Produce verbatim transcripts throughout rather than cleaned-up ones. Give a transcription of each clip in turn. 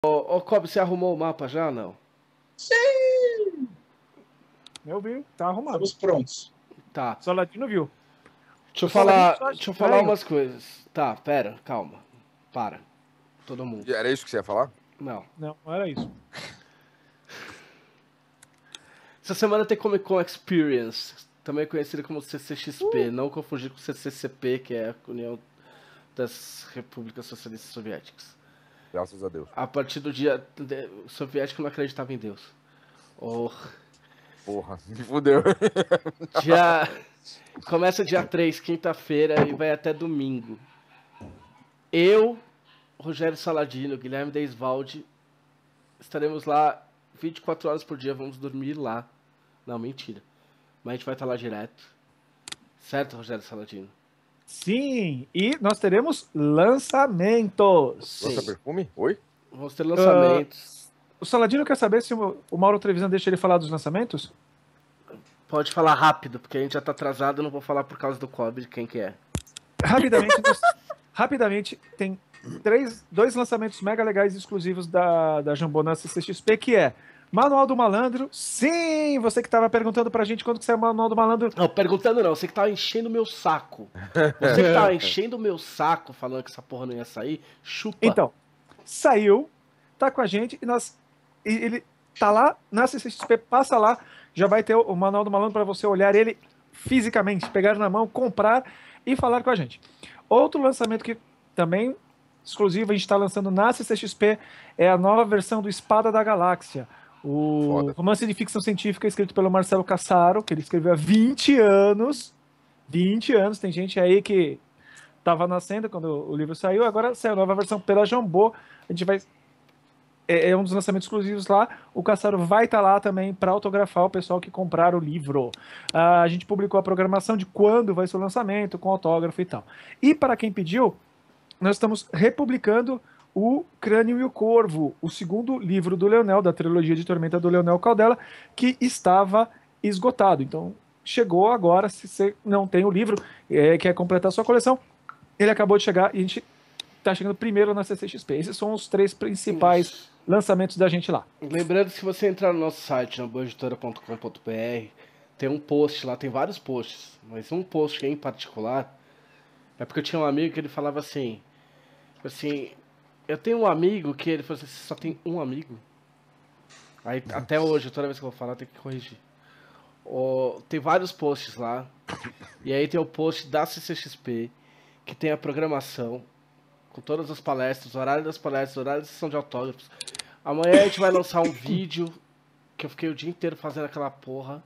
Ô, ô Cobb, você arrumou o mapa já ou não? Sim! Eu vi, tá arrumado. Estamos prontos. Tá. O Saladino viu. Deixa eu O falar, Saladino só- deixa eu falar Peraí. umas coisas. Tá, pera, calma. Para. Todo mundo. Era isso que você ia falar? Não. Não, não era isso. Essa semana tem Comic Con Experience, também conhecida como C C X P, uh. não confundir com C C C P, que é a União das Repúblicas Socialistas Soviéticas. Graças a Deus. A partir do dia... O soviético não acreditava em Deus. Oh. Porra, me fudeu. Dia... Começa dia três, quinta-feira, e vai até domingo. Eu, Rogério Saladino, Guilherme Deisvalde, estaremos lá vinte e quatro horas por dia, vamos dormir lá. Não, mentira. Mas a gente vai estar lá direto. Certo, Rogério Saladino? Sim, e nós teremos lançamentos. Lança perfume? Oi? Vamos ter lançamentos. Uh, o Saladino quer saber se o, o Mauro Trevisan deixa ele falar dos lançamentos? Pode falar rápido, porque a gente já tá atrasado, eu não vou falar por causa do Cobb de quem que é. Rapidamente, nós, rapidamente tem três, dois lançamentos mega legais exclusivos da, da Jambô na C C X P, que é Manual do Malandro. Sim, você que tava perguntando pra gente quando que saiu o Manual do Malandro. Não, perguntando não, você que tava enchendo o meu saco. Você que tava enchendo o meu saco falando que essa porra não ia sair, chupa. Então, saiu, tá com a gente e nós e ele tá lá na C C X P, passa lá, já vai ter o, o Manual do Malandro pra você olhar ele fisicamente, pegar na mão, comprar e falar com a gente. Outro lançamento que também exclusivo a gente tá lançando na C C X P é a nova versão do Espada da Galáxia. O Foda. Romance de ficção científica escrito pelo Marcelo Cassaro, que ele escreveu há vinte anos. vinte anos, tem gente aí que estava nascendo quando o livro saiu, agora saiu a nova versão pela Jambô. A gente vai. É, é um dos lançamentos exclusivos lá. O Cassaro vai estar tá lá também para autografar o pessoal que comprar o livro. Ah, a gente publicou a programação de quando vai ser o lançamento, com autógrafo e tal. E para quem pediu, nós estamos republicando O Crânio e o Corvo, o segundo livro do Leonel, da trilogia de Tormenta do Leonel Caldela, que estava esgotado. Então, chegou agora, se você não tem o livro, é, quer completar sua coleção, ele acabou de chegar e a gente está chegando primeiro na C C X P. Esses são os três principais Isso. lançamentos da gente lá. Lembrando que se você entrar no nosso site, jambu editora ponto com ponto b r, tem um post lá, tem vários posts, mas um post em particular, é porque eu tinha um amigo que ele falava assim, assim... Eu tenho um amigo que ele falou assim, você só tem um amigo? Aí até hoje, toda vez que eu vou falar, tem que corrigir. Oh, tem vários posts lá. E aí tem o post da C C X P, que tem a programação, com todas as palestras, o horário das palestras, o horário da sessão de autógrafos. Amanhã a gente vai lançar um vídeo, que eu fiquei o dia inteiro fazendo aquela porra,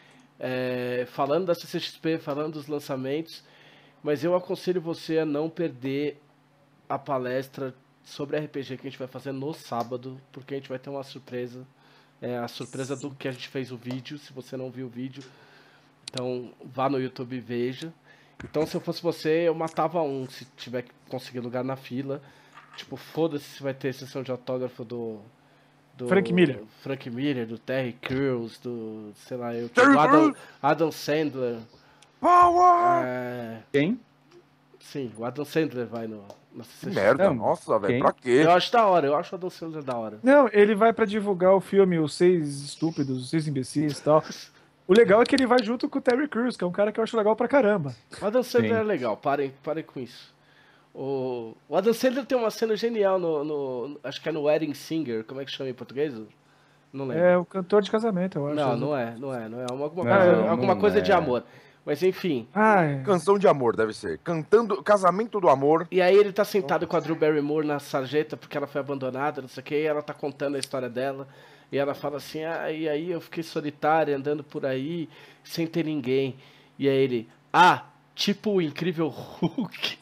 é, falando da C C X P, falando dos lançamentos. Mas eu aconselho você a não perder a palestra sobre R P G que a gente vai fazer no sábado, porque a gente vai ter uma surpresa, é a surpresa do que a gente fez o vídeo, se você não viu o vídeo, então vá no YouTube e veja. Então se eu fosse você, eu matava um, se tiver que conseguir lugar na fila, tipo, foda-se se vai ter sessão de autógrafo do... do Frank Miller. Frank Miller, do Terry Crews, do, sei lá, eu, do Adam, Adam Sandler. Power! É... Quem? Sim, o Adam Sandler vai no... Que merda, Não, nossa, velho, quem? pra quê? Eu acho da hora, eu acho o Adam Sandler da hora. Não, ele vai pra divulgar o filme Os Seis Estúpidos, Os Seis Imbecis e tal. O legal é que ele vai junto com o Terry Crews, que é um cara que eu acho legal pra caramba. O Adam Sandler Sim. é legal, parem, parem com isso. O, o Adam Sandler tem uma cena genial no, no... Acho que é no Wedding Singer, como é que chama em português? Não lembro. É o cantor de casamento, eu acho. Não, não é, não é, não é. Alguma, Não, coisa, não alguma coisa é. de amor. Mas enfim. Ai. Canção de amor, deve ser. Cantando, casamento do amor. E aí ele tá sentado com a Drew Barrymore na sarjeta porque ela foi abandonada, não sei o que, e ela tá contando a história dela. E ela fala assim, ah, e aí eu fiquei solitária, andando por aí, sem ter ninguém. E aí ele, ah, tipo o Incrível Hulk.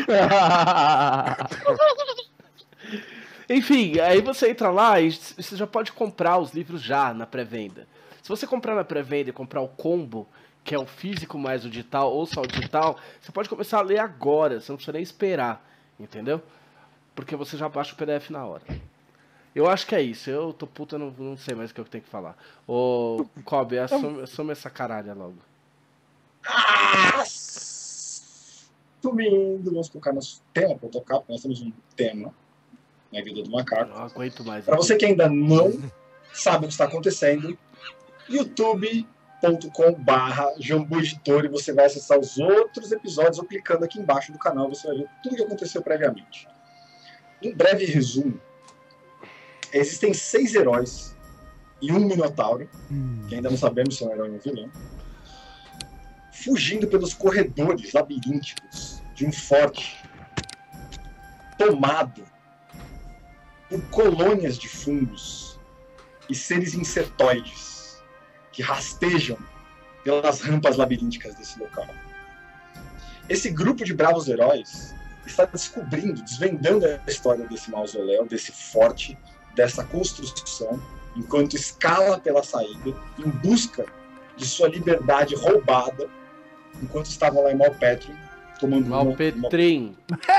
Enfim, aí você entra lá e você já pode comprar os livros já na pré-venda. Se você comprar na pré-venda e comprar o combo, que é o físico mais o digital, ou só o digital, você pode começar a ler agora, você não precisa nem esperar, entendeu? Porque você já baixa o P D F na hora. Eu acho que é isso, eu tô puta, não, não sei mais o que eu tenho que falar. Ô, Cobb, assume, assume essa caralha logo. Ah! Sumindo, vamos colocar nosso tema para tocar, porque nós temos um tema. na Guilda do Macaco. Não aguento mais. Para você que ainda não sabe o que está acontecendo, youtube ponto com barra Jambu Editor, e você vai acessar os outros episódios ou clicando aqui embaixo do canal, você vai ver tudo o que aconteceu previamente. Em breve resumo, existem seis heróis e um minotauro, que ainda não sabemos se é um herói ou um vilão, fugindo pelos corredores labirínticos de um forte tomado por colônias de fungos e seres insetoides que rastejam pelas rampas labirínticas desse local. Esse grupo de bravos heróis está descobrindo, desvendando a história desse mausoléu, desse forte, dessa construção, enquanto escala pela saída, em busca de sua liberdade roubada, enquanto estavam lá em Malpetrim, tomando uma... Malpetrim.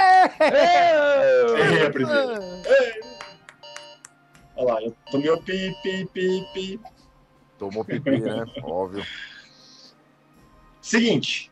Errei a primeira. Olha lá, eu tomei o pi, pi, pi, pi. Tomou pipi, né? Óbvio. Seguinte.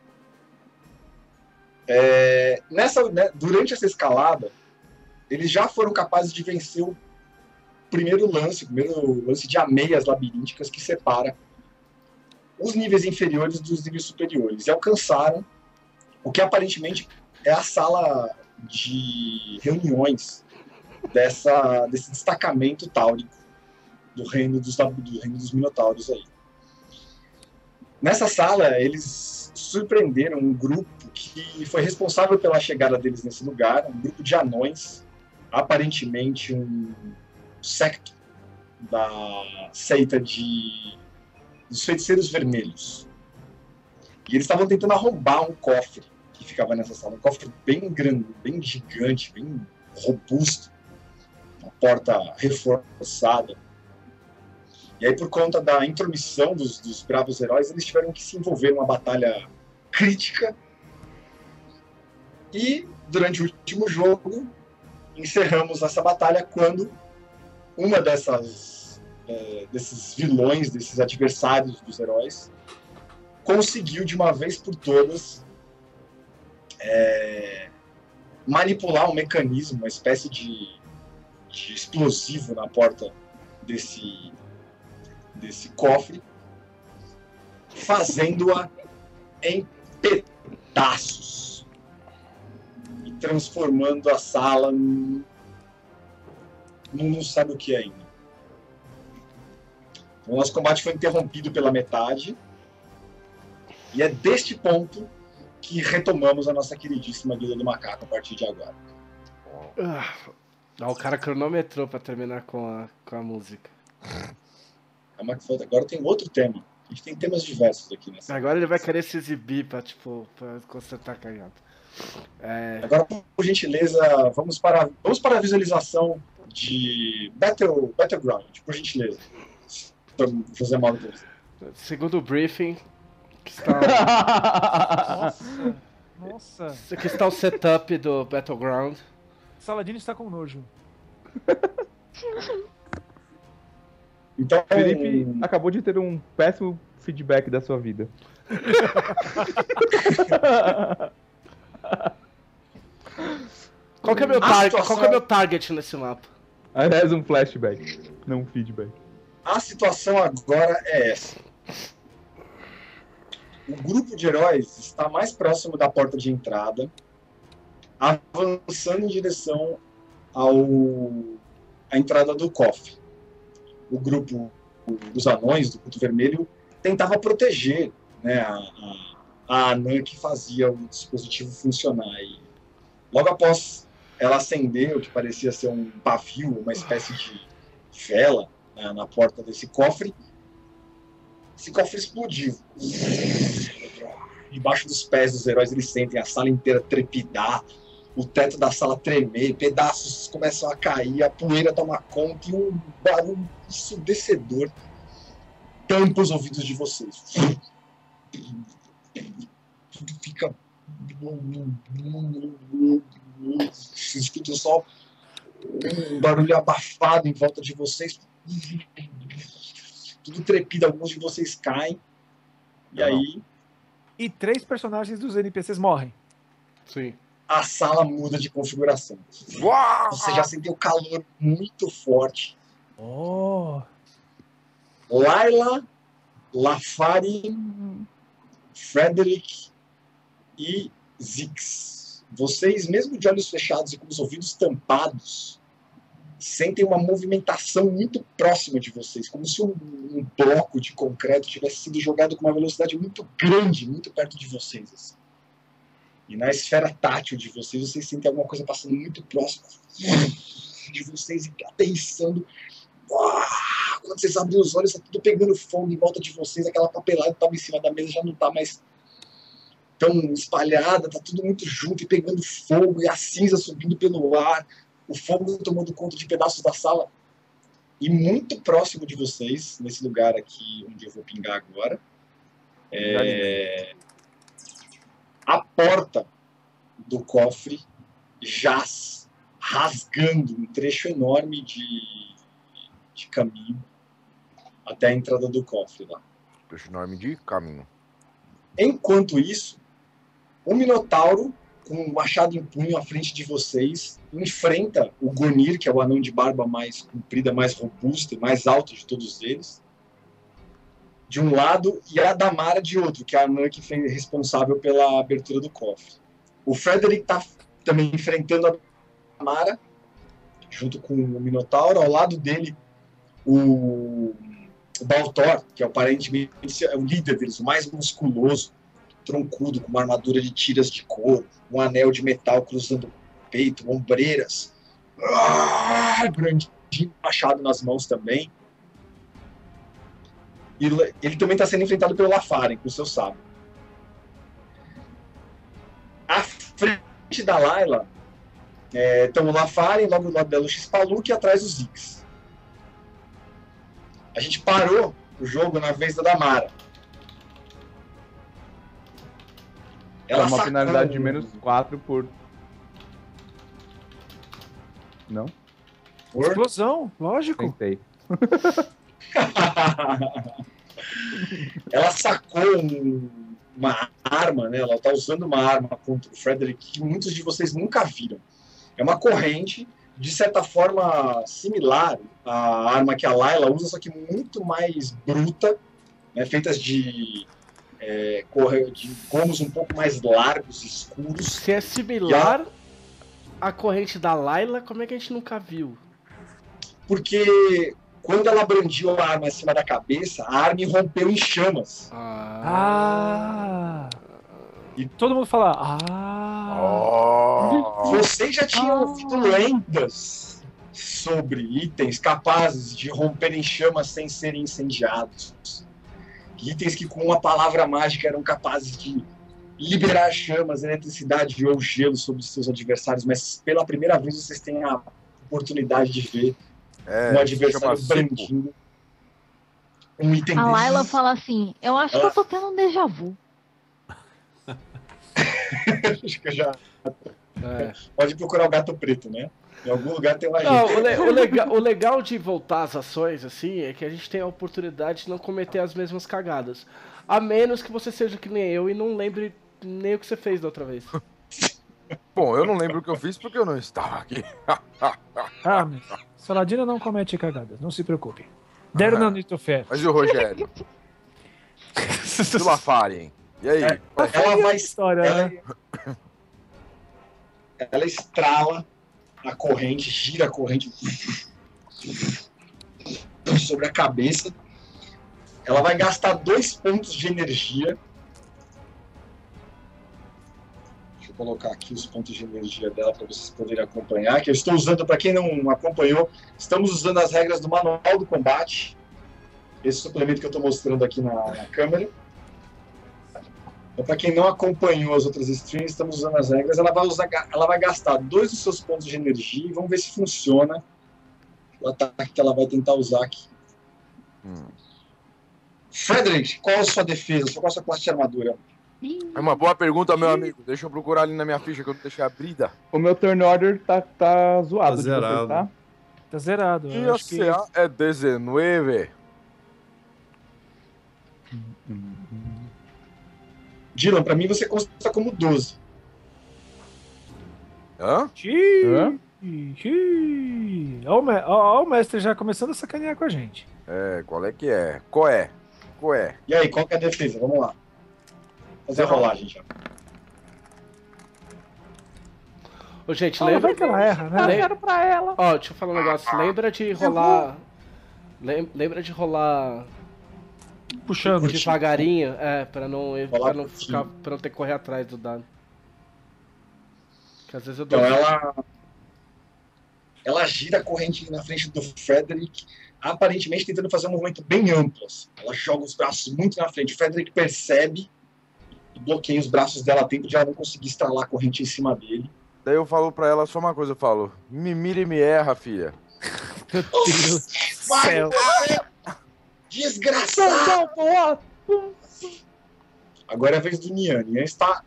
É, nessa, né, durante essa escalada, eles já foram capazes de vencer o primeiro lance, o primeiro lance de ameias labirínticas que separa os níveis inferiores dos níveis superiores. E alcançaram o que aparentemente é a sala de reuniões dessa, desse destacamento táurico do reino dos, do reino dos Minotauros aí. Nessa sala, eles surpreenderam um grupo que foi responsável pela chegada deles nesse lugar, um grupo de anões, aparentemente um secto da seita de dos feiticeiros vermelhos. E eles estavam tentando arrombar um cofre que ficava nessa sala, um cofre bem grande, bem gigante, bem robusto, uma porta reforçada. E aí, por conta da intromissão dos, dos bravos heróis, eles tiveram que se envolver numa batalha crítica. E, durante o último jogo, encerramos essa batalha quando uma dessas, é, desses vilões, desses adversários dos heróis, conseguiu, de uma vez por todas, é, manipular um mecanismo, uma espécie de, de explosivo na porta desse... desse cofre, fazendo-a em pedaços e transformando a sala num... não sabe o que é ainda. Então, o nosso combate foi interrompido pela metade e é deste ponto que retomamos a nossa queridíssima Guilda do Macaco a partir de agora. Ah, o cara cronometrou pra terminar com a, com a música. Agora tem outro tema. A gente tem temas diversos aqui nessa. Agora ele vai querer se exibir pra, tipo, pra consertar cagado. É... Agora, por gentileza, vamos para, vamos para a visualização de Battle, Battleground, por gentileza. Pra fazer mal pra você. Segundo o briefing, que está... Nossa, nossa. que está o setup do Battleground. Saladino está com nojo. Então, Felipe acabou de ter um péssimo feedback da sua vida. Qual que é meu A target? situação- Qual que é meu target nesse mapa? Aliás, um flashback, não um feedback. a situação agora é essa. O grupo de heróis está mais próximo da porta de entrada, avançando em direção ao à entrada do cofre. O grupo dos anões, do culto vermelho, tentava proteger, né, a, a, a anã que fazia o dispositivo funcionar. E logo após ela acender o que parecia ser um pavio, uma espécie de vela, né, na porta desse cofre, esse cofre explodiu. Embaixo dos pés dos heróis eles sentem a sala inteira trepidar, o teto da sala tremer, pedaços começam a cair, a poeira toma conta e um barulho ensurdecedor tampa os ouvidos de vocês. Tudo fica... Vocês escutam só um barulho abafado em volta de vocês. Tudo trepida, alguns de vocês caem. E Não. aí... E três personagens dos N P Cs morrem. Sim. a sala muda de configuração. Uau! Você já sentiu calor muito forte. Oh. Layla, Lafari, Frederick e Zix. Vocês, mesmo de olhos fechados e com os ouvidos tampados, sentem uma movimentação muito próxima de vocês, como se um, um bloco de concreto tivesse sido jogado com uma velocidade muito grande, muito perto de vocês. Assim. E na esfera tátil de vocês, vocês sentem alguma coisa passando muito próximo de vocês e aterrissando. Quando vocês abrem os olhos, está tudo pegando fogo em volta de vocês, aquela papelada que estava em cima da mesa já não está mais tão espalhada, está tudo muito junto e pegando fogo, e a cinza subindo pelo ar, o fogo tomando conta de pedaços da sala. E muito próximo de vocês, nesse lugar aqui onde eu vou pingar agora, é... a porta do cofre jaz, rasgando um trecho enorme de, de caminho até a entrada do cofre lá. Trecho enorme de caminho. Enquanto isso, o Minotauro, com o machado em punho à frente de vocês, enfrenta o Gonir, que é o anão de barba mais comprida, mais robusto e mais alto de todos eles, de um lado, e a Damara de outro, que é a anã que foi responsável pela abertura do cofre. O Frederick está também enfrentando a Damara, junto com o Minotauro. Ao lado dele, o Baltor, que é aparentemente é o líder deles, o mais musculoso, troncudo, com uma armadura de tiras de couro, um anel de metal cruzando o peito, ombreiras, ah, grandinho machado nas mãos também. E ele também está sendo enfrentado pelo Lafaren, com o seu sábio. À frente da Layla estão é, o Lafaren, logo do lado dela o X-Paluk e atrás os Zix. A gente parou o jogo na vez da Damara. Ela é uma sacou... finalidade de menos quatro por... Não? Por... Explosão, lógico. Tentei. Ela sacou um, uma arma, né? Ela está usando uma arma contra o Frederick que muitos de vocês nunca viram. É uma corrente, de certa forma similar à arma que a Layla usa, só que muito mais bruta, né? Feitas de, é, de gomos um pouco mais largos, escuros. Se é similar à corrente da Layla, como é que a gente nunca viu? Porque quando ela brandiu a arma acima da cabeça, a arma rompeu em chamas. Ah! E todo mundo fala, ah! Oh. Vocês já tinham Ah. ouvido lendas sobre itens capazes de romper em chamas sem serem incendiados. Itens que com uma palavra mágica eram capazes de liberar chamas, eletricidade ou gelo sobre seus adversários, mas pela primeira vez vocês têm a oportunidade de ver É, um adversário chama Zipo. brandindo um item A desse. Layla fala assim, eu acho Ela- que eu tô tendo um déjà vu. Acho que eu já... É. Pode procurar o gato preto, né? Em algum lugar tem uma Não, gente. o, le- o lega- o legal de voltar às ações, assim, é que a gente tem a oportunidade de não cometer as mesmas cagadas. A menos que você seja que nem eu e não lembre nem o que você fez da outra vez. Bom, eu não lembro o que eu fiz porque eu não estava aqui. Ah, mas Saladino não comete cagadas, não se preocupe. Deram na Nitofé. Mas e o Rogério? E o Lafaren? E aí? É. Ela vai História, ela, né? ela estrala a corrente, gira a corrente sobre a cabeça. Ela vai gastar dois pontos de energia. Deixa eu colocar aqui os pontos de energia dela para vocês poderem acompanhar. Que eu estou usando, para quem não acompanhou, estamos usando as regras do Manual do Combate. Esse suplemento que eu estou mostrando aqui na, na câmera. Então, para quem não acompanhou as outras streams, estamos usando as regras. Ela vai, usar, ela vai gastar dois dos seus pontos de energia e vamos ver se funciona o ataque que ela vai tentar usar aqui. Hum. Frederick, qual a sua defesa? Qual a sua classe de armadura? É uma boa pergunta, meu amigo. Deixa eu procurar ali na minha ficha que eu não deixei abrida. O meu turn order tá, tá zoado Tá de vocês, zerado. tá? Tá zerado. E eu a acho que... C A é dezenove. Dylan, para mim você consta como doze. Hã? Xiii, xiii. Ó, o me- ó, ó o mestre já começando a sacanear com a gente. É, qual é que é? Qual é? Qual é? E aí, qual que é a defesa? Vamos lá. Fazer a rolagem já. Ô, gente, Ah, lembra... vai que ela erra, né? Lem- Quero pra ela. Ó, deixa eu falar um negócio. Lembra de rolar... Lem- Lembra de rolar Puxando. devagarinho, é, pra não, Rolar pra não curtinho. ficar, pra não ter que correr atrás do dado. Que às vezes eu dou... Então ela. Ela gira a corrente na frente do Frederick, aparentemente tentando fazer um movimento bem amplo. assim. Ela joga os braços muito na frente. O Frederick percebe e bloqueia os braços dela a tempo de ela não conseguir estralar a corrente em cima dele. Daí eu falo pra ela só uma coisa, eu falo, me mira e me erra, filha. Meu Deus do céu. Desgraçado! Agora é a vez do Nian. Nian está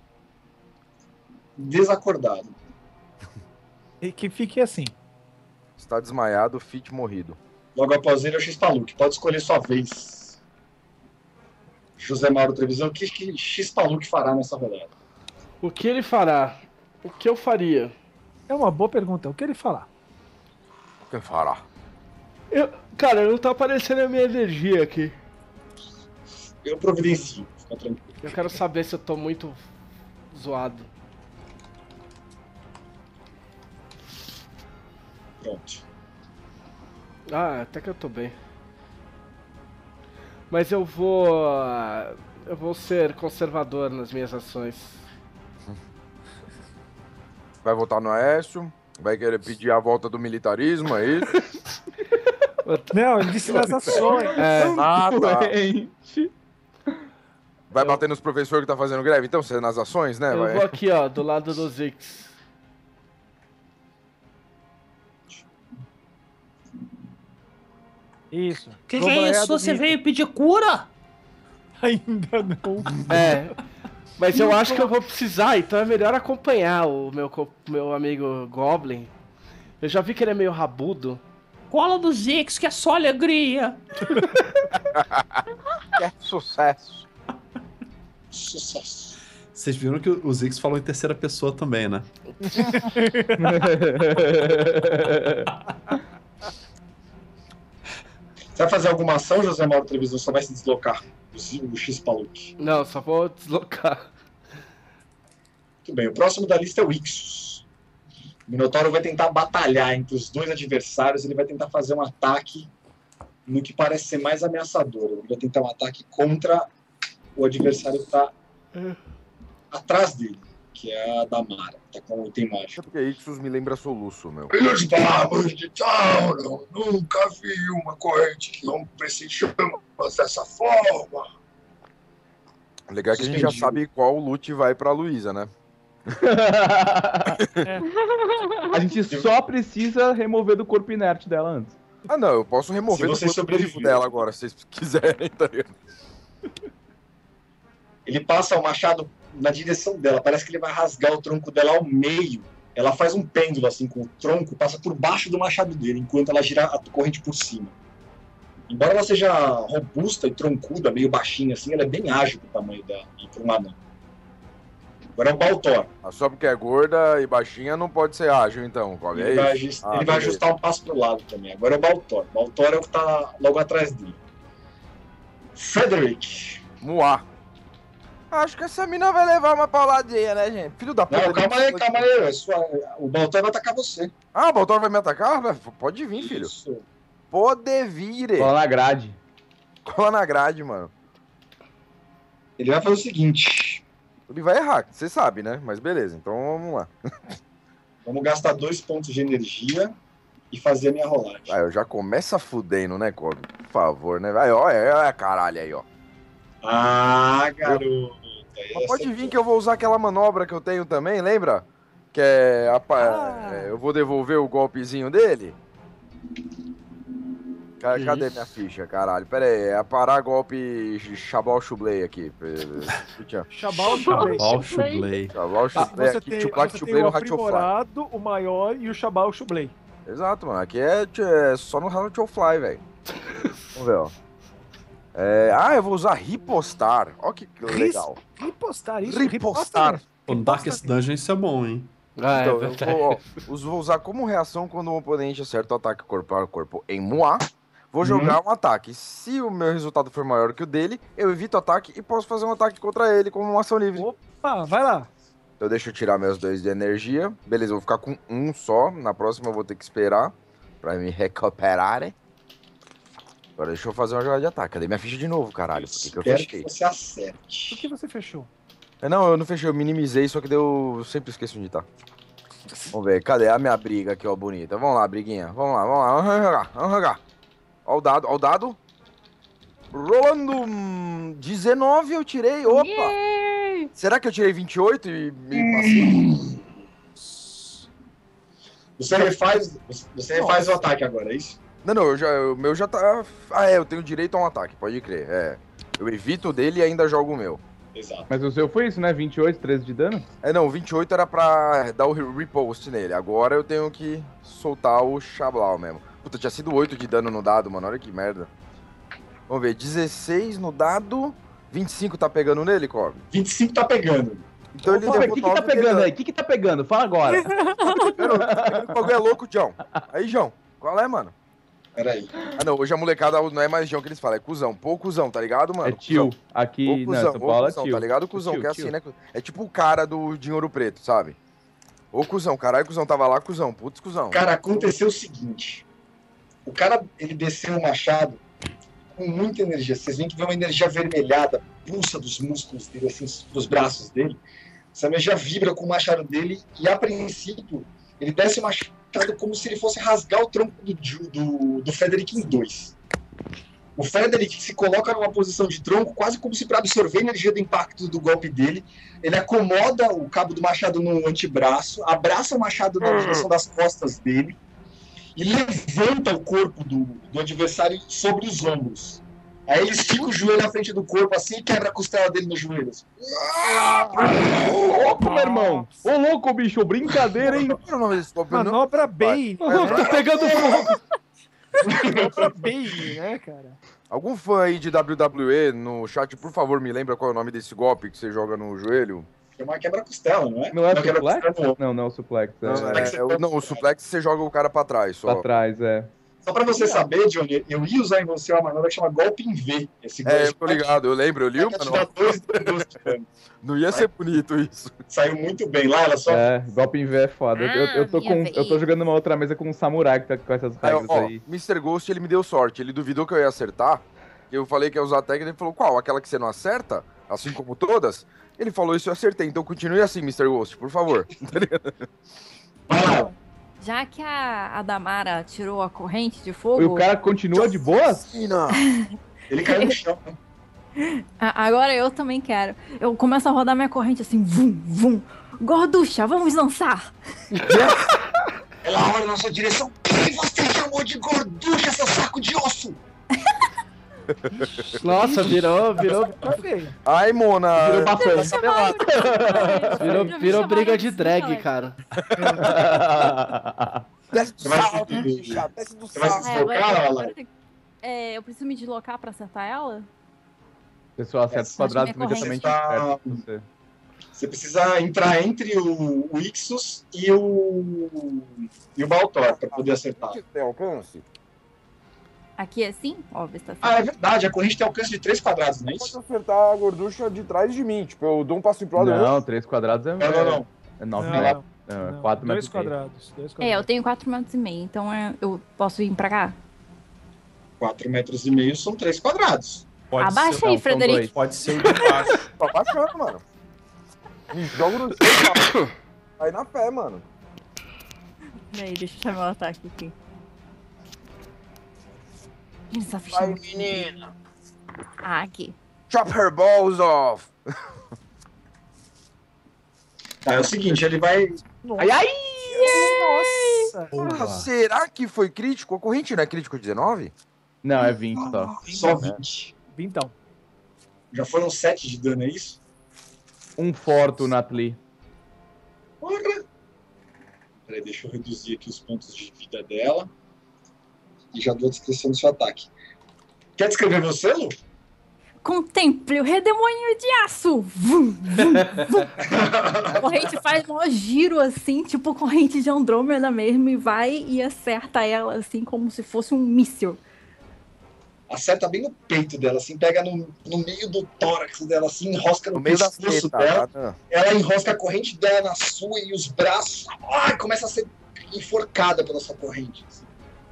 desacordado. E que fique assim. Está desmaiado, fit morrido. Logo após ele é o X-Paluk. Pode escolher sua vez. José Mauro Trevisan, o que, que X-Paluk fará nessa rodada? O que ele fará? O que eu faria? É uma boa pergunta. O que ele falar? O que fará? Eu, cara, não tá aparecendo a minha energia aqui. Eu providencio, fica tranquilo. Eu quero saber se eu tô muito zoado. Pronto. Ah, até que eu tô bem. Mas eu vou... Eu vou ser conservador nas minhas ações. Vai votar no Aécio? Vai querer pedir a volta do militarismo, é isso? Não, ele disse nas ações. É, Ah, tá. Doente. Vai bater nos professores que tá fazendo greve? Então, você é nas ações, né? eu Vai. vou aqui, ó, do lado do Zix. Isso. Que que Vou é banhar isso? do Você Vitor. veio pedir cura? Ainda não. É, mas eu acho que eu vou precisar, então é melhor acompanhar o meu, co- meu amigo Goblin. Eu já vi que ele é meio rabudo. Cola do Zix, que é só alegria. É sucesso. Sucesso. Vocês viram que o Zix falou em terceira pessoa também, né? Você vai fazer alguma ação, José Mauro Trevisan? Só vai se deslocar o o X-Paluk. Não, só vou deslocar. Muito bem. O próximo da lista é o Ixos. O Minotauro vai tentar batalhar entre os dois adversários. Ele vai tentar fazer um ataque no que parece ser mais ameaçador. Ele vai tentar um ataque contra o adversário que está atrás dele, que é a Damara. Tá com o item É mágico. porque Ixos me lembra soluço, meu. Filhos bárbaros de Tauron, nunca vi uma corrente que rompe-se em chamas dessa forma. Legal é que a gente já Suspendido. sabe qual loot vai pra Luísa, né? A gente só precisa remover do corpo inerte dela antes. Ah, não, eu posso remover Se do você corpo sobreviver. vivo dela agora, se vocês quiserem, tá ligado? Ele passa o machado na direção dela, parece que ele vai rasgar o tronco dela ao meio. Ela faz um pêndulo assim com o tronco, passa por baixo do machado dele, enquanto ela gira a corrente por cima. Embora ela seja robusta e troncuda, meio baixinha assim, ela é bem ágil pro tamanho dela e pro anão. Agora é o Baltor. Ah, só porque é gorda e baixinha não pode ser ágil, então. Qual Ele, é vai, isso? ajust- Ah, ele vai beleza. ajustar um passo pro lado também. Agora é o Baltor. Baltor é o que tá logo atrás dele. Frederick. Moá. Acho que essa mina vai levar uma pauladinha, né, gente? Filho da puta. Não, calma aí, calma aí. é sua- O Baltor vai atacar você. Ah, o Baltor vai me atacar? Vai, Pode vir, filho. Isso. Pode vir. Cola na grade. Cola na grade, mano. Ele vai fazer o seguinte. Ele vai errar, você sabe, né? Mas beleza, então vamos lá. Vamos gastar dois pontos de energia e fazer a minha rolagem. Ah, eu já começa fudendo, né, Kobe? Por favor, né? Vai, ó, é, é caralho aí, ó. Ah, garoto. Mas pode vir que eu vou usar aquela manobra que eu tenho também, lembra? Que é, a pa- Ah. é, eu vou devolver o golpezinho dele. Ca- Que Cadê isso? minha ficha, caralho? Pera aí, é parar golpe Chabal Chublei aqui. Tchan. Chabal Chublei. Ó, o Chublei. Chabal Ah, Chublei você aqui, tem, Chuplac você tem Chublei o no Ratio Fly. aprimorado, o maior e o Chabal Chublei. Exato, mano. Aqui é, é só no Ratio Fly, velho. Vamos ver, ó. É, ah, eu vou usar Ripostar. Ó que legal. Ripostar isso. Ripostar. Pô, no Darkest Dungeon isso é bom, hein? Ah, Então, é eu verdade. vou, ó, us- vou usar como reação quando um oponente acerta o ataque corpo a corpo em Moá. Vou jogar um ataque. Se o meu resultado for maior que o dele, eu evito o ataque e posso fazer um ataque contra ele como uma ação livre. Opa, vai lá. Então deixa eu tirar meus dois de energia. Beleza, eu vou ficar com um só. Na próxima eu vou ter que esperar pra me recuperar. né? Agora deixa eu fazer uma jogada de ataque. Cadê minha ficha de novo, caralho? Por que, que eu Espero fechei? que você acerte. Por que você fechou? É, Não, eu não fechei, eu minimizei, só que deu. Eu sempre esqueço onde tá. Vamos ver, cadê a minha briga aqui, ó, bonita? Vamos lá, briguinha. Vamos lá, vamos lá, vamos jogar, vamos jogar. Ó o dado, ó o dado. Rolando hum, dezenove eu tirei, opa! Yay! Será que eu tirei vinte e oito e me passei? Você refaz, você refaz o ataque agora, é isso? Não, não, eu já, o meu já tá... Ah, é, eu tenho direito a um ataque, pode crer, é. Eu evito o dele e ainda jogo o meu. Exato. Mas o seu foi isso, né? vinte e oito, treze de dano? É, não, o vinte e oito era pra dar o re- repost nele. Agora eu tenho que soltar o Xablau mesmo. Puta, tinha sido oito de dano no dado, mano. Olha que merda. Vamos ver, dezesseis no dado. vinte e cinco tá pegando nele, Cobb? vinte e cinco tá pegando. Então ele Ô, O levou que, que tá nove de pegando dano. aí? O que, que tá pegando? Fala agora. O bagulho é louco, João. Aí, João, qual é, mano? Peraí. Ah, não, hoje a molecada não é mais João que eles falam, é cuzão. Pô, cuzão, tá ligado, mano? É tio. Cuzão. Aqui, Ô, não, cuzão, São ô, Paulo é cuzão, tio. tá ligado, cuzão? Tio, que é tio. assim, né? É tipo o cara do de Ouro Preto, sabe? Ô, cuzão, caralho, cuzão, tava lá, cuzão. Putz, cuzão. Cara, aconteceu o seguinte. O cara, ele desceu o machado com muita energia. Vocês veem que vê uma energia avermelhada, pulsa dos músculos dele, assim, dos braços dele. Essa energia vibra com o machado dele e, a princípio, ele desce o machado como se ele fosse rasgar o tronco do, Ju- do, do Frederick em dois. O Frederick se coloca numa posição de tronco, quase como se para absorver a energia do impacto do golpe dele. Ele acomoda o cabo do machado no antebraço, abraça o machado na direção das costas dele e levanta o corpo do, do adversário sobre os ombros. Aí ele estica o joelho na frente do corpo assim e quebra a costela dele nos joelhos. Ô, louco, meu irmão. Ô, louco, bicho. Brincadeira, hein? Qual era o nome desse golpe? Eu não- Manobra Bane. Tá pegando fogo. Manobra Bane, né, cara? Algum fã aí de W W E no chat, por favor, me lembra qual é o nome desse golpe que você joga no joelho? É uma quebra-costela, não é? Não é quebra-costela, suplex? não. Não, não, suplex. É, Não, suplex é, é o- não, o suplex você joga o cara pra trás só. pra trás, é. Só pra você saber, Johnny, eu ia usar em você uma manobra que chama golpe em V. Esse É, golpe eu tô ligado, eu lembro, eu li o te dá manual. dois dedos de dano. Não ia ser bonito isso. Saiu muito bem. Lá, ela só É, golpe em V é foda. Eu- eu, eu, tô Ah, minha com, eu tô vez. jogando uma outra mesa com um samurai que tá com essas Aí, regras ó, aí. mister Ghost, ele me deu sorte. Ele duvidou que eu ia acertar. Que eu falei que ia usar a técnica. Ele falou, qual? Aquela que você não acerta? Assim como todas? Ele falou isso e eu acertei. Então continue assim, mister Ghost, por favor. vai lá. Já que a, a Damara tirou a corrente de E fogo, o cara continua de boas? Ina. Ele caiu no chão. Né? a- agora eu também quero. Eu começo a rodar minha corrente assim, vum, vum. Gorducha, vamos lançar! Ela olha na sua direção. Quem você chamou de gorducha, seu saco de osso? Nossa, virou, virou, Tá feio. Ai, Mona. Virou bafão. virou, Já me virou chamaram briga de de drag, Alex. cara. Desce do Você vai salto, se- bicha. Desce do você vai se salto. É, agora, deslocar, agora Alex? tem- é, eu preciso me deslocar pra acertar ela? O pessoal acerta os Essa quadrados minha corrente imediatamente tá- perto de você. Você precisa entrar entre o, o Ixus e o, e o Baltor pra poder acertar. Tem alcance? Aqui é assim? Ó, vê se tá certo. Ah, é verdade. A corrente tem alcance de três quadrados, não é Pode isso? acertar a gorducha de trás de mim. Tipo, eu dou um passo pro lado. eu- Não, três quadrados é, Não, não, não. é nove Não, metros. não, É, não. quatro Dois metros e meio. quadrados. Dois É, eu quadrados. tenho quatro metros e meio, então é, eu posso ir pra cá? Quatro metros e meio são três quadrados. Pode Abaixa ser, aí, Não, são Frederico. dois. pode ser o de baixo. Tô abaixando, mano. Me jogo no chão, aí na fé, mano. Peraí, deixa eu chamar o ataque aqui. Essa ficha Vai, é muito- menina. Ah, aqui. Chop her balls off. Tá, é o seguinte, ele vai... Ai, ai! Nossa! Ah, será que foi crítico? A corrente não é crítico dezenove? Não, é vinte só. Só vinte. Vintão. Já foram sete de dano, é isso? Um Fortunately. Porra! Peraí, deixa eu reduzir aqui os pontos de vida dela. E já dou a descrição do seu ataque. Quer descrever você, Lu? contemple o redemoinho de aço. Vum, vum, vum. A corrente faz um giro assim, tipo corrente de Andrômeda mesmo, e vai e acerta ela assim como se fosse um míssil. Acerta bem no peito dela, assim, pega no, no meio do tórax dela, assim, enrosca no, No meio da pescoço seta, dela. tá? Ela enrosca a corrente dela na sua e os braços. Ai, começa a ser enforcada pela sua corrente. Assim.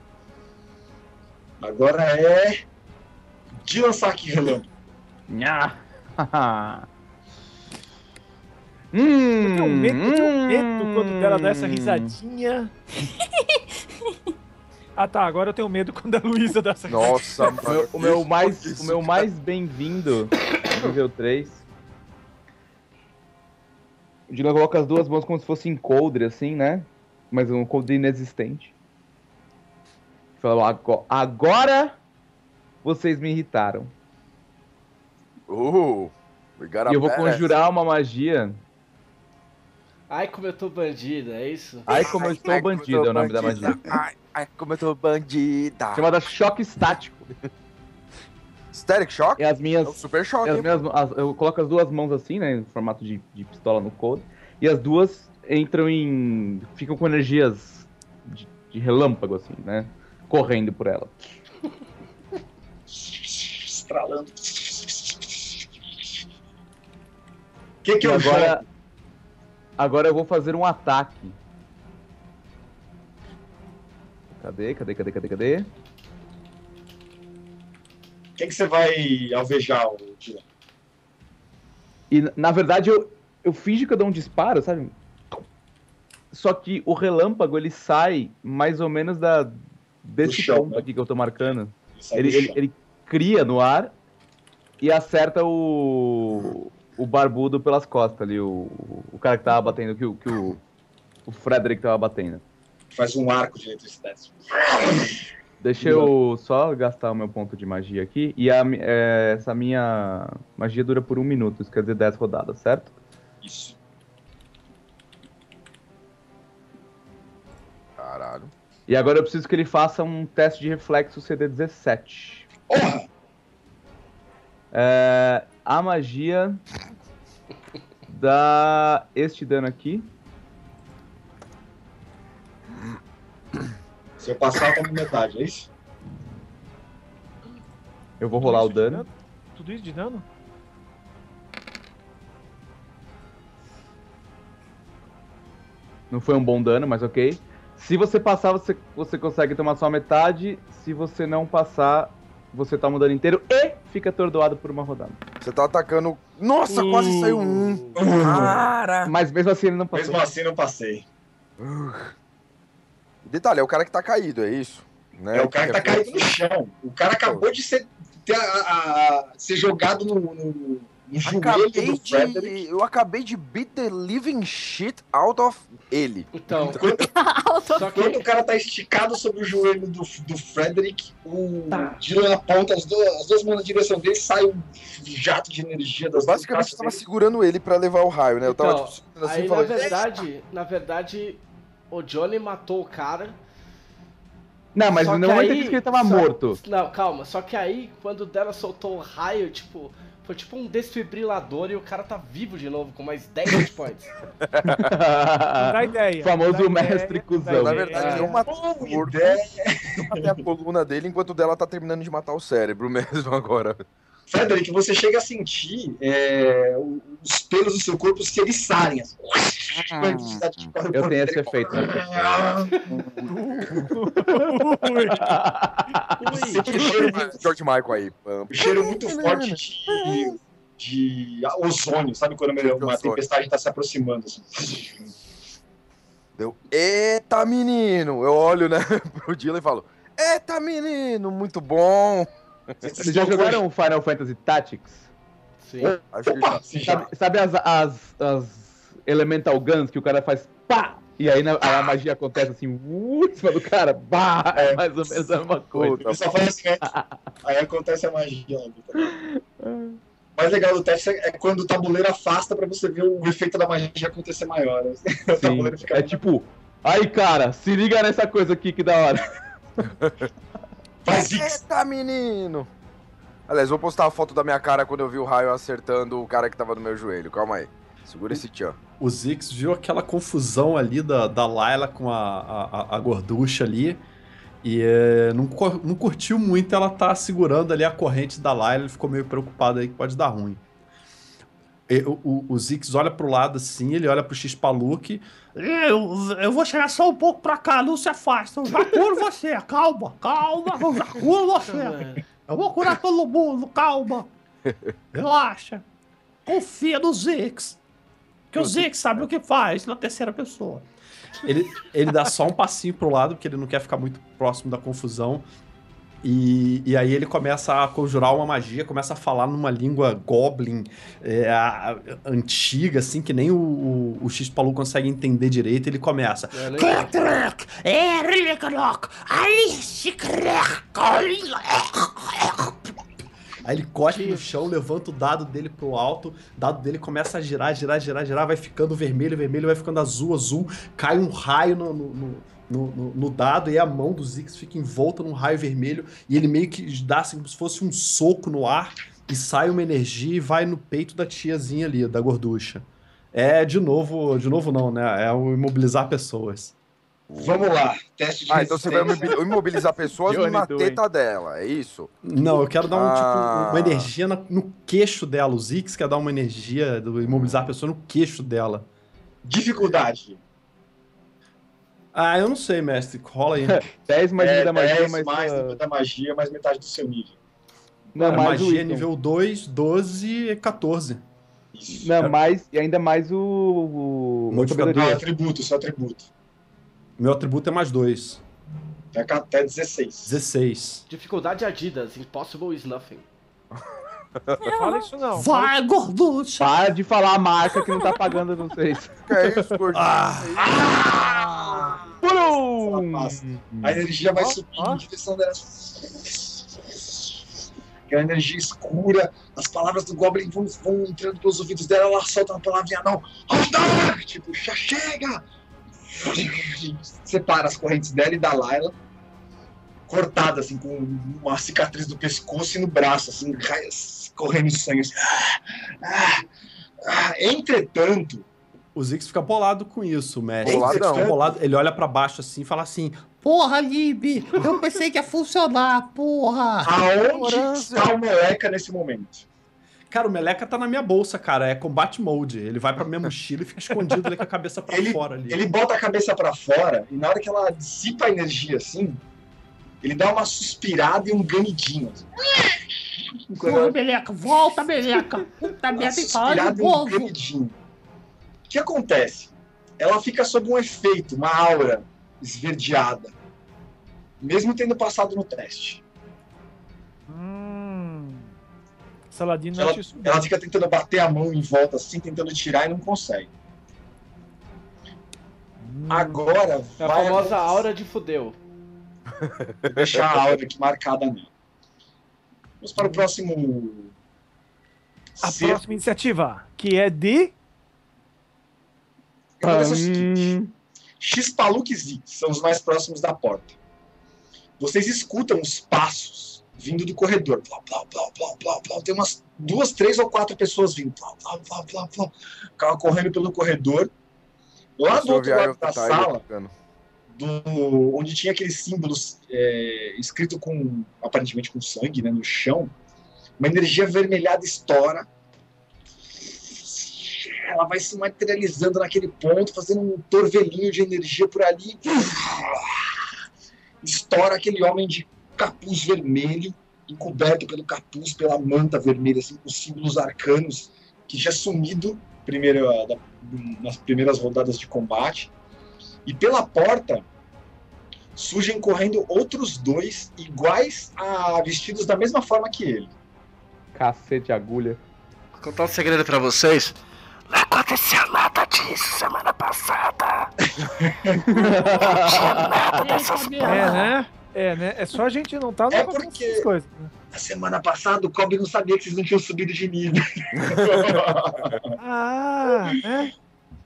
Agora é de lançar aqui relâmpago. Nha. hum, Eu tenho medo, eu tenho medo hum. quando ela dá essa risadinha. Ah tá, agora eu tenho medo quando a Luísa dá essa risadinha. Nossa, O meu, o meu mais, o meu cara. mais bem-vindo, nível três. O Dylan coloca as duas mãos como se fosse em coldre, assim, né? Mas um coldre inexistente. Falou, "Ago- agora vocês me irritaram. Uh, we got a E eu vou badass. conjurar uma magia. Ai, como eu tô bandida, é isso? Ai, como eu estou Ai, como eu bandido, tô é o nome da bandida. magia. Ai, ai, como eu tô bandida. Chamada choque estático. Static Shock? E as minhas. É um super choque. As hein? minhas as- eu coloco as duas mãos assim, né? Em formato de, de pistola no coldre. E as duas entram em. Ficam com energias de, de relâmpago, assim, né? Correndo por ela. Estralando. O que, que E eu agora, jogo? agora eu vou fazer um ataque. Cadê, cadê, cadê, cadê, cadê? O que, que você vai alvejar, o Dylan? E na verdade eu, eu finjo que eu dou um disparo, sabe? Só que o relâmpago ele sai mais ou menos da desse chão, ponto né? aqui que eu tô marcando. sai Ele, do ele, chão. ele cria no ar e acerta o, o barbudo pelas costas ali, o, o cara que tava batendo, que, o- que o, o Frederick tava batendo. Faz um arco de eletricidade. Deixa eu só gastar o meu ponto de magia aqui. E a mi- é, essa minha magia dura por um minuto, isso quer dizer dez rodadas, certo? Isso. Caralho. E agora eu preciso que ele faça um teste de reflexo C D dezessete. Porra! É, a magia dá este dano aqui. Se eu passar, eu tomo metade, é isso? Eu vou rolar o Tudo isso de dano. Tudo isso de dano? Não foi um bom dano, mas ok. Se você passar, você, você consegue tomar só metade. Se você não passar, você toma o dano inteiro e fica atordoado por uma rodada. Você tá atacando. Nossa, quase saiu um. Cara. Mas mesmo assim ele não passou. Mesmo assim, não passei. Detalhe, é o cara que tá caído, é isso? Né? É o cara que tá caído no chão. O cara acabou de ser, ter a- a- a- ser jogado no, no, no joelho Acabei do Frederick. de, eu acabei de beat the living shit out of ele. Então, Auto- só que Quando o cara tá esticado sobre o joelho do, do Frederick, o Dylan aponta as duas, as duas mãos na direção dele, sai um jato de energia das Eu basicamente duas tava partes segurando ele pra levar o raio, né? Eu tava Então, tipo, segurando assim aí e na falando. verdade, na verdade, o Johnny matou o cara. Não, mas Só no que momento aí- ele disse que ele tava só- morto. Não, calma, só que aí, quando o dela soltou o raio, tipo, foi tipo um desfibrilador e o cara tá vivo de novo, com mais dez hit points. Não dá ideia. Famoso não dá mestre ideia, cuzão. não dá Na ideia. verdade, É. eu matei Boa o corpo, ideia. eu matei a coluna dele enquanto o dela tá terminando de matar o cérebro mesmo agora. Frederick, você chega a sentir é, o- os pelos do seu corpo se eriçarem. Assim. A eletricidade que corre Eu por tenho dentro. esse efeito, né? Você sente um cheiro, George Michael aí. pam. um cheiro muito forte de, de ozônio, sabe quando uma Ozônio. tempestade está se aproximando? Assim. Deu. Eita, menino! Eu olho, né, pro Dylan e falo: Eita, menino! Muito bom! Vocês já jogaram Final Fantasy Tactics? Sim. Acho que Opa, já. se já. Sabe, sabe as, as, as Elemental Guns que o cara faz pá! E aí na- a magia acontece assim, uh, em cima do cara, bah! É mais ou menos a mesma coisa. Ele só faz assim, né? Aí acontece a magia. Lá, tá? O mais legal do teste é quando o tabuleiro afasta pra você ver o efeito da magia acontecer maior. O Sim, tabuleiro fica é tipo, aí cara, se liga nessa coisa aqui que da hora. Faz isso. Eita, menino! Aliás, vou postar a foto da minha cara quando eu vi o raio acertando o cara que tava no meu joelho. Calma aí. Segura esse tchan. O Zix viu aquela confusão ali da, da Layla com a, a, a gorducha ali. E é, não, não curtiu muito ela tá segurando ali a corrente da Layla. Ele ficou meio preocupado aí que pode dar ruim. E, o, o, o Zix olha pro lado assim, ele olha pro X-Paluk. Eu, eu vou chegar só um pouco pra cá, não se afasta. Eu já curo você, calma, calma, eu já curo você. Eu vou curar todo mundo, calma. Relaxa. Confia no Zix. Que o Zix sabe o que faz na terceira pessoa. Ele, ele dá só um passinho pro lado, porque ele não quer ficar muito próximo da confusão. E, e aí ele começa a conjurar uma magia, começa a falar numa língua goblin é, a- a- antiga, assim, que nem o, o, o X-Palu consegue entender direito. Ele começa. É legal. Aí ele cospe no chão, levanta o dado dele pro alto, o dado dele começa a girar, girar, girar, girar, vai ficando vermelho, vermelho, vai ficando azul, azul, cai um raio no, no, no, no- no- no dado e a mão do Zix fica envolta num raio vermelho e ele meio que dá assim como se fosse um soco no ar e sai uma energia e vai no peito da tiazinha ali, da gorducha. É, de novo, de novo não, né? É o imobilizar pessoas. Vamos lá, teste de Ah, então você vai resistência. imobil- imobilizar pessoas Johnny na Doe. teta dela, é isso? Não, eu quero dar um, Ah. tipo, uma energia na- no queixo dela. O Zix quer dar uma energia do imobilizar a pessoa no queixo dela. Dificuldade. Ah, eu não sei, mestre. Rola aí. dez mais É, nível da magia, dez mais. mais uh, nível da magia, mais metade do seu nível. Não, A mais o magia é item. nível dois, doze e quatorze. Isso. Não, mais. E ainda mais o. o O modificador. Não, sabedoria. atributo, seu atributo. Meu atributo é mais dois. Vai cá até dezesseis. dezesseis. Dificuldade Adidas, impossible is nothing. Fala isso não. Vai, gorducha. Para de falar a marca que não tá pagando vocês. Que é isso, gordinho? Ela passa. A energia vai Ó, subir ó. em direção dela. Aquela energia escura, as palavras do Goblin vão, vão entrando pelos ouvidos dela, ela solta uma palavrinha não. Rodar! Tipo, já chega! Separa as correntes dela e da Layla, cortada assim, com uma cicatriz no pescoço e no braço, assim, correndo sangue. Assim. Ah, ah. Entretanto, O Zix fica bolado com isso, mestre. Boladão. O Zix fica bolado, ele olha pra baixo assim e fala assim: Porra, Lib, eu pensei que ia funcionar, porra. aonde Ignorância. está o Meleca nesse momento? Cara, o Meleca tá na minha bolsa, cara. É combat mode. Ele vai pra minha mochila e fica escondido ali com a cabeça pra Ele, fora ali. ele bota a cabeça pra fora e na hora que ela dissipa a energia assim, ele dá uma suspirada e um ganidinho. Assim. Porra, Meleca, volta, Meleca. Puta Uma merda, tem que falar de suspirada e um novo. ganidinho. O que acontece? Ela fica sob um efeito, uma aura esverdeada, mesmo tendo passado no teste. Hum. Saladino Ela, acha isso. ela fica tentando bater a mão em volta assim, tentando tirar e não consegue. Agora É a vai famosa aura de fudeu. Vou deixar a aura aqui marcada nela. Vamos para o próximo. A Ser- próxima iniciativa, que é de. Eu vou dizer o seguinte: Hum, X-Paluk e Zix são os mais próximos da porta. Vocês escutam os passos vindo do corredor. Plá, plá, plá, plá, plá, plá. Tem umas duas, três ou quatro pessoas vindo. Plá, plá, plá, plá, plá. Ficam correndo pelo corredor. Lá do outro lado da sala, do, onde tinha aqueles símbolos é, escrito com, aparentemente com sangue, né, no chão, uma energia avermelhada estoura. Ela vai se materializando naquele ponto, fazendo um torvelinho de energia por ali. Estoura aquele homem de capuz vermelho, encoberto pelo capuz, pela manta vermelha, assim, com símbolos arcanos, que tinha sumido primeiro, da, nas primeiras rodadas de combate. E pela porta surgem correndo outros dois, iguais a vestidos da mesma forma que ele. cacete, agulha. Vou contar um segredo pra vocês. Não aconteceu nada disso semana passada. Não tinha nada dessas É, porra. né? É, né? É só a gente não tá no É porque- coisas. Né? Na semana passada o Kobe não sabia que vocês não tinham subido de nível. Ah, né?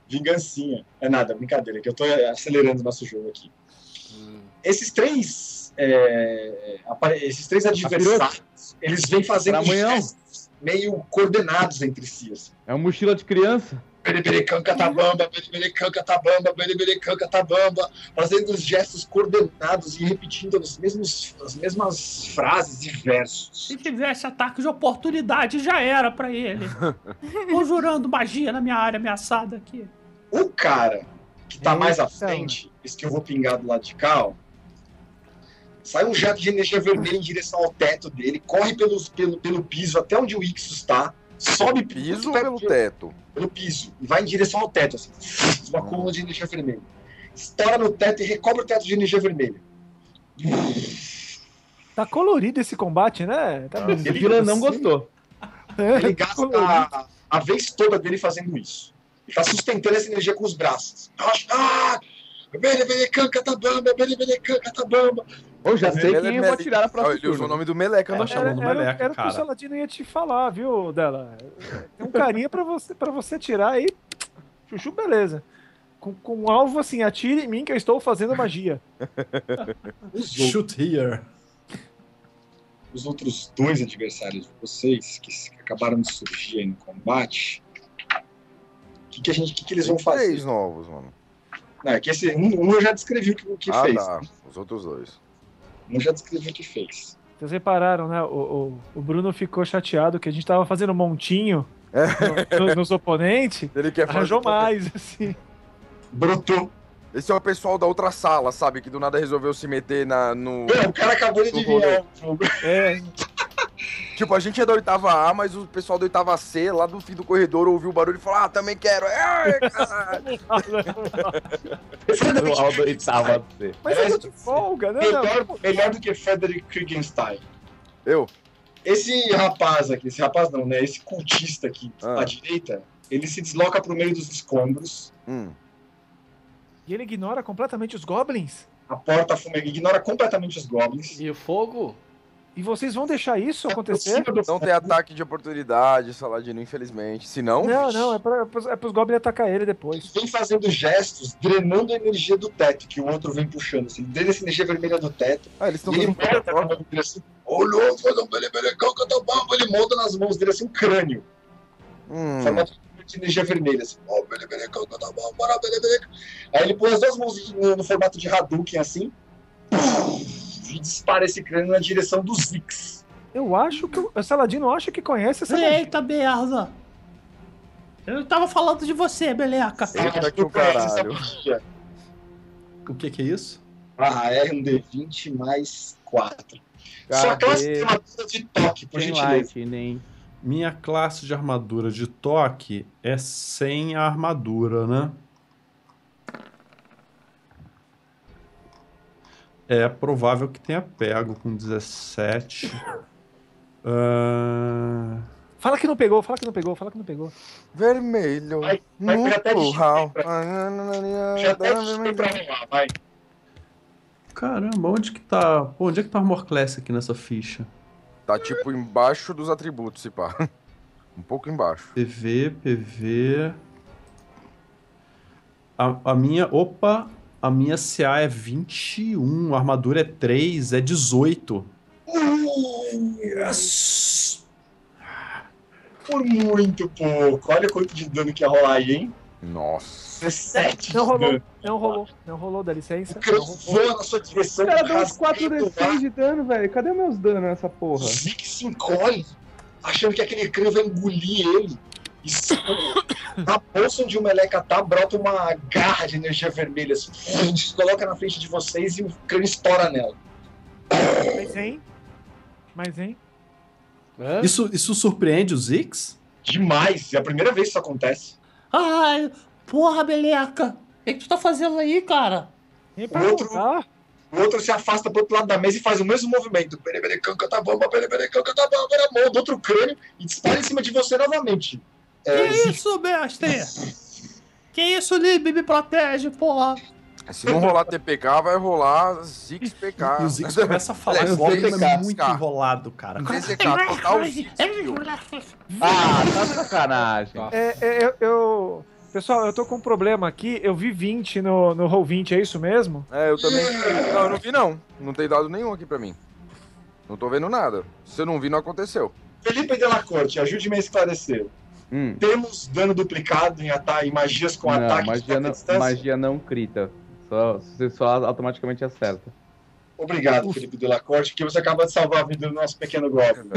Vingancinha. É nada, brincadeira, que eu tô acelerando o nosso jogo aqui. Esses três é, apare- esses três adversários, eles vêm fazendo Pra amanhã. gestos meio coordenados entre si, assim. É um mochila de criança. Bereberecão catabamba, bereberecão catabamba, bereberecão catabamba, fazendo os gestos coordenados e repetindo os mesmos, as mesmas frases e versos. Se tivesse ataque de oportunidade, já era pra ele. Conjurando magia na minha área ameaçada aqui. O cara que tá mais à Eita. frente, esse que eu vou pingar do lado de cá, ó, sai um jato de energia vermelha em direção ao teto dele, corre pelos, pelo, pelo piso até onde o Ixus tá, sobe Piso ou perto pelo de- teto? pelo piso e vai em direção ao teto, assim, uma coluna de energia vermelha. Estoura no teto e recobre o teto de energia vermelha. Tá colorido esse combate, né? Tá O bonito, Vila não assim. gostou. É, Ele tá gasta colorido. a, a vez toda dele fazendo isso. Ele tá sustentando essa energia com os braços. Ah! Bereberecão catabamba, bereberecão catabamba. Eu já sei Mele- quem eu vou Mele- atirar na Ó, próxima ele usou o turno. nome do Meleca Tá no chamando Era, era, Meleca, era o que o cara. Saladino ia te falar, viu, Dela? Tem um carinha pra você, pra você tirar aí. Chuchu, beleza. Com, com um alvo assim, atire em mim que eu estou fazendo magia. Os, outros, Shoot here. os outros dois adversários de vocês, que, s- que acabaram de surgir aí no combate, o que, que, a gente, que, que eles vão Tem fazer? três novos, mano. Não, é que esse, um, um eu já descrevi o que, o que ah, fez. tá. Os outros dois. Um eu já descrevi o que fez. Vocês repararam, né? O, o, o Bruno ficou chateado que a gente tava fazendo montinho no- no- nos oponentes. Ele quer fazer Arranjou também. mais, assim. Brotou. Esse é o pessoal da outra sala, sabe? Que do nada resolveu se meter na, no. Meu, o cara acabou de No adivinhar o jogo. É, Tipo, a gente é da oitava A, mas o pessoal da oitava C, lá do fim do corredor, ouviu o barulho e falou: ah, também quero. Ai, caralho. O Aldo oitava C. mas eu tô de folga, né? Melhor, melhor do que Frederick Kriegenstein. Eu? Esse rapaz aqui, esse rapaz não, né? Esse cultista aqui Ah. à direita, ele se desloca pro meio dos escombros. Hum. E ele ignora completamente os goblins. A porta fumega, ignora completamente os goblins. E o fogo? E vocês vão deixar isso acontecer? Aproxima do Não tem ataque de oportunidade, Saladino, infelizmente. Se não. Não, não, é, pra, é pros goblins atacar ele depois. Vem fazendo gestos, drenando a energia do teto, que o outro vem puxando. Assim, drena essa energia vermelha do teto. Ah, eles estão E ele fazendo monta na mão dele assim, olhou, faz um belebelecão, catabamba, ele monta nas mãos dele assim um crânio. Hum. Formato de energia vermelha, assim, ó, belebelecão, catabamba, bora, belebelecão. Aí ele põe as duas mãos no, no formato de Hadouken assim, e dispara esse crânio na direção dos Zix. Eu acho que o o Saladino acha que conhece essa magia. Eita, merda. Eu tava falando de você, Meleca. Eita que o Conhece essa caralho. magia. O que que é isso? Ah, é um D vinte mais quatro. Cadê? Sua classe de armadura de toque, por Tem gentileza. Lightning. Minha classe de armadura de toque é sem a armadura, né? É provável que tenha pego com dezessete. Ah, Fala que não pegou, fala que não pegou, fala que não pegou. Vermelho. Vai- vai pegar até no de curral. Já até desculpa pra lá, vai. Caramba, onde que tá. Pô, onde é que tá o Armor Class aqui nessa ficha? Tá tipo embaixo dos atributos, se pá. Um pouco embaixo. P V, P V. A, a minha. Opa! A minha C A é vinte e um, a armadura é três, é dezoito. Yes! Por muito pouco. Olha quanto de dano que ia rolar aí, hein? Nossa. dezessete Não de rolou, dano. não rolou, não rolou, dá licença. O crânio Não rolou. voa na sua direção. O cara deu uns rasga quatro do D ar. seis de dano, velho. Cadê meus danos nessa porra? O Zeke se encolhe, achando que aquele crânio vai engolir ele. E se- na bolsa onde o Meleca tá, brota uma garra de energia vermelha. Assim, se coloca na frente de vocês e o crânio estoura nela. Mas hein? Mas hein? Hã? Isso, isso surpreende os Zix? Demais. É a primeira vez que isso acontece. Ai, porra, Meleca. O que, que tu tá fazendo aí, cara? Vem pra Outro- voltar. O outro se afasta pro outro lado da mesa e faz o mesmo movimento. Pereberecão, catabamba, pereberecão, catabamba, na mão do outro crânio e dispara em cima de você novamente. É, Que isso, mestre? Que isso, Lib? Me protege, porra. Se não rolar T P K, vai rolar Zix P K. E o Zix começa a falar Aliás, Goblin V C K, é muito cara. enrolado, cara. V C K, total Zix. Ah, tá de sacanagem. É, é, eu, eu, Pessoal, eu tô com um problema aqui. Eu vi vinte no, no Roll vinte, é isso mesmo? É, eu também. Não, eu não vi não. Não tem dado nenhum aqui pra mim. Não tô vendo nada. Se eu não vi, não aconteceu. Felipe Delacorte, ajude-me a esclarecer. Hum. Temos dano duplicado em, ata em magias com Não, ataque magia de toque não, à distância? magia não crita. Só, você só automaticamente acerta. Obrigado, Felipe Delacorte, porque você acaba de salvar a vida do nosso pequeno Goblin.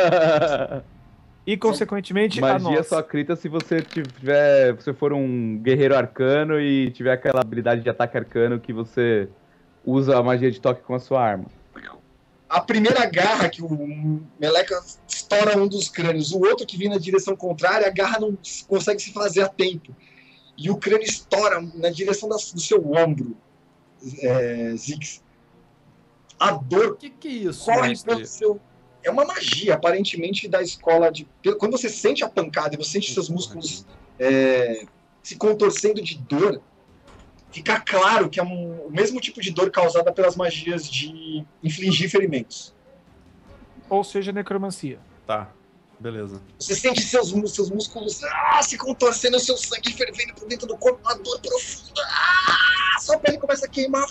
E, consequentemente, a Magia nossa. só crita se você tiver. Se você for um guerreiro arcano e tiver aquela habilidade de ataque arcano que você usa a magia de toque com a sua arma. A primeira garra que o Meleca estoura um dos crânios, o outro que vem na direção contrária, a garra não consegue se fazer a tempo. E o crânio estoura na direção da, do seu ombro, é, Ziggs. A dor Que que é isso, corre mestre? pelo seu... É uma magia, aparentemente, da escola de... Quando você sente a pancada e você sente seus músculos é, se contorcendo de dor, fica claro que é um, o mesmo tipo de dor causada pelas magias de infligir ferimentos. Ou seja, necromancia. Tá, beleza. Você sente seus, mú- seus músculos ah, se contorcendo, seu sangue fervendo por dentro do corpo, uma dor profunda. Ah, sua pele começa a queimar.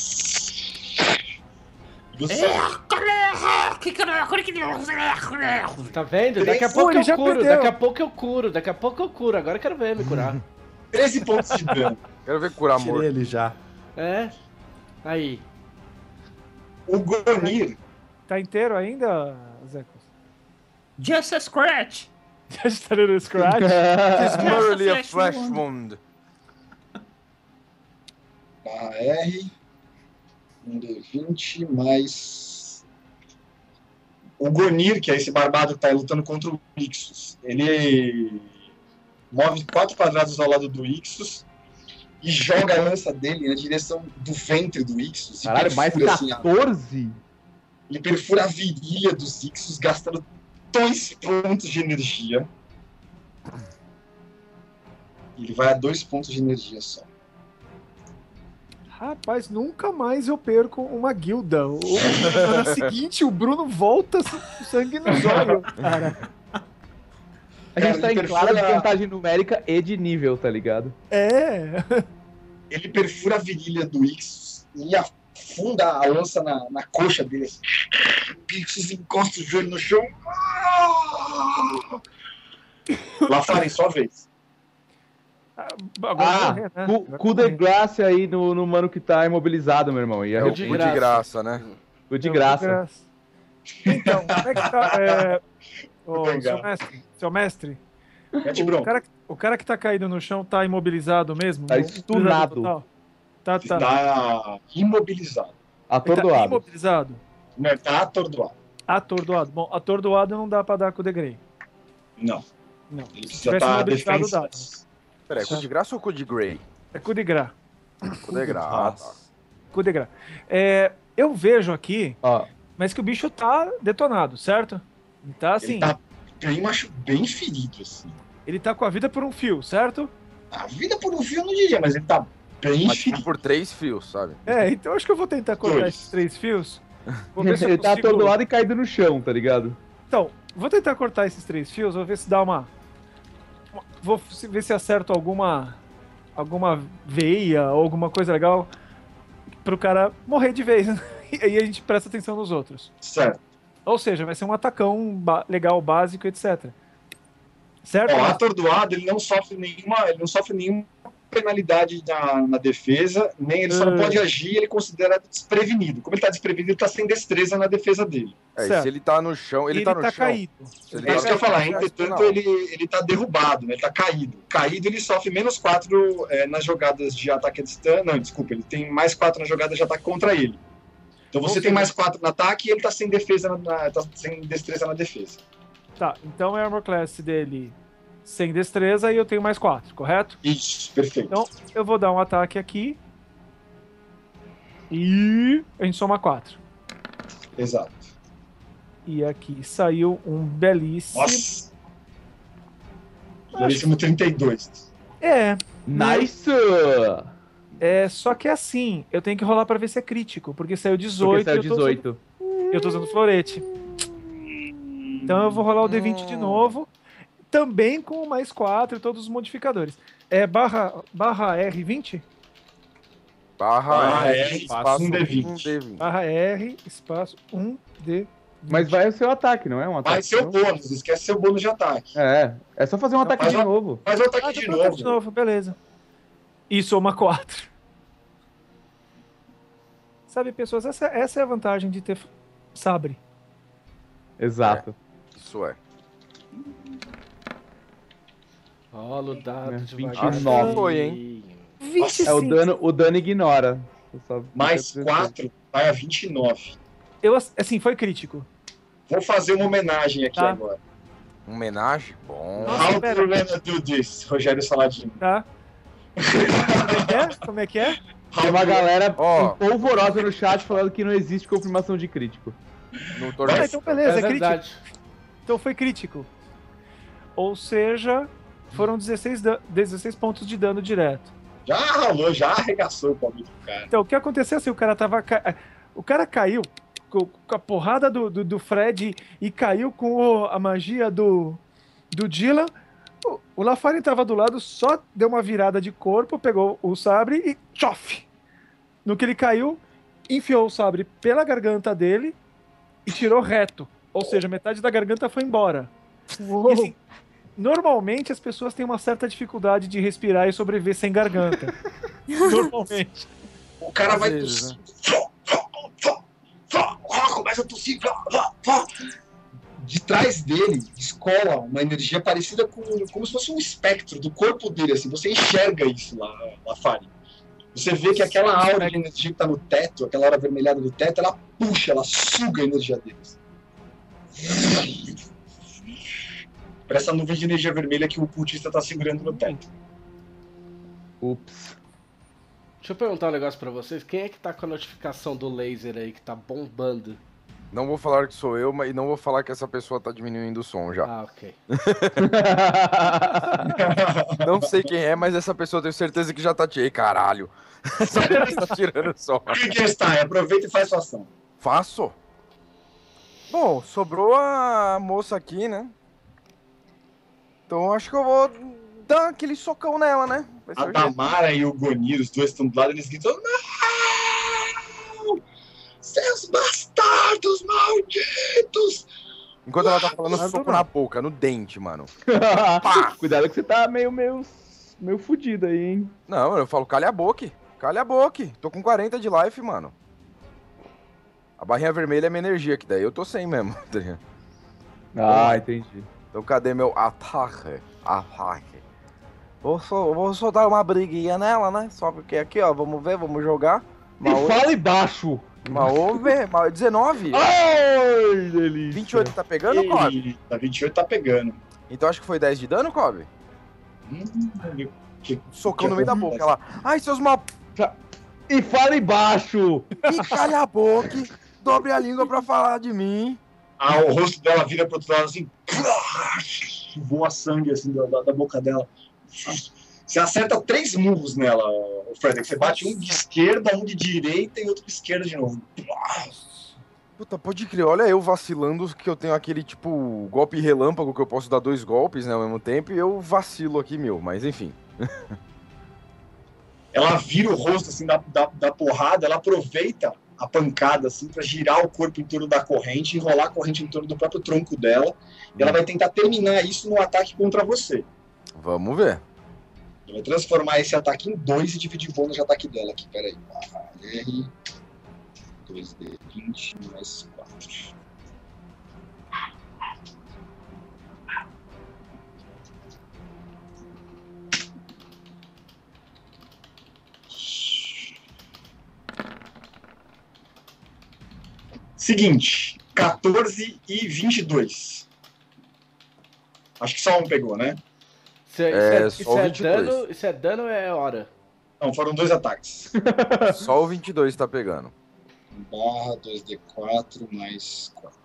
E Você, Tá vendo? Daqui a Três- pouco Ele eu já curo, perdeu. daqui a pouco eu curo, daqui a pouco eu curo. Agora eu quero ver me curar. treze pontos de dano. Quero ver curar Tirei morto. ele já. É? Aí. O Gonir, Tá inteiro ainda, Zecos? Just a scratch. Já está no scratch? It's merely a Flesh flesh wound. wound. barra R, um D vinte, mais... O Gonir, que é esse barbado que tá lutando contra o Ixus, ele move quatro quadrados ao lado do Ixus e joga a lança dele na direção do ventre do Ixus. e Caralho, mais perfura, assim, a- quatorze? Ele perfura a virilha dos Ixus, gastando dois pontos de energia. Ele vai a dois pontos de energia só. Rapaz, nunca mais eu perco uma guilda. O, na semana seguinte, o Bruno volta com sangue nos olhos, cara. A gente Cara, tá ele em clara perfura- desvantagem numérica e de nível, tá ligado? É. Ele perfura a virilha do Ixus e afunda a lança na, na coxa dele. Assim. O Ixus encosta o joelho no chão. Lá fora, em sua vez. Agora vai Ah, morrer, né? cu, Agora cu vai de morrer. graça aí no, no mano que tá imobilizado, meu irmão. E É a o de cu de graça. graça, né? cu de Não, graça. Então, como é que tá? É... Ô, Legal. seu mestre, seu mestre, Mete o bronca. cara, o cara que tá caído no chão tá imobilizado mesmo? Tá Imobilizado stunado. total? Tá, tá. Está imobilizado. Ele tá Atordoado. imobilizado? Não, ele tá atordoado. Atordoado. Bom, atordoado não dá pra dar com o Degrey. Não. Não. Ele Se precisa tivesse estar imobilizado, dá. defensivo. Peraí, cu de graça ou cu de grey? É cu de gra. Cu de graça. Ah, tá. Cu de gra. É, eu vejo aqui, Ó, mas que o bicho tá detonado, certo? Ele tá assim, Ele tá bem, machu... bem ferido, assim. ele tá com a vida por um fio, certo? A vida por um fio eu não diria, mas ele tá bem Mas tipo ferido. por três fios, sabe? É, então acho que eu vou tentar cortar Dois. esses três fios. Vou ver se eu ele tá consigo... atordoado e caído no chão, tá ligado? Então, vou tentar cortar esses três fios, vou ver se dá uma... uma- Vou se- ver se acerto alguma... alguma veia ou alguma coisa legal pro cara morrer de vez. E aí a gente presta atenção nos outros. Certo. Ou seja, vai ser um atacão ba- legal, básico, etcétera. Certo? Ó, o atordoado, ele não sofre nenhuma, ele não sofre nenhuma penalidade na, na defesa, nem ele só não Hum. pode agir, ele é considerado desprevenido. Como ele tá desprevenido, ele tá sem destreza na defesa dele. É, e Certo. se ele tá no chão, ele, ele tá no chão. caído. Se ele É tá isso que eu ia falar, no chão, entretanto, não. ele, ele tá derrubado, né? Ele tá caído. Caído, ele sofre menos quatro é, nas jogadas de ataque a distância. Não, desculpa, ele tem mais quatro nas jogadas de ataque contra ele. Então você Ou tem seja- mais quatro no ataque e ele tá sem defesa, na, na- tá sem destreza na defesa. Tá, então é a armor class dele sem destreza e eu tenho mais quatro, correto? Isso, perfeito. Então eu vou dar um ataque aqui. E a gente soma quatro. Exato. E aqui saiu um belíssimo. Nossa! Belíssimo trinta e dois. É, Nice! é, só que é assim, eu tenho que rolar pra ver se é crítico, porque saiu Porque dezoito. saiu e eu tô usando- dezoito. Eu tô usando florete. Então eu vou rolar o D vinte de novo. Também com mais quatro e todos os modificadores. É barra, barra R vinte? Barra Barra R, R, espaço um D um vinte. D vinte. Barra R, espaço um D vinte. Mas vai o seu ataque, não é um ataque? Vai ser o não? bônus, esquece seu bônus de ataque. É, é só fazer um ataque faz de uma- novo. Faz o ataque Ah, de tá de novo. novo, beleza. E soma quatro. Sabe, pessoas, essa, essa é a vantagem de ter sabre. Exato. Isso é. Rola o dado É, de vinte e devagar. nove foi, hein? vinte e cinco. É o dano, o dano ignora. Eu só- Mais quatro vai a vinte e nove. Eu, assim, foi crítico. Vou fazer uma homenagem aqui Tá. agora. Um homenagem? Bom. Nossa, How pera. to gonna do this, Rogério Saladino. Tá? Como é que é? Como é que é? Tem uma galera Ó. polvorosa no chat falando que não existe confirmação de crítico. No Ah, torneio. então beleza, É é crítico. verdade. Então foi crítico. Ou seja, foram dezesseis, da- dezesseis pontos de dano direto. Já rolou, já arregaçou o palmito do cara. Então, o que aconteceu assim, o cara tava... ca- O cara caiu com, com a porrada do, do, do Fred e caiu com o- a magia do, do Dylan. O, o Lafarin tava do lado, só deu uma virada de corpo, pegou o sabre e tchof! No que ele caiu, enfiou o sabre pela garganta dele e tirou reto. Ou seja, metade da garganta foi embora. E, assim, normalmente as pessoas têm uma certa dificuldade de respirar e sobreviver sem garganta. Normalmente. O cara Às vai vezes, tossir. Começa a tossir. De trás dele escola uma energia parecida com como se fosse um espectro do corpo dele. Assim, você enxerga isso lá, lá Fari. Você vê que aquela aura de energia que tá no teto, aquela aura avermelhada do teto, ela puxa, ela suga a energia deles. Para essa nuvem de energia vermelha que o cultista tá segurando no teto. Ups. Deixa eu perguntar um negócio pra vocês. Quem é que tá com a notificação do laser aí que tá bombando? Não vou falar que sou eu, mas e não vou falar que essa pessoa tá diminuindo o som já. Ah, ok. Não sei quem é, mas essa pessoa eu tenho certeza que já tá tirando. Caralho. Essa pessoa tá tirando o som. O que que está? Aproveita e faz sua ação. Faço. Bom, sobrou a moça aqui, né? Então acho que eu vou dar aquele socão nela, né? Vai ser A o jeito. Tamara e o Gonir, os dois estão do lado, eles gritam: Não! Seus bastardos malditos! Enquanto ela tá falando, Nada soco não. na boca, no dente, mano. Cuidado que você tá meio, meio, meio fudido aí, hein? Não, eu falo, calha a boca. Calha a boca. Tô com quarenta de life, mano. A barrinha vermelha é minha energia, que daí eu tô sem mesmo. Ah, entendi. Então cadê meu ataque? Ataque. Vou, sol- vou soltar uma briguinha nela, né? Só porque aqui, ó, vamos ver, vamos jogar. Uma E fala baixo! Uma over, uma dezenove. Ai, delícia. vinte e oito tá pegando, Cobb? Eita, vinte e oito tá pegando. Então acho que foi dez de dano, Cobb? Hum, que- Socão que no meio da boca, acontece? ela. Ai, seus mal... E fala baixo! E calha a boca, dobre a língua pra falar de mim. Ah, o rosto dela vira pro outro lado assim. Voa sangue assim da, da- da boca dela. Você acerta três murros nela, o Frederick. Você bate um de esquerda, um de direita e outro de esquerda de novo. Puta, pode crer, olha eu vacilando que eu tenho aquele, tipo, golpe relâmpago que eu posso dar dois golpes, né, ao mesmo tempo, e eu vacilo aqui, meu, mas enfim. Ela vira o rosto assim da, da, da porrada, ela aproveita a pancada assim para girar o corpo em torno da corrente, enrolar a corrente em torno do próprio tronco dela, e ela vai tentar terminar isso no ataque contra você. Vamos ver. Ela vai transformar esse ataque em dois e dividir o bônus de ataque dela aqui, peraí. R, dois D vinte mais quatro. Seguinte, quatorze e vinte e dois. Acho que só um pegou, né? Isso é, É, isso é, só isso é vinte e dois. dano, isso é dano ou é hora? Não, foram dois ataques. Só o vinte e dois tá pegando. Barra dois D quatro mais quatro.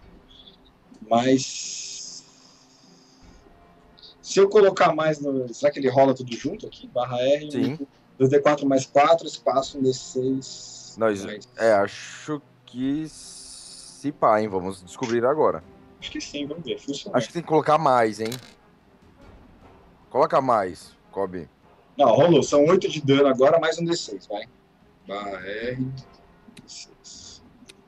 Mas. Se eu colocar mais no. Será que ele rola tudo junto aqui? Barra R. Sim. dois D quatro mais quatro, espaço um D seis. Nós, mais... é, acho que se pá, hein, vamos descobrir agora. Acho que sim, vamos ver. Funciona. Acho que tem que colocar mais, hein. Coloca mais. Kobe. Não, rolou. São oito de dano agora, mais um D seis, vai. Barra R. D seis.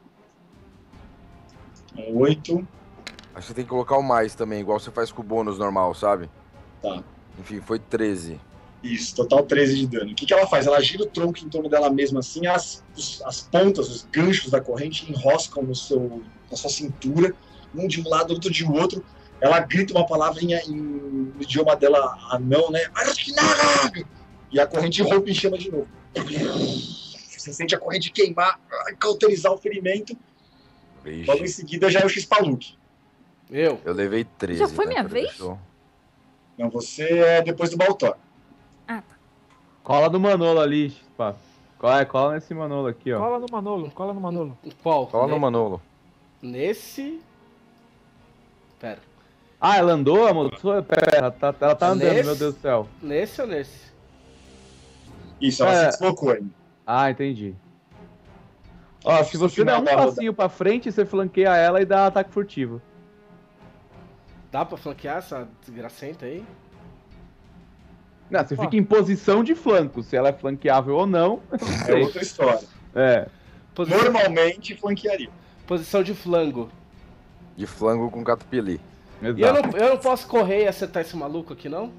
oito. Acho que você tem que colocar o mais também, igual você faz com o bônus normal, sabe? Tá. Enfim, foi treze. Isso, total treze de dano. O que, que ela faz? Ela gira o tronco em torno dela mesma assim, as, os- as pontas, os ganchos da corrente enroscam no seu, na sua cintura, um de um lado, outro de outro. Ela grita uma palavrinha em, no idioma dela anão, né? Arashinara! E a corrente rompe em chama de novo. Você sente a corrente queimar, cauterizar o ferimento. Vixe. Logo em seguida já é o X-Paluk. Eu. Eu levei treze. Já foi né? minha Peraí, vez? deixa eu- Não, você é depois do Baltor. Cola no Manolo ali, Espaço. Cola, cola nesse Manolo aqui, ó. Cola no Manolo, cola no Manolo. Qual? Cola no Ne- Manolo. Nesse. Pera. Ah, ela andou, amor? Pera, ela tá, ela tá andando, Nesse? meu Deus do céu. Nesse ou nesse? Isso, ela É. se deslocou ainda. Ah, entendi. Ó, Eu se fiz no você der final um da rodada. passinho pra frente, você flanqueia ela e dá ataque furtivo. Dá pra flanquear essa desgracenta aí? Não, você Ó. fica em posição de flanco, se ela é flanqueável ou não. É outra história. É. Posição, Normalmente flanquearia. posição de flango. De flango com catupili. E eu Exato. não, eu não posso correr e acertar esse maluco aqui, não?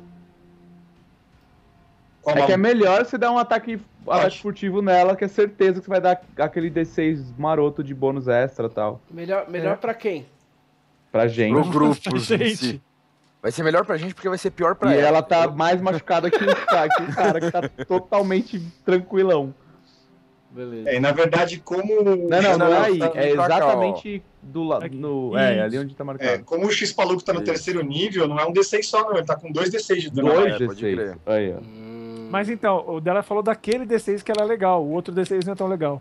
Qual É que é maluco? melhor você dar um ataque, ataque furtivo nela, que é certeza que você vai dar aquele D seis maroto de bônus extra e tal. Melhor, melhor É. pra quem? Pra gente. Pro grupo, Gente. gente. Vai ser melhor pra gente porque vai ser pior pra E ela. ela tá mais machucada que o cara, que o cara que tá totalmente tranquilão. Beleza. É, na verdade, como. Não, não, não é aí. tá É vindo pra cá, exatamente do lado. Aqui. No, é, Isso. ali onde tá É, marcado. como o X-Paluk tá no Isso. terceiro nível, não é um D seis só, não. Ele tá com dois D seis de dano. Dois mais. é, pode D seis. crer. Aí, ó. Hum, Mas então, o dela falou daquele D seis que era legal, o outro D seis não é tão legal.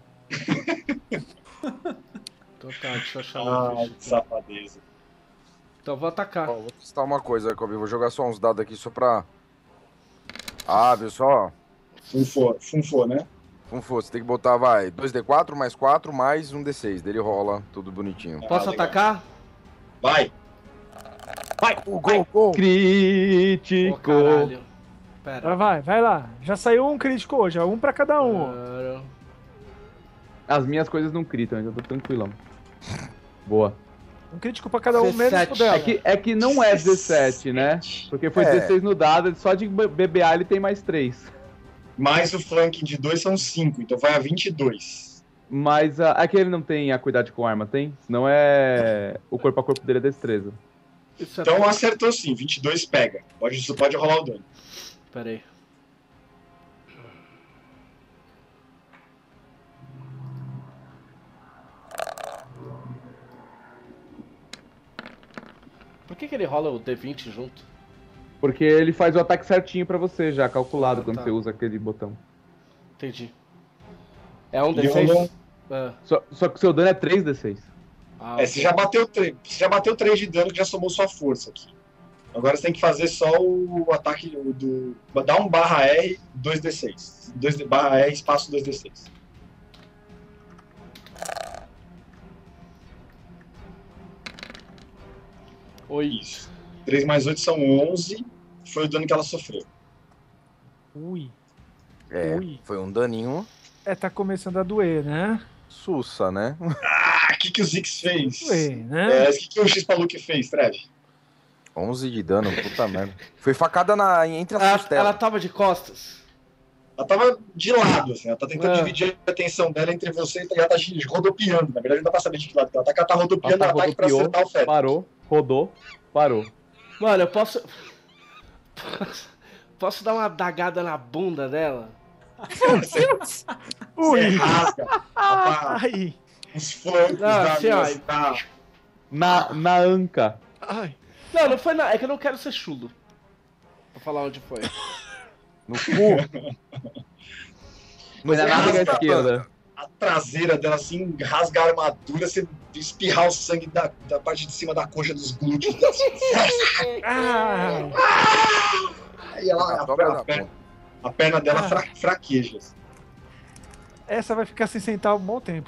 Então tá, deixa eu achar Ah, meu que ficha. safadeza. Então eu vou atacar. Ó, vou testar uma coisa, Kobe. Vou jogar só uns dados aqui só pra. Ah, viu só? Funfou, funfou, né? Funfou, você tem que botar, vai, dois D quatro mais quatro mais um D seis. Dele rola, tudo bonitinho. Posso Ah, legal. atacar? Vai. O gol, gol! Ô, Crítico. caralho. Pera. Ah, vai, vai lá. Já saiu um crítico hoje, ó, um pra cada um. ó. Pera. As minhas coisas não critam, então eu tô tranquilão. Boa. Um crítico pra cada um, menos dezessete. o dela. É que, é que não é dezessete, né? Porque foi É. dezesseis no dado, só de B B A ele tem mais três. Mais o flanking de dois são cinco, então vai a vinte e dois. Mas a, aqui ele não tem acuidade com arma, tem? Senão é. O corpo a corpo dele é destreza. Isso é... Então acertou sim, vinte e dois pega. Pode, isso pode rolar o dano. Pera aí. Por que, que ele rola o D vinte junto? Porque ele faz o ataque certinho pra você já, calculado, Ah, quando tá. você usa aquele botão. Entendi. É um Ele D seis? rolou- Ah, Só, só que o seu dano é três D seis. ah, É, você já bateu três. Você já bateu três de dano que já somou sua força aqui. Agora você tem que fazer só o ataque do. Dá um barra R, dois D seis. dois D, barra R, espaço dois D seis. Oi. Isso. três mais oito são onze. Foi o dano que ela sofreu. Ui. É, Ui. foi um daninho. É, tá começando a doer, né? Sussa, né? Ah, o que, que o Zix fez? Doer, né? É, o que, que o X-Paluk fez, Trev? onze de dano, puta merda. Foi facada na, entre as Ela, costelas. ela tava de costas. Ela tava de lado, assim. Ela tá tentando Ah. dividir a atenção dela entre você e ela tá rodopiando. Na verdade, não dá pra saber de que lado que ela tá. Ela tá Ela rodopiando tá o ataque pra rodopiou, acertar o Fed. parou, rodou, parou. Mano, eu posso. Posso dar uma dagada na bunda dela? Você Ui. rasga a- Ai. os flancos Não, da, assim, ó. da- Na, na anca. Ai. Não, não foi nada. É que eu não quero ser chulo. Vou falar onde foi. No cu. Foi na Você nádega rasga esquerda. a traseira dela, assim, rasga a armadura, você espirrar o sangue da, da parte de cima da coxa dos glúteos. Ai. Aí ela, a, Dobra a, da perna, ponta. a perna dela Ah. fra, fraqueja. assim. Essa vai ficar sem sentar um bom tempo.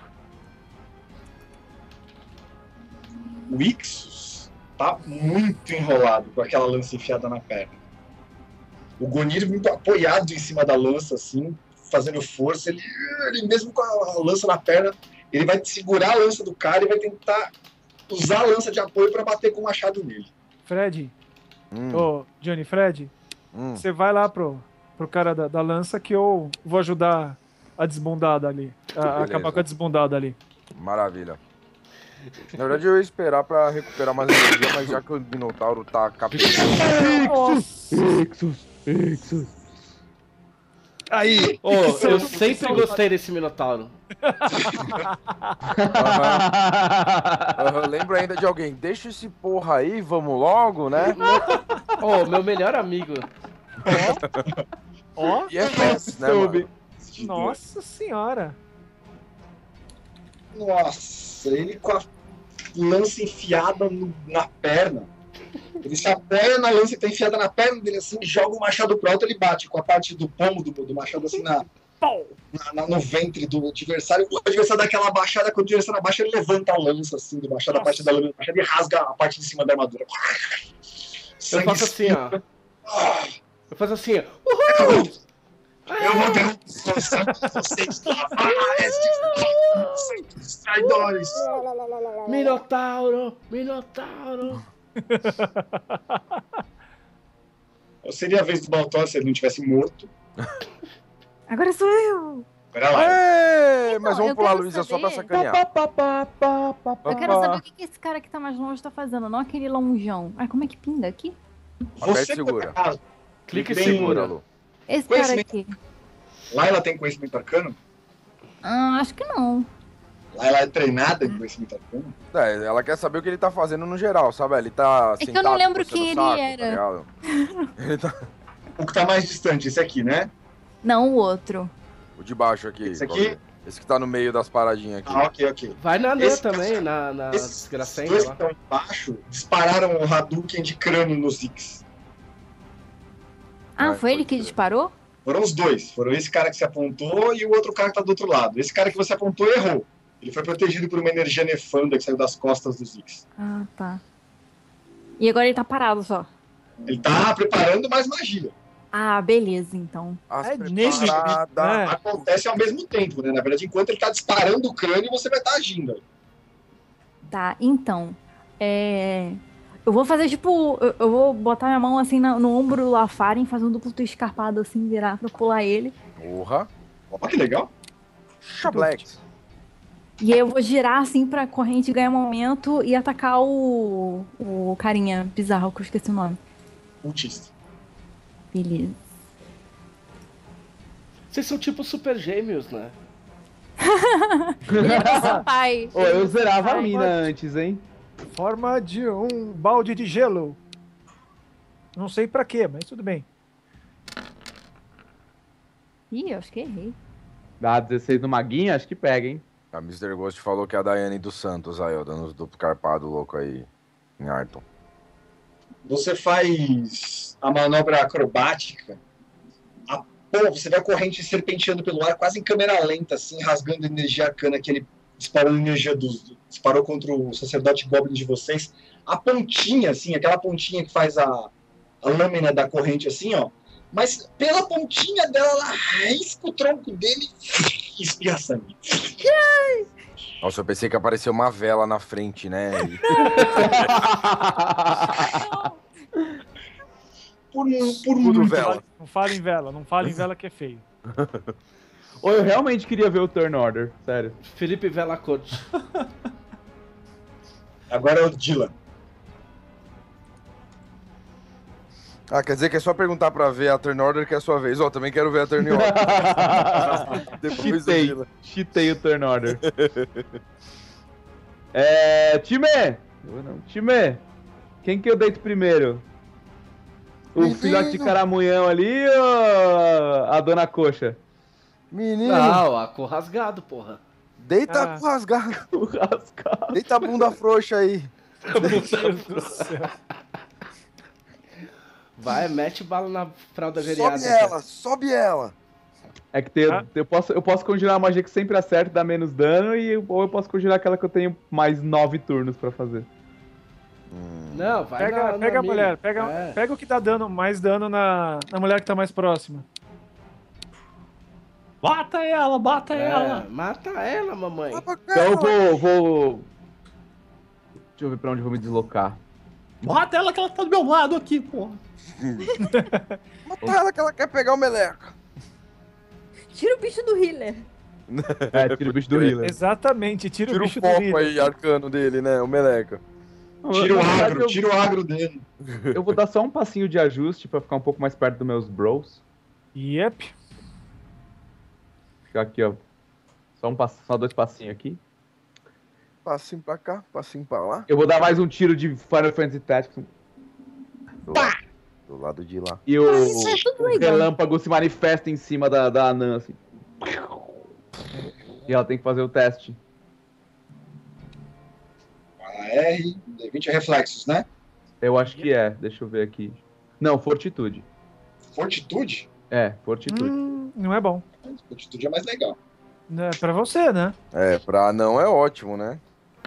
O Ixus tá muito enrolado com aquela lança enfiada na perna. O Gonir muito apoiado em cima da lança, assim, fazendo força. Ele, ele mesmo com a lança na perna, ele vai segurar a lança do cara e vai tentar usar a lança de apoio para bater com o machado nele. Fred, Hum, ô, Johnny, Fred, hum. você vai lá pro, pro cara da, da lança que eu vou ajudar a desbundada ali. A, a Beleza. acabar com a desbundada ali. Maravilha. Na verdade, eu ia esperar pra recuperar mais energia, mas já que o Minotauro tá capitão. Ixos, Ixos. Aí! Ô, eu sempre gostei desse Minotauro. Eu lembro ainda de alguém, deixa esse porra aí, vamos logo, né? Ô, meu melhor amigo. Ó, E é fast, né, Soube. mano? nossa senhora! Nossa, ele com a lança enfiada no- na perna. Ele se apoia na lança que tá enfiada na perna dele, assim, joga o machado pro alto, ele bate com a parte do pomo do, do machado, assim, na, na- na- no ventre do adversário. O adversário dá aquela baixada, quando o adversário abaixa, ele levanta a lança, assim, do machado, a parte da lâmina do machado, e rasga a parte de cima da armadura. Eu faço assim, ó. Ah, Eu faço assim, ó. Uhul! eu vou derrubar vocês lá, estes traidores. Minotauro! Minotauro! Seria a vez do Baltor se ele não tivesse morto. Agora sou eu. Pera lá. Ê, mas Então, vamos eu pular, quero Luísa, só pra saber- sacanear. Eu quero saber o que que esse cara que tá mais longe tá fazendo, não aquele longeão. Ah, como é que pinda aqui? Aperta e Você segura. por acaso, Clica e tem- segura. Lu. Esse cara Conhecimento. aqui. Lá ela tem conhecimento arcano? Ah, acho que não. Lá ela é treinada em conhecimento arcano? É, ela quer saber o que ele tá fazendo no geral, sabe? Ele tá É que eu sentado, não lembro coçando quem o saco, ele era. tá ligado? Ele tá... O que tá mais distante, esse aqui, né? Não o outro. O de baixo aqui. Esse qual aqui? que é? Esse que tá no meio das paradinhas aqui. Ah, ok, ok. Vai na Nã Esse- também, na, na Esses desgracenta dois que lá. estão embaixo dispararam o Hadouken de crânio no Zix. Ah, Ah, foi ele pode que crer. disparou? Foram os dois. Foram esse cara que se apontou e o outro cara que tá do outro lado. Esse cara que você apontou errou. Ele foi protegido por uma energia nefanda que saiu das costas do Zix. Ah, tá. E agora ele tá parado só. Ele tá preparando mais magia. Ah, beleza, então. As É nele, preparadas. né? Acontece ao mesmo tempo, né? Na verdade, enquanto ele tá disparando o crânio, você vai estar agindo. Tá, então. É. Eu vou fazer tipo. Eu, eu vou botar minha mão assim na- no ombro do Lafaren, fazer um duplo twist escarpado assim, virar pra pular ele. Porra. Ó, que legal. Chablex. E aí eu vou girar assim pra corrente ganhar momento e atacar o. O carinha bizarro, que eu esqueci o nome. Ultista. Beleza. Vocês são tipo super gêmeos, né? Ele é meu senpai. Ô, eu zerava a Ai, mina antes, hein? Forma de um balde de gelo. Não sei pra quê, mas tudo bem. Ih, eu acho que errei. Dá dezesseis no Maguinho, acho que pega, hein? A mister Ghost falou que é a Daiane dos Santos aí, ó, dando os duplo carpado louco aí em Arton. Você faz a manobra acrobática. A pô, você vai a corrente serpenteando pelo ar, quase em câmera lenta, assim, rasgando energia arcana que ele disparou energia dos. Disparou contra o sacerdote Goblin de vocês. A pontinha, assim, aquela pontinha que faz a, a lâmina da corrente, assim, ó. Mas pela pontinha dela, ela risca o tronco dele e espirra sangue. Nossa, eu pensei que apareceu uma vela na frente, né? E- Por, um- por Tudo um. vela. Não fala em vela, não fala em vela que é feio. Ô, eu realmente queria ver o Turn Order, sério. Felipe Vela Corte. Agora é o Dylan. Ah, quer dizer que é só perguntar pra ver a turn order que é a sua vez. Ó, também quero ver a turn order. Depois do Chitei, Dylan. chitei o Turn Order. É. Time! Eu não. Time! Quem que eu deito primeiro? O Menino. filhote de caramunhão ali ou a dona coxa? Menino, Não, a cor rasgado, porra. deita Ah. com rasgado. O rascado. Deita a bunda frouxa aí. Vai, mete bala na fralda Sobe geriátrica. ela, sobe ela. É que tem, Ah. eu, posso, eu posso conjurar a magia que sempre acerta e dá menos dano, e, ou eu posso conjurar aquela que eu tenho mais nove turnos pra fazer. Não, vai Pega, na, na pega a mira. mulher, pega, É. pega o que dá dano, mais dano na, na mulher que tá mais próxima. Bata ela, bata É, ela. mata ela, mamãe. Então eu vou, vou. Deixa eu ver pra onde eu vou me deslocar. Bata ela que ela tá do meu lado aqui, porra. Mata ela que ela quer pegar o meleca. Tira o bicho do healer. É, tira o bicho do healer. Exatamente, tira, Tira o o bicho do foco líder. aí, arcano dele, né? O meleca. Tira o Na verdade, agro, eu- tira o agro dele. Eu vou dar só um passinho de ajuste pra ficar um pouco mais perto dos meus bros. Yep. Ficar aqui, ó. Só, um passo, só dois passinhos aqui. Passinho pra cá, passinho pra lá. Eu vou dar mais um tiro de Final Fantasy Tactics. Do lado, do lado de lá. E o, Ah, isso é tudo o legal. relâmpago se manifesta em cima da, da anã, assim. E ela tem que fazer o teste. A R, D vinte é reflexos, né? Eu acho que é. Deixa eu ver aqui. Não, fortitude. Fortitude? É, fortitude. Hum, não é bom. Fortitude é mais legal. É pra você, né? É, pra não é ótimo, né?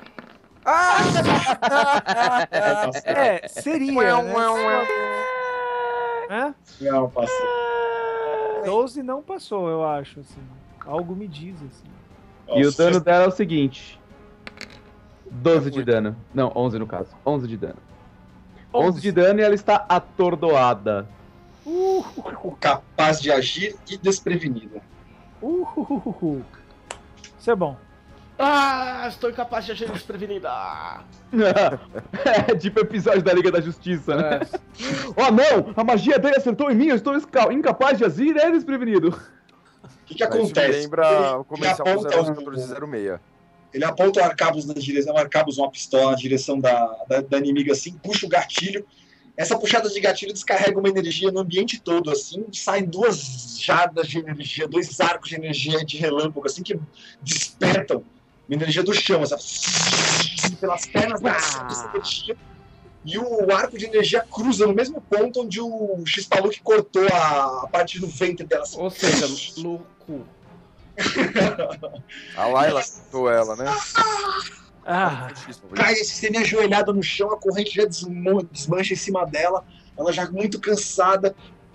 É, seria, né? É? Não, passou. doze não passou, eu acho, assim. Algo me diz, assim. E o Nossa, dano dela é o seguinte. doze de dano. Não, onze no caso. onze de dano. onze de dano e ela está atordoada. capaz de agir e desprevenida. Uhuhuhu. Isso é bom. Ah, estou incapaz de agir desprevenida. É tipo episódio da Liga da Justiça, né? É. Oh não! A magia dele acertou em mim, eu estou esca- incapaz de agir e é desprevenido. O que, que Isso me acontece? lembra Ele- o comercial ele do aponta zero onze um- quatorze zero seis. Ele aponta o arcabuz na direção, o arcabuz, uma pistola na direção da, da, da inimiga assim, puxa o gatilho. Essa puxada de gatilho descarrega uma energia no ambiente todo, assim, saem duas jadas de energia, dois arcos de energia de relâmpago, assim, que despertam uma energia do chão, essa, pelas pernas da essa energia. E o arco de energia cruza no mesmo ponto onde o X-Paluk cortou a, a parte do ventre dela. Assim. Ou seja, no cu. A Layla citou ela, né? Ah, Cai semi-ajoelhada no chão, a corrente já desmo- desmancha em cima dela, ela já muito cansada.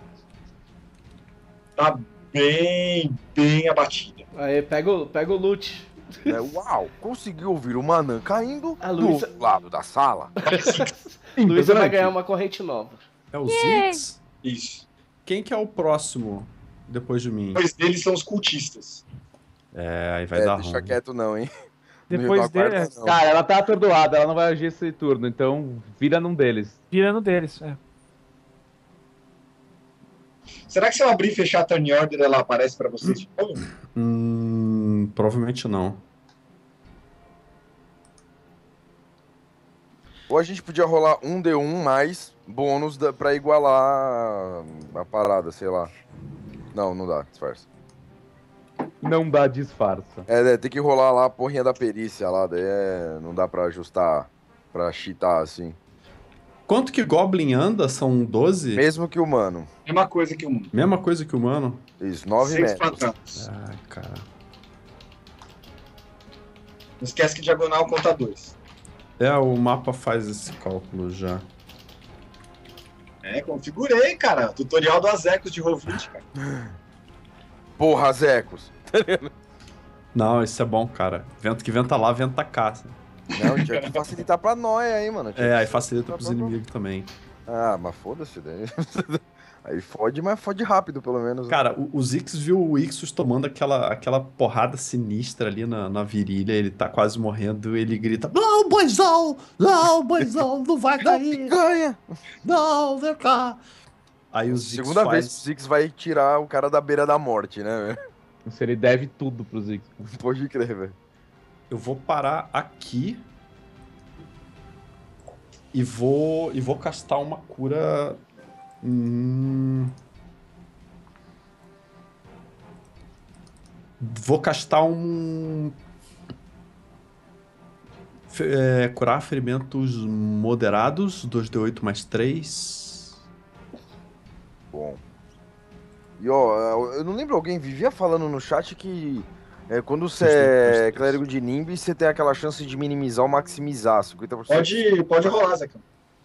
Tá bem, bem abatida. Aí pega o, pega o loot. É, uau, conseguiu ouvir o Manã caindo A do Luísa- outro lado da sala. Luísa vai ganhar uma corrente nova. É o Zix? Isso. Quem que é o próximo depois de mim? Depois deles são os cultistas. É, aí vai É, dar deixa ruim. quieto não, hein? depois Não aguarda, dele, não. Cara, ela tá atordoada, ela não vai agir esse turno, então vira num deles. virando deles. É. Será que se eu abrir e fechar a turn order, ela aparece pra vocês de novo? Hum, provavelmente não. Ou a gente podia rolar um D um mais bônus da, pra igualar a parada, sei lá. Não, não dá, disfarça. Não dá disfarça. É, é, tem que rolar lá a porrinha da perícia lá, daí é, não dá pra ajustar, pra cheatar assim. Quanto que Goblin anda? São doze? Mesmo que humano. Mesma coisa que o mundo. Mesma coisa que o humano? Isso, nove Seis metros. quadrados. Ai, cara. Não esquece que diagonal conta dois. É, o mapa faz esse cálculo já. É, configurei, cara. Tutorial do Azecos de roll vinte, cara. Porra, Zecos. Não, isso é bom, cara. Vento que venta lá, venta cá. Não, tinha que facilitar pra nós aí, mano. Tinha É, que aí facilita pros facilitar pra- inimigos também. Ah, mas foda-se daí. Aí fode, mas fode rápido, pelo menos. Cara, o, o Zix viu o Ixus tomando aquela, aquela porrada sinistra ali na, na virilha, ele tá quase morrendo, ele grita: Não, boizão! Não, boizão, não vai Não, cair! picanha! Não, vem cá! Aí o Zix Segunda faz... vez que o Zix vai tirar o cara da beira da morte, né, velho? Se ele deve tudo pro Zix. Pode crer, velho. Eu vou parar aqui e vou e vou castar uma cura. Hum... Vou castar um. Fe- é, curar ferimentos moderados, dois D oito mais três. Bom. E ó, eu não lembro, alguém vivia falando no chat que É, quando você é clérigo de Nimbi, você tem aquela chance de minimizar ou maximizar, cinquenta por cento. Pode, pode rolar, Zé.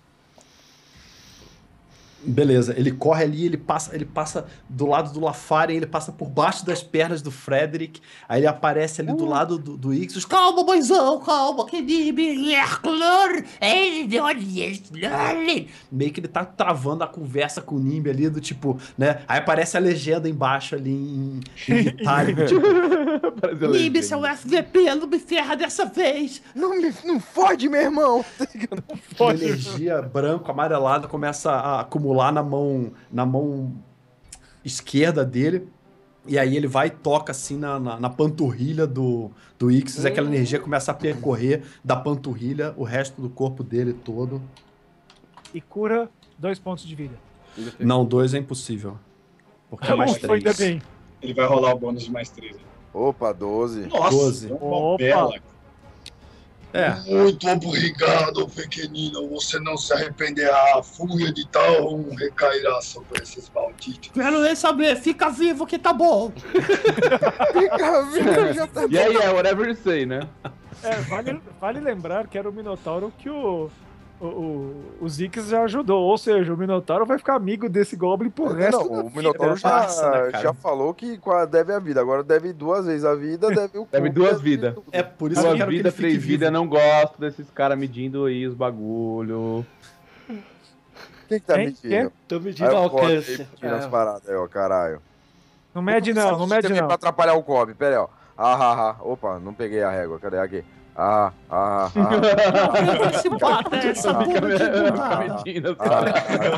Beleza, ele corre ali, ele passa, ele passa do lado do Lafaren, ele passa por baixo das pernas do Frederick, aí ele aparece ali do lado do, do Ixos. Calma, boizão, calma, que Meio que ele tá travando a conversa com o Nimbi ali, do tipo, né? Aí aparece a legenda embaixixo ali em, em itálico, tipo, Nimbi, seu F V P, não me ferra dessa vez. Não me não fode, meu irmão! uma energia branco, amarelada começa a acumular na mão, na mão esquerda dele. E aí ele vai e toca assim na, na, na panturrilha do, do Ixis. E aquela energia começa a percorrer da panturrilha o resto do corpo dele todo. E cura dois pontos de vida. Não, dois é impossível. Porque é mais Ufa, ainda três. bem. Ele vai rolar o bônus de mais três. Opa, doze. Nossa, doze. uma Opa. bela. É, Muito obrigado, pequenino. Você não se arrependerá. A fúria de tal recairá sobre esses malditos. Quero nem saber, fica vivo que tá bom. Fica, fica, já tá E aí, é whatever you say, né? É, vale, vale lembrar que era o Minotauro que o, o, o, o Zix já ajudou. Ou seja, o Minotauro vai ficar amigo desse Goblin pro resto Não, da o Minotauro vida. já, Passa, né, cara? já falou que qua- deve a vida. Agora deve duas vezes a vida, deve o Deve corpo, duas deve vidas. tudo. é por isso que eu Duas quero que ele vidas, fique três vivo. vidas, não gosto desses caras medindo aí os bagulho. Quem que tá Quem? mentindo? Tô medindo Aí o o Cobb aí alcance. mentindo as É. paradas aí, ó, caralho. Não mede não, não mede Também não. pra atrapalhar o Cobb, pera aí, ó. Ah, ah, ah. Opa, não peguei a régua, cadê aqui? Ah, ah, ah. Se bata essa Ah, porra de Fica bunda. medindo os Ah, caras.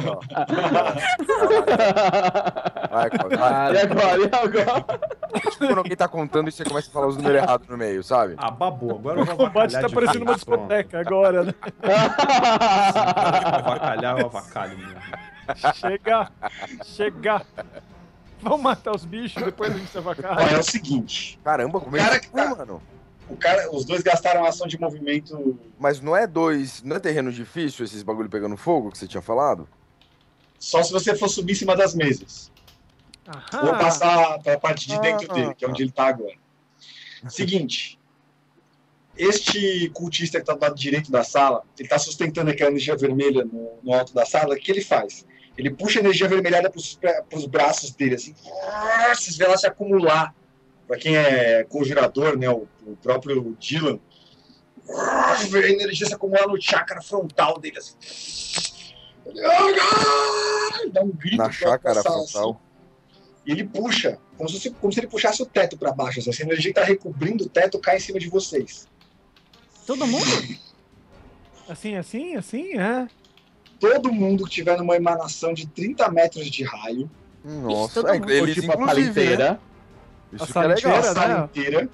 Vai, Cobb, vai. Cara, E agora? E agora? Tipo, quando alguém tá contando e você começa a falar os números errados no meio, sabe? Ah, babou. Agora eu vou O combate avacalhar tá de parecendo vez, uma discoteca agora, né? pronto. Avacalhar, eu avacalho mesmo. Chega, chega. Vamos matar os bichos, depois a gente se Ó, avacalha. é o seguinte. Caramba, como é Cara que que tá- foi, mano? O cara, os dois gastaram ação de movimento. Mas não é dois, não é terreno difícil esses bagulho pegando fogo que você tinha falado? Só se você for subir em cima das mesas. Ou Aham. passar pra parte de dentro Ah. dele, que é onde ele tá agora. Seguinte. Este cultista que tá do lado direito da sala, ele tá sustentando aquela energia vermelha no, no alto da sala. O que ele faz? Ele puxa a energia vermelhada pros, pros braços dele, assim. Vocês vê ela se acumular. Pra quem é conjurador, né? O, o próprio Dylan. Vê a energia se acumular no chakra frontal dele, assim. Ele dá um grito Na pro alto da chácara sala, frontal. assim. E ele puxa, como se, como se ele puxasse o teto para baixo. Essa energia que tá recobrindo o teto cai em cima de vocês. Todo mundo? Assim, assim, assim, é. Todo mundo que tiver numa emanação de trinta metros de raio, Nossa, todo é, mundo. Ou eles tipo a sala inclusive, né? inteira. Isso A que é sala legal. a inteira, sala né? inteira.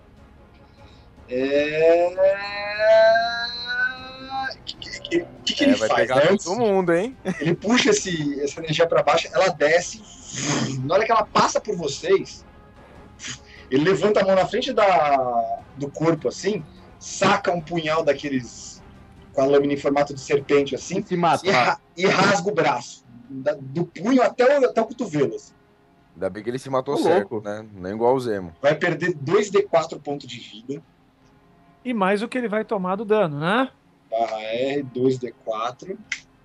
É... O que, que, que, que É, ele vai faz? pegar Né? Antes, todo mundo, hein? ele puxa esse, essa energia para baixo, ela desce. Na hora que ela passa por vocês, ele levanta a mão na frente da, do corpo assim, saca um punhal daqueles com a lâmina em formato de serpente assim, Se mata. e, ra- e rasga o braço. Da- do punho até o, até o cotovelo. assim. Ainda bem que ele se matou Ô, certo, louco. né? Nem igual o Zemo. Vai perder dois D quatro pontos de vida. E mais o que ele vai tomar do dano, né? Barra R, dois D quatro.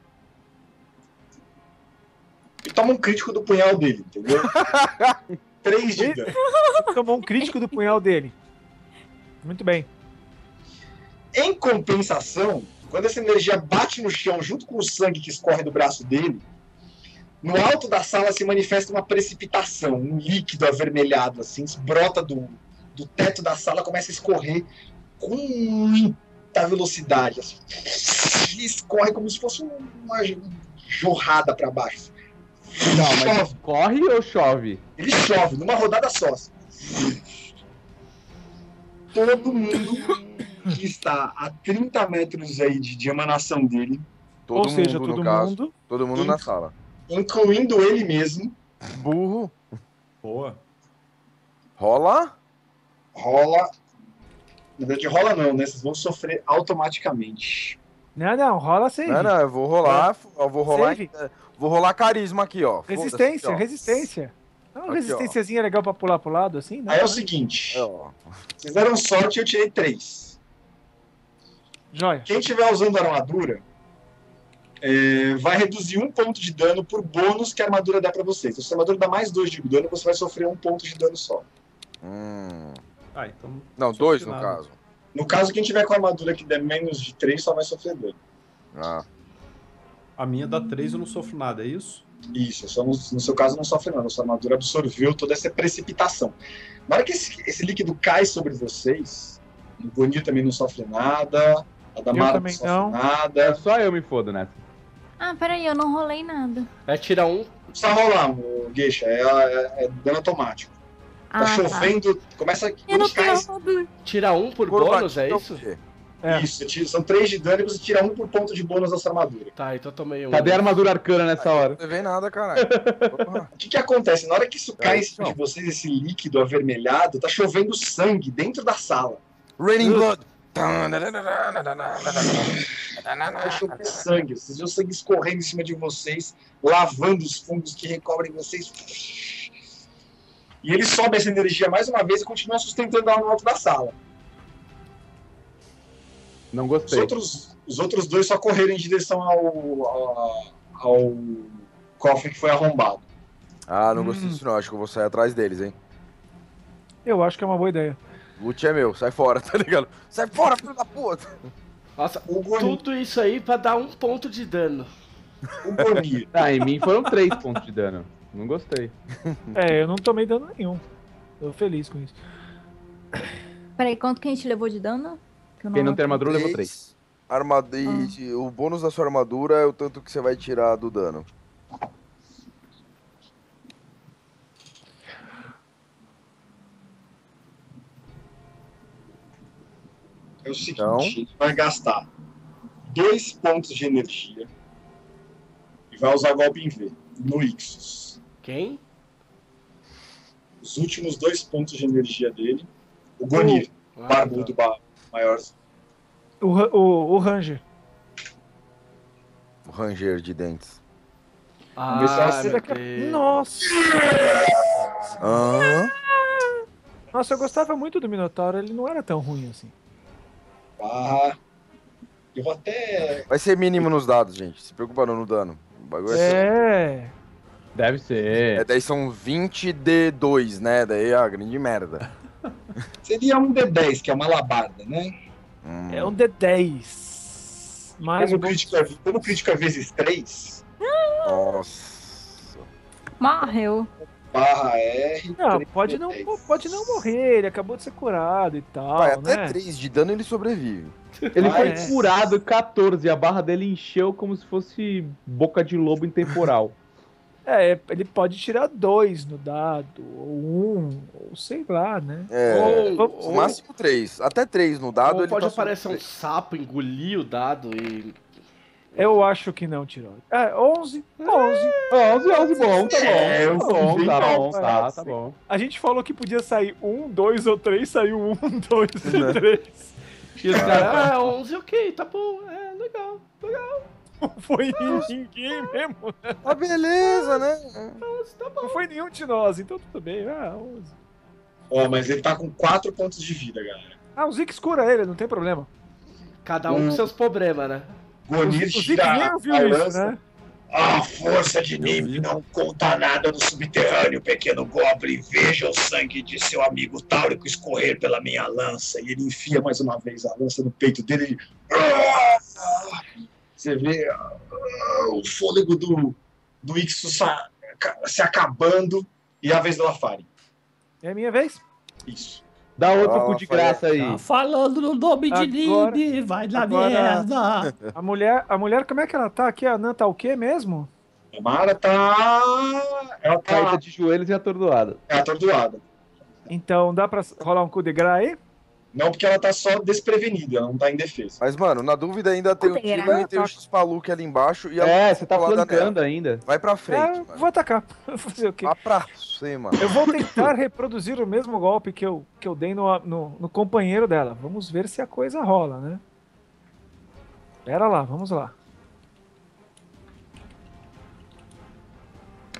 E toma um crítico do punhal dele, entendeu? três de dano. Tomou um crítico do punhal dele. Muito bem. Em compensação, quando essa energia bate no chão junto com o sangue que escorre do braço dele, no alto da sala se manifesta uma precipitação, um líquido avermelhado, assim, brota do, do teto da sala, começa a escorrer com muita velocidade. Assim. E escorre como se fosse uma jorrada para baixo. Não, mas Chove. corre ou chove? Ele chove numa rodada só. assim. Todo mundo que está a trinta metros aí de, de emanação dele, Todo Ou mundo, seja, no todo caso. mundo. Todo mundo na sala. incluindo ele mesmo, Burro. Boa. Rola? rola. Na verdade, rola não, né? Vocês vão sofrer automaticamente. Não, não, rola save. Não, não, eu vou rolar. Eu vou rolar. Save. Vou rolar carisma aqui, ó. Foda-se, Resistência, ó. resistência. É uma Aqui, resistênciazinha legal pra pular pro lado, assim, né? Aí é o seguinte, É, ó. vocês deram sorte e eu tirei três. Joia. Quem estiver usando armadura é, vai reduzir um ponto de dano por bônus que a armadura dá pra vocês. Então, se a armadura dá mais dois de dano, você vai sofrer um ponto de dano só. Hum. Ah, então. Não, sofri dois no nada. caso. No caso, quem tiver com a armadura que der menos de três só vai sofrer dano. Ah. A minha dá três, eu não sofro nada, é isso? Isso, só no, no seu caso não sofre nada. A sua armadura absorveu toda essa precipitação. Na hora que esse, esse líquido cai sobre vocês, o Bonito também não sofre nada, a Damara não também sofre não. É nada. só eu me fodo nessa. Ah, peraí, eu não rolei nada. É tirar um. Não precisa rolar, o Geisha, é, é, é dano automático. Tá Ah, chovendo, começa a Eu não cai, tenho rodo. Tira um por Por bônus, é batida, isso? o quê? É. Isso, você tira- são três de dano e você tira um por ponto de bônus da sua armadura. Tá, então eu tomei um. Cadê a armadura arcana nessa hora? Não vem nada, caralho. Porra. O que que acontece? Na hora que isso cai É, em cima de então. vocês, esse líquido avermelhado, tá chovendo sangue dentro da sala. Raining Blood. Tá chovendo sangue. Vocês veem o sangue escorrendo em cima de vocês, lavando os fungos que recobrem vocês. E ele sobe essa energia mais uma vez e continua sustentando ela no alto da sala. Não Os gostei. outros, os outros dois só correram em direção ao, ao, ao cofre que foi arrombado. Ah, não gostei Hum. disso não. Acho que eu vou sair atrás deles, hein. Eu acho que é uma boa ideia. Loot é meu, sai fora, tá ligado? Sai fora, filho da puta! Nossa, O Gonir, tudo isso aí pra dar um ponto de dano. o Gonir, Ah, em mim foram três pontos de dano. Não gostei. É, eu não tomei dano nenhum. Tô feliz com isso. Peraí, quanto que a gente levou de dano? Que eu Quem não tem armadura levou três. Armada... e o bônus da sua armadura é o tanto que você vai tirar do dano. é o seguinte, Então? ele vai gastar dois pontos de energia e vai usar golpe em V, no Ixos. Quem? Os últimos dois pontos de energia dele, o Gonir, Ah, barbudo tá. ba- maior. O, Ra- o, o Ranger. O ranger de dentes. Ah, Esse meu Será que- Deus. Nossa! Aham. Nossa, eu gostava muito do Minotauro, ele não era tão ruim assim. Ah, eu vou até... Vai ser mínimo nos dados, gente. Se preocupa não no dano. O bagulho é... É. Deve É, ser. daí são vinte D dois, né? Daí é a grande merda. Seria um D dez, que é uma labarda, né? Hum. É um D dez. Mais um Como crítico, é, como crítico é vezes três, Nossa. Morreu. barra R... Não, pode não, pode não morrer, ele acabou de ser curado e tal, Vai, até né? três de dano ele sobrevive. Ele Ah, foi é. curado quatorze, a barra dele encheu como se fosse boca de lobo intemporal. É, ele pode tirar dois no dado, ou um, ou sei lá, né? É, Ou, no ou, máximo três. Até três no dado ou ele pode tá aparecer um sobre- sapo, engolir o dado e. Eu acho que não tirou. É, onze, onze. onze, onze, bom, tá bom. É, eu tá fui bom, bem tá mal, bom, tá, tá sim. bom. A gente falou que podia sair um, dois ou três, saiu um, dois Né? e três. E os caras, ah, onze, ok, tá bom, é legal, legal. Não foi em ninguém mesmo. Ah, beleza, né? onze, tá bom. Não foi nenhum de nós, então tudo bem. Ah, onze. Ó, mas ele tá com quatro pontos de vida, galera. Ah, o Zix cura ele, não tem problema. Cada um com seus problemas, né? Gonir O Zix tira nem a ouviu isso, lança. né? A força de Nimb não conta nada no subterrâneo, pequeno Goblin. Veja o sangue de seu amigo Táurico escorrer pela minha lança. E ele enfia mais uma vez a lança no peito dele. Você vê ah, o fôlego do, do Ixo sa- se acabando e a vez da Lafari. É a minha vez? Isso. Dá outro Ah, cu de foi- graça aí. Tá falando no nome de Agora- Lib, vai dar agora- merda. A mulher, a mulher, como é que ela tá aqui? A Nan tá o quê mesmo? A Mara tá. Ela Caída tá de joelhos e atordoada. é atordoada. Então dá pra rolar um coup de graça aí? Não porque ela tá só desprevenida, ela não tá em defesa. Mas, mano, na dúvida ainda tem o Poderá. Dylan e tem o X-Paluque ali embaixo. E a É, Lucy você tá colada nela. flancando ainda. Vai pra frente, É, mano. vou atacar. Vou fazer o quê? Vá pra cima. Eu vou tentar reproduzir o mesmo golpe que eu, que eu dei no, no, no companheiro dela. Vamos ver se a coisa rola, né? Pera lá, vamos lá.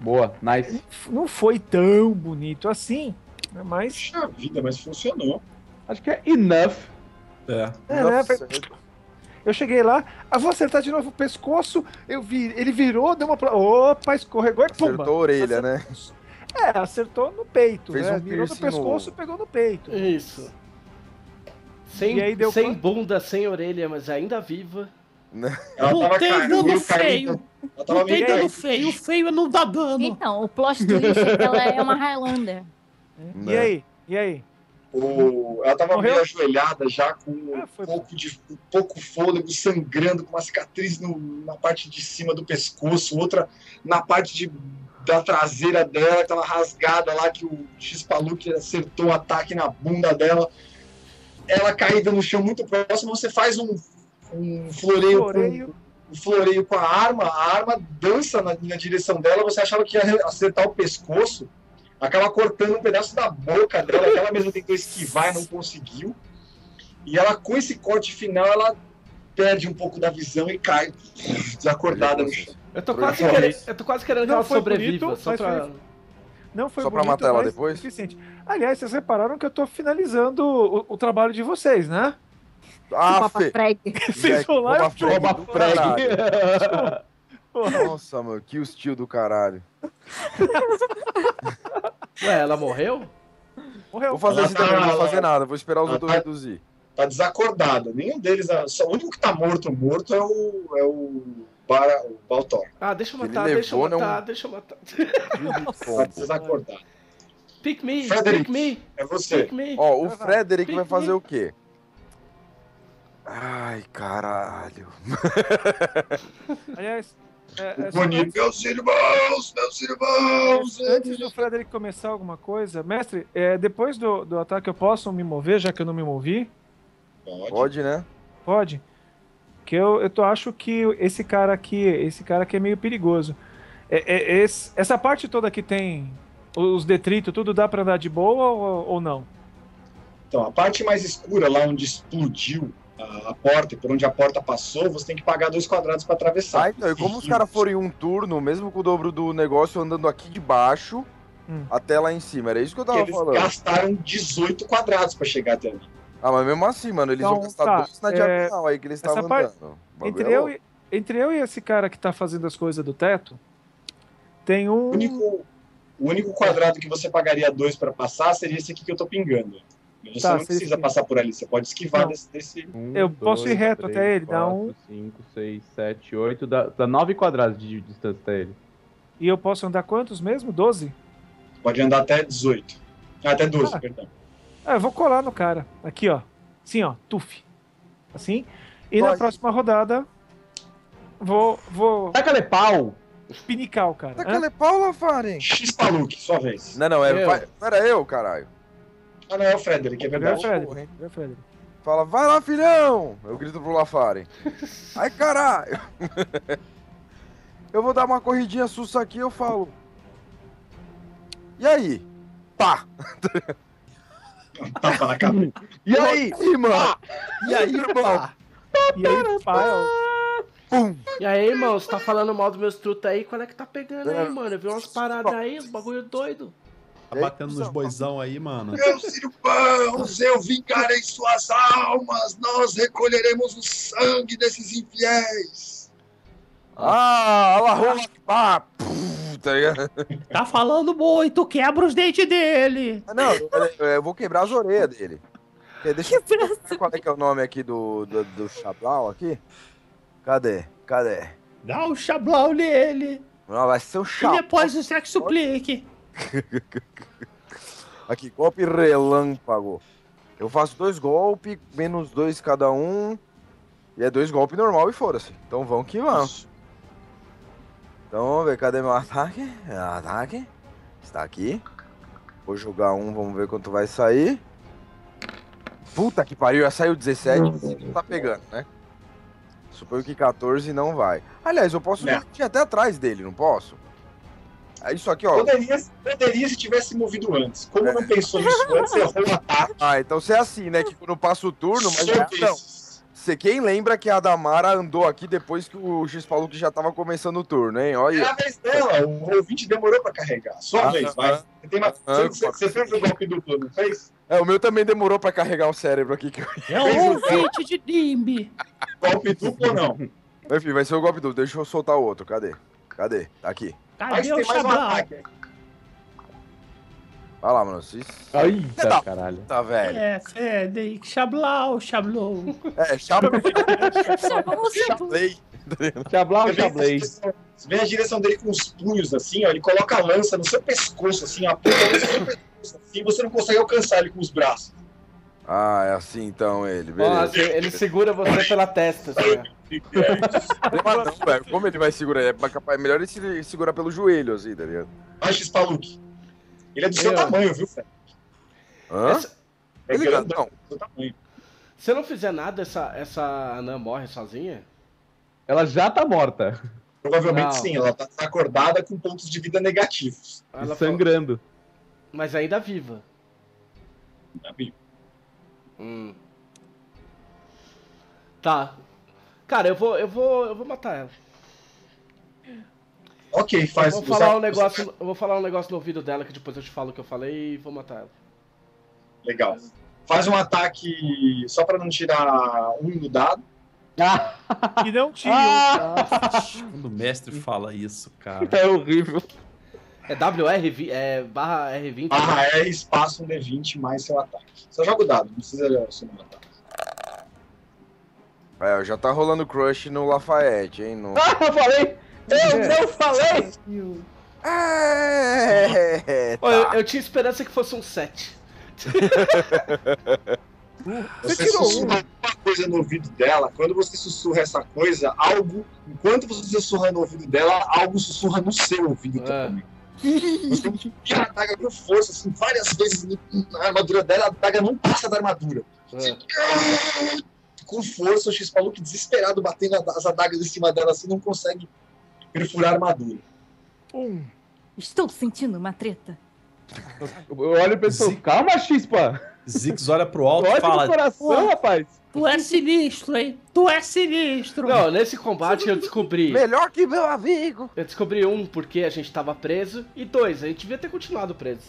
Boa, nice. Não foi tão bonito assim, né, mas... Puxa vida, mas funcionou. Acho que é enough. É. É, né, Nossa, foi- Eu cheguei lá, ah, vou acertar de novo o pescoço, eu vi, ele virou, deu uma... pla- Opa, escorregou e pumba. acertou a orelha, Acertou- né? É, acertou no peito, Fez né? um Virou no piercing pescoço no- e pegou no peito. Isso. Sem, E aí deu sem quanto? bunda, sem orelha, mas ainda viva. Ela Não tava tem caindo, dano meio feio. caída. Ela tava Não tem meio dano caída. feio. O feio não dá dano. Então, o plot twist é que ela é uma Highlander. E Né? aí? E aí? O- Ela tava Morreu? meio ajoelhada já, com Ah, um foi pouco, de, um pouco fôlego, sangrando, com uma cicatriz no- na parte de cima do pescoço, outra na parte de, da traseira dela, que tava rasgada lá, que o X-Paluk acertou o ataque na bunda dela. Ela caída no chão muito próximo, você faz um, um floreio, Floreio. Com, um floreio com a arma, a arma dança na, na direção dela, você achava que ia acertar o pescoço, acaba cortando um pedaço da boca dela, que ela mesma tentou esquivar e não conseguiu. E ela, com esse corte final, ela perde um pouco da visão e cai desacordada no chão. Eu tô quase Foi. querendo, eu tô quase querendo que Não ela foi sobreviva, bonito, só mas pra... foi- Não foi Só pra bonito, matar ela mas depois? suficiente. Aliás, vocês repararam que eu tô finalizando o, o trabalho de vocês, né? Ah, Papa Fê. Frag. Vocês vão lá e eu Frag Rouba do frag. caralho. Porra, Nossa, mano, que hostil do caralho. Ué, ela morreu? morreu. Vou fazer Ela assim também, não vou tá- fazer nada. Vou esperar os ela outros tá- reduzir. Tá desacordada. Nenhum deles. Só, o único que tá morto, morto é o. É o, Bara, o Baltor. Ah, deixa eu Ele matar, deixa eu levou, matar, não- deixa eu matar. Tá desacordada. Pick me, Frederick. pick me, É você. pick me. Ó, o Vai, vai. Frederick vai fazer o quê? Ai, caralho. Aliás, é, é, só Bonito. antes, Meus irmãos, meus irmãos. antes do Frederick começar alguma coisa, mestre, é, depois do, do ataque eu posso me mover, já que eu não me movi? Pode. Pode, né? Pode? Que eu, eu tô, acho que esse cara aqui, esse cara aqui é meio perigoso. É, é- esse- essa parte toda que tem os detritos, tudo dá pra andar de boa ou, ou não? Então, a parte mais escura, lá onde explodiu a, a porta, e por onde a porta passou, você tem que pagar dois quadrados pra atravessar. Ah, então, e como os caras forem um turno, mesmo com o dobro do negócio, andando aqui de baixo Hum. até lá em cima? Era isso que eu Porque tava eles falando. gastaram dezoito quadrados pra chegar até ali. Ah, mas mesmo assim, mano, eles Então, vão gastar tá, dois na é, diagonal aí que eles essa estavam parte- andando. O bagulho Entre é eu, louco. e, entre eu e esse cara que tá fazendo as coisas do teto, tem O um. único, o único quadrado que você pagaria dois pra passar seria esse aqui que eu tô pingando. Você Tá, não seria precisa esse aqui. passar por ali, você pode esquivar Não. desse, desse. Um, Eu posso ir reto até ele, dá um- cinco, seis, sete, oito, dá, dá nove quadrados de distância até ele. E eu posso andar quantos mesmo? doze? Pode andar até dezoito. Ah, até doze, Ah. perdão. Ah, eu vou colar no cara. Aqui, ó. Assim, ó. Tuf. Assim. E na Pode. próxima rodada, vou, vou Taca-lhe pau! pinicar o cara. Tá hã? aquele pau, Lafaren. X-Paluk, sua vez. Não, não, é, Eu. vai- não era eu, caralho. Ah, não, é o Frederick, é Vai, verdade. Frederick. porra, hein? Vai, Frederick. Fala, vai lá, filhão! Eu grito pro Lafaren. Ai, caralho! Eu vou dar uma corridinha sussa aqui, eu falo. E aí? Pá! Tapa na cabeça. E aí, mano? E aí, irmão? E aí, pá, ó. Pum! E aí, irmão, você tá falando mal dos meus trutos aí? Qual é que tá pegando aí, É. mano? Eu vi umas paradas aí, uns bagulho doido. Tá batendo nos boizão aí, mano. Meus irmãos, eu vingarei suas almas, nós recolheremos o sangue desses infiéis. Ah, Allahu Akbar! Pum, tá ligado? Tá falando muito, quebra os dentes dele. Ah, Não, eu, eu vou quebrar as orelhas dele. Eh, Deixa eu ver qual é que é o nome aqui do, do, do Chablau aqui. Cadê? Cadê? Dá um chablau nele. Não, vai ser o E Chablau. depois o sexo suplique. Aqui, golpe relâmpago. Eu faço dois golpes, menos dois cada um. E é dois golpes normal e foda-se. Então vamos que vamos. Então vamos ver, cadê meu ataque? É, Ataque. Está aqui. Vou jogar um, vamos ver quanto vai sair. Puta que pariu, já saiu dezessete, não tá pegando, né? Suponho que quatorze não vai. Aliás, eu posso É. ir até atrás dele, não posso? É isso aqui, ó. Poderia, poderia se tivesse movido antes. Como não pensou nisso antes, errou o ataque. Ah, então você é assim, né? Que quando passa o turno, mas Sua não, vez. Você quem lembra que a Damara andou aqui depois que o X-Paluk já tava começando o turno, hein? É Olha. a vez dela, o ouvinte demorou pra carregar. Sua Ah, vez, vai. ah, Você, tem uma... ah, você, você fez o golpe duplo, não fez? É, o meu também demorou pra carregar o cérebro aqui. Que eu... É o ouvinte de Nimbi. Golpe duplo ou não? Enfim, vai ser o golpe duplo. Deixa eu soltar o outro. Cadê? Cadê? Tá aqui. Mas Cadê o tem mais um Xablau? ataque. Vai lá, mano. Vocês... Eita, Tá. caralho. Tá, velho. É, Fede, Xablau, Xablou. É, chapa. Chamou o Chaplei. Xablau, Você vê, a xablei. direção, você vê a direção dele com os punhos assim, ó. Ele coloca a lança no seu pescoço, assim, aponta no seu pescoço, assim, você não consegue alcançar ele com os braços. Ah, é assim então ele. Ó, Beleza. assim, ele segura você pela testa, assim, ó. Mas não, velho. Como ele vai segurar? É capaz- melhor ele se segurar pelo joelho, assim, tá ligado? Vai, X-Paluk. Ele é do seu Eu. tamanho, viu, Fé? Hã? Essa- É Ele grandão, grandão. do seu tamanho. se eu não fizer nada, essa, essa anã morre sozinha? Ela já tá morta. Provavelmente Não. sim, ela tá acordada com pontos de vida negativos. Ela E sangrando. Mas ainda viva. Tá vivo. Hum. Tá. Cara, eu vou, eu vou, eu vou matar ela. Ok, faz. Eu vou falar um negócio, eu vou falar um negócio no ouvido dela que depois eu te falo o que eu falei e vou matar ela. Legal. Faz um ataque só pra não tirar um no dado. Ah, E não tinha. Quando o mestre fala isso, cara. é horrível. É W R, vi- é barra R vinte. Barra é espaço um D vinte mais seu ataque. Só joga o dado, não precisa somar o dado. É, já tá rolando crush no Lafayette, hein? No... Ah, eu falei! Eu não falei! É, Ô, eu, tá. eu tinha esperança que fosse um sete. Você sussurra uma coisa no ouvido dela, quando você sussurra essa coisa, algo, enquanto você sussurra no ouvido dela, algo sussurra no seu ouvido É. também. Você enfia a adaga com força, assim, várias vezes na armadura dela, a adaga não passa da armadura. É. Com força, o X-Paluk desesperado, batendo as adagas em cima dela, assim, não consegue perfurar a armadura. Um. Estou sentindo uma treta. Eu olho e penso, Zi- calma, Chispa! Zix olha pro alto e Ódio no fala. coração, rapaz! Tu é sinistro, hein? Tu é sinistro. Não, nesse combate eu descobri. Melhor que meu amigo. Eu descobri um, porque a gente tava preso, e dois, a gente devia ter continuado preso.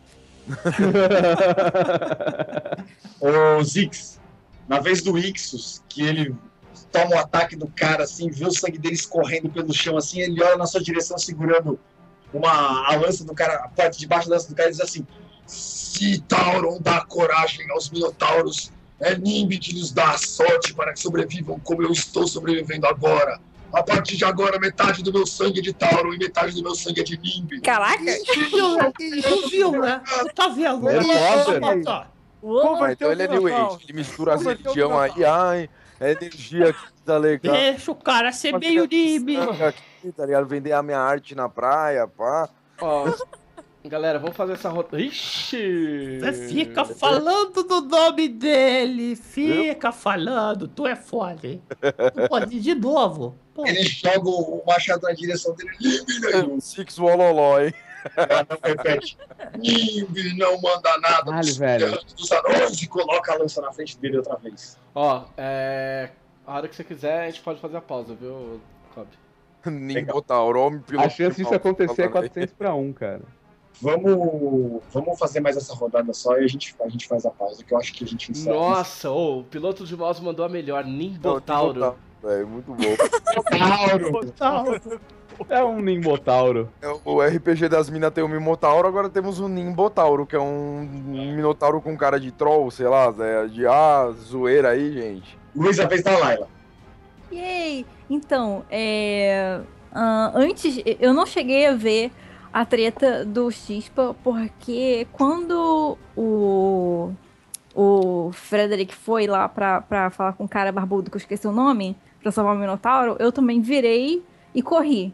Ô, Zix, na vez do Ixus, que ele toma o ataque do cara, assim, vê o sangue dele escorrendo pelo chão, assim, ele olha na sua direção segurando uma, a lança do cara, a parte de baixo da lança do cara e diz assim: se Tauron dá coragem aos Minotauros, é Nimbi que lhes dá a sorte para que sobrevivam como eu estou sobrevivendo agora. A partir de agora, metade do meu sangue é de Tauron e metade do meu sangue é de Nimbi. Caraca! Tu viu, né? Tu tá vendo? Harry Potter. Tá. Ah, então ele é New Age, ele mistura as religiões aí, ai, é energia aqui, tá legal. Deixa o cara ser meio Nimbi. Aqui, tá ligado? Vender a minha arte na praia, pá. Ó, galera, vamos fazer essa rota. Ixi! Você fica falando do nome dele. Fica falando. Tu é foda, hein? Tu pode ir de novo. Pô, Ele joga o machado na direção dele, Nimbi, né? Six Wololó, hein? Ela não repete. Nimbi não manda nada Caralho, dos velho. cantos dos anões e coloca a lança na frente dele outra vez. Ó, é. A hora que você quiser, a gente pode fazer a pausa, viu, Cobb? Nimbotauro, homem piloto. A chance disso acontecer é quatrocentos pra um, cara. Vamos, vamos fazer mais essa rodada só e a gente, a gente faz a pausa, que eu acho que a gente encerra. Nossa, ô, o piloto de mouse mandou a melhor, Nimbotauro. É muito bom. Tauro. É um Nimbotauro. É, o R P G das minas tem o Minotauro, agora temos o Nimbotauro, que é um Minotauro com cara de troll, sei lá, é, de ah, zoeira aí, gente. Luiz, a vez da Laila. Yay! Então, é... ah, antes, eu não cheguei a ver a treta do Chispa, porque quando o, o Frederick foi lá pra, pra falar com o cara barbudo, que eu esqueci o nome, pra salvar o Minotauro, eu também virei e corri.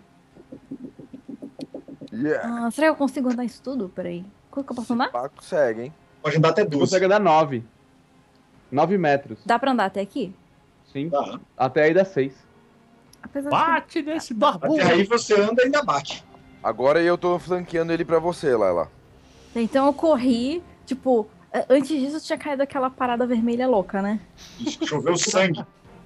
Yeah. Ah, será que eu consigo andar isso tudo? Peraí. Quanto que eu posso andar? Paco segue, hein? Pode andar até Você duas. consegue dar nove. nove metros. Dá pra andar até aqui? Sim. Tá. Até aí dá seis. Apesar de... bate nesse barbudo. Até aí você anda e ainda bate. Agora eu tô flanqueando ele pra você, Laila. Então eu corri, tipo... Antes disso tinha caído aquela parada vermelha louca, né? Choveu sangue.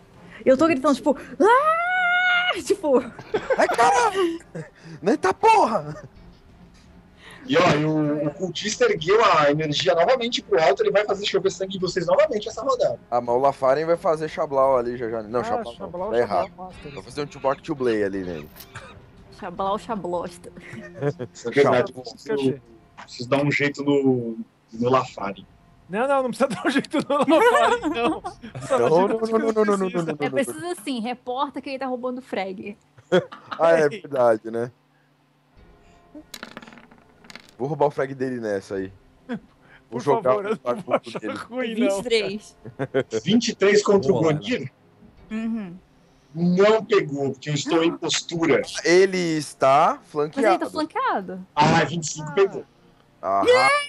Eu tô gritando, tipo, ah! Tipo, Ai, caralho! Eita porra! E ó, e o, o cultista ergueu a energia novamente pro alto, ele vai fazer chover sangue em vocês novamente essa rodada. Ah, mas o Lafaren vai fazer Xablau ali já já. Não, Ah, Xablau não. Xablau, Tá errado. Xablau, Master. Vou fazer um Tubac to Blay ali nele. Xablau, xablosta. É verdade, Xablau, vocês, cachê. vocês dão um jeito no, no Lafari. Não, não, não precisa dar um jeito no Lafari, não. Só Não, imagina não, que não, não, não, não, não, precisa. não, não, É não. preciso assim, reporta que ele tá roubando frag. Ah, é verdade, né? Vou roubar o frag dele nessa aí. Vou Por jogar favor, eu o não vou bagulho achar dele. ruim, vinte não. e três. vinte e três contra o Boa, Gonir Uhum. não pegou, porque eu estou em postura. Ele está Mas flanqueado. ele tá flanqueado. Ah, vinte e cinco pegou. Aham.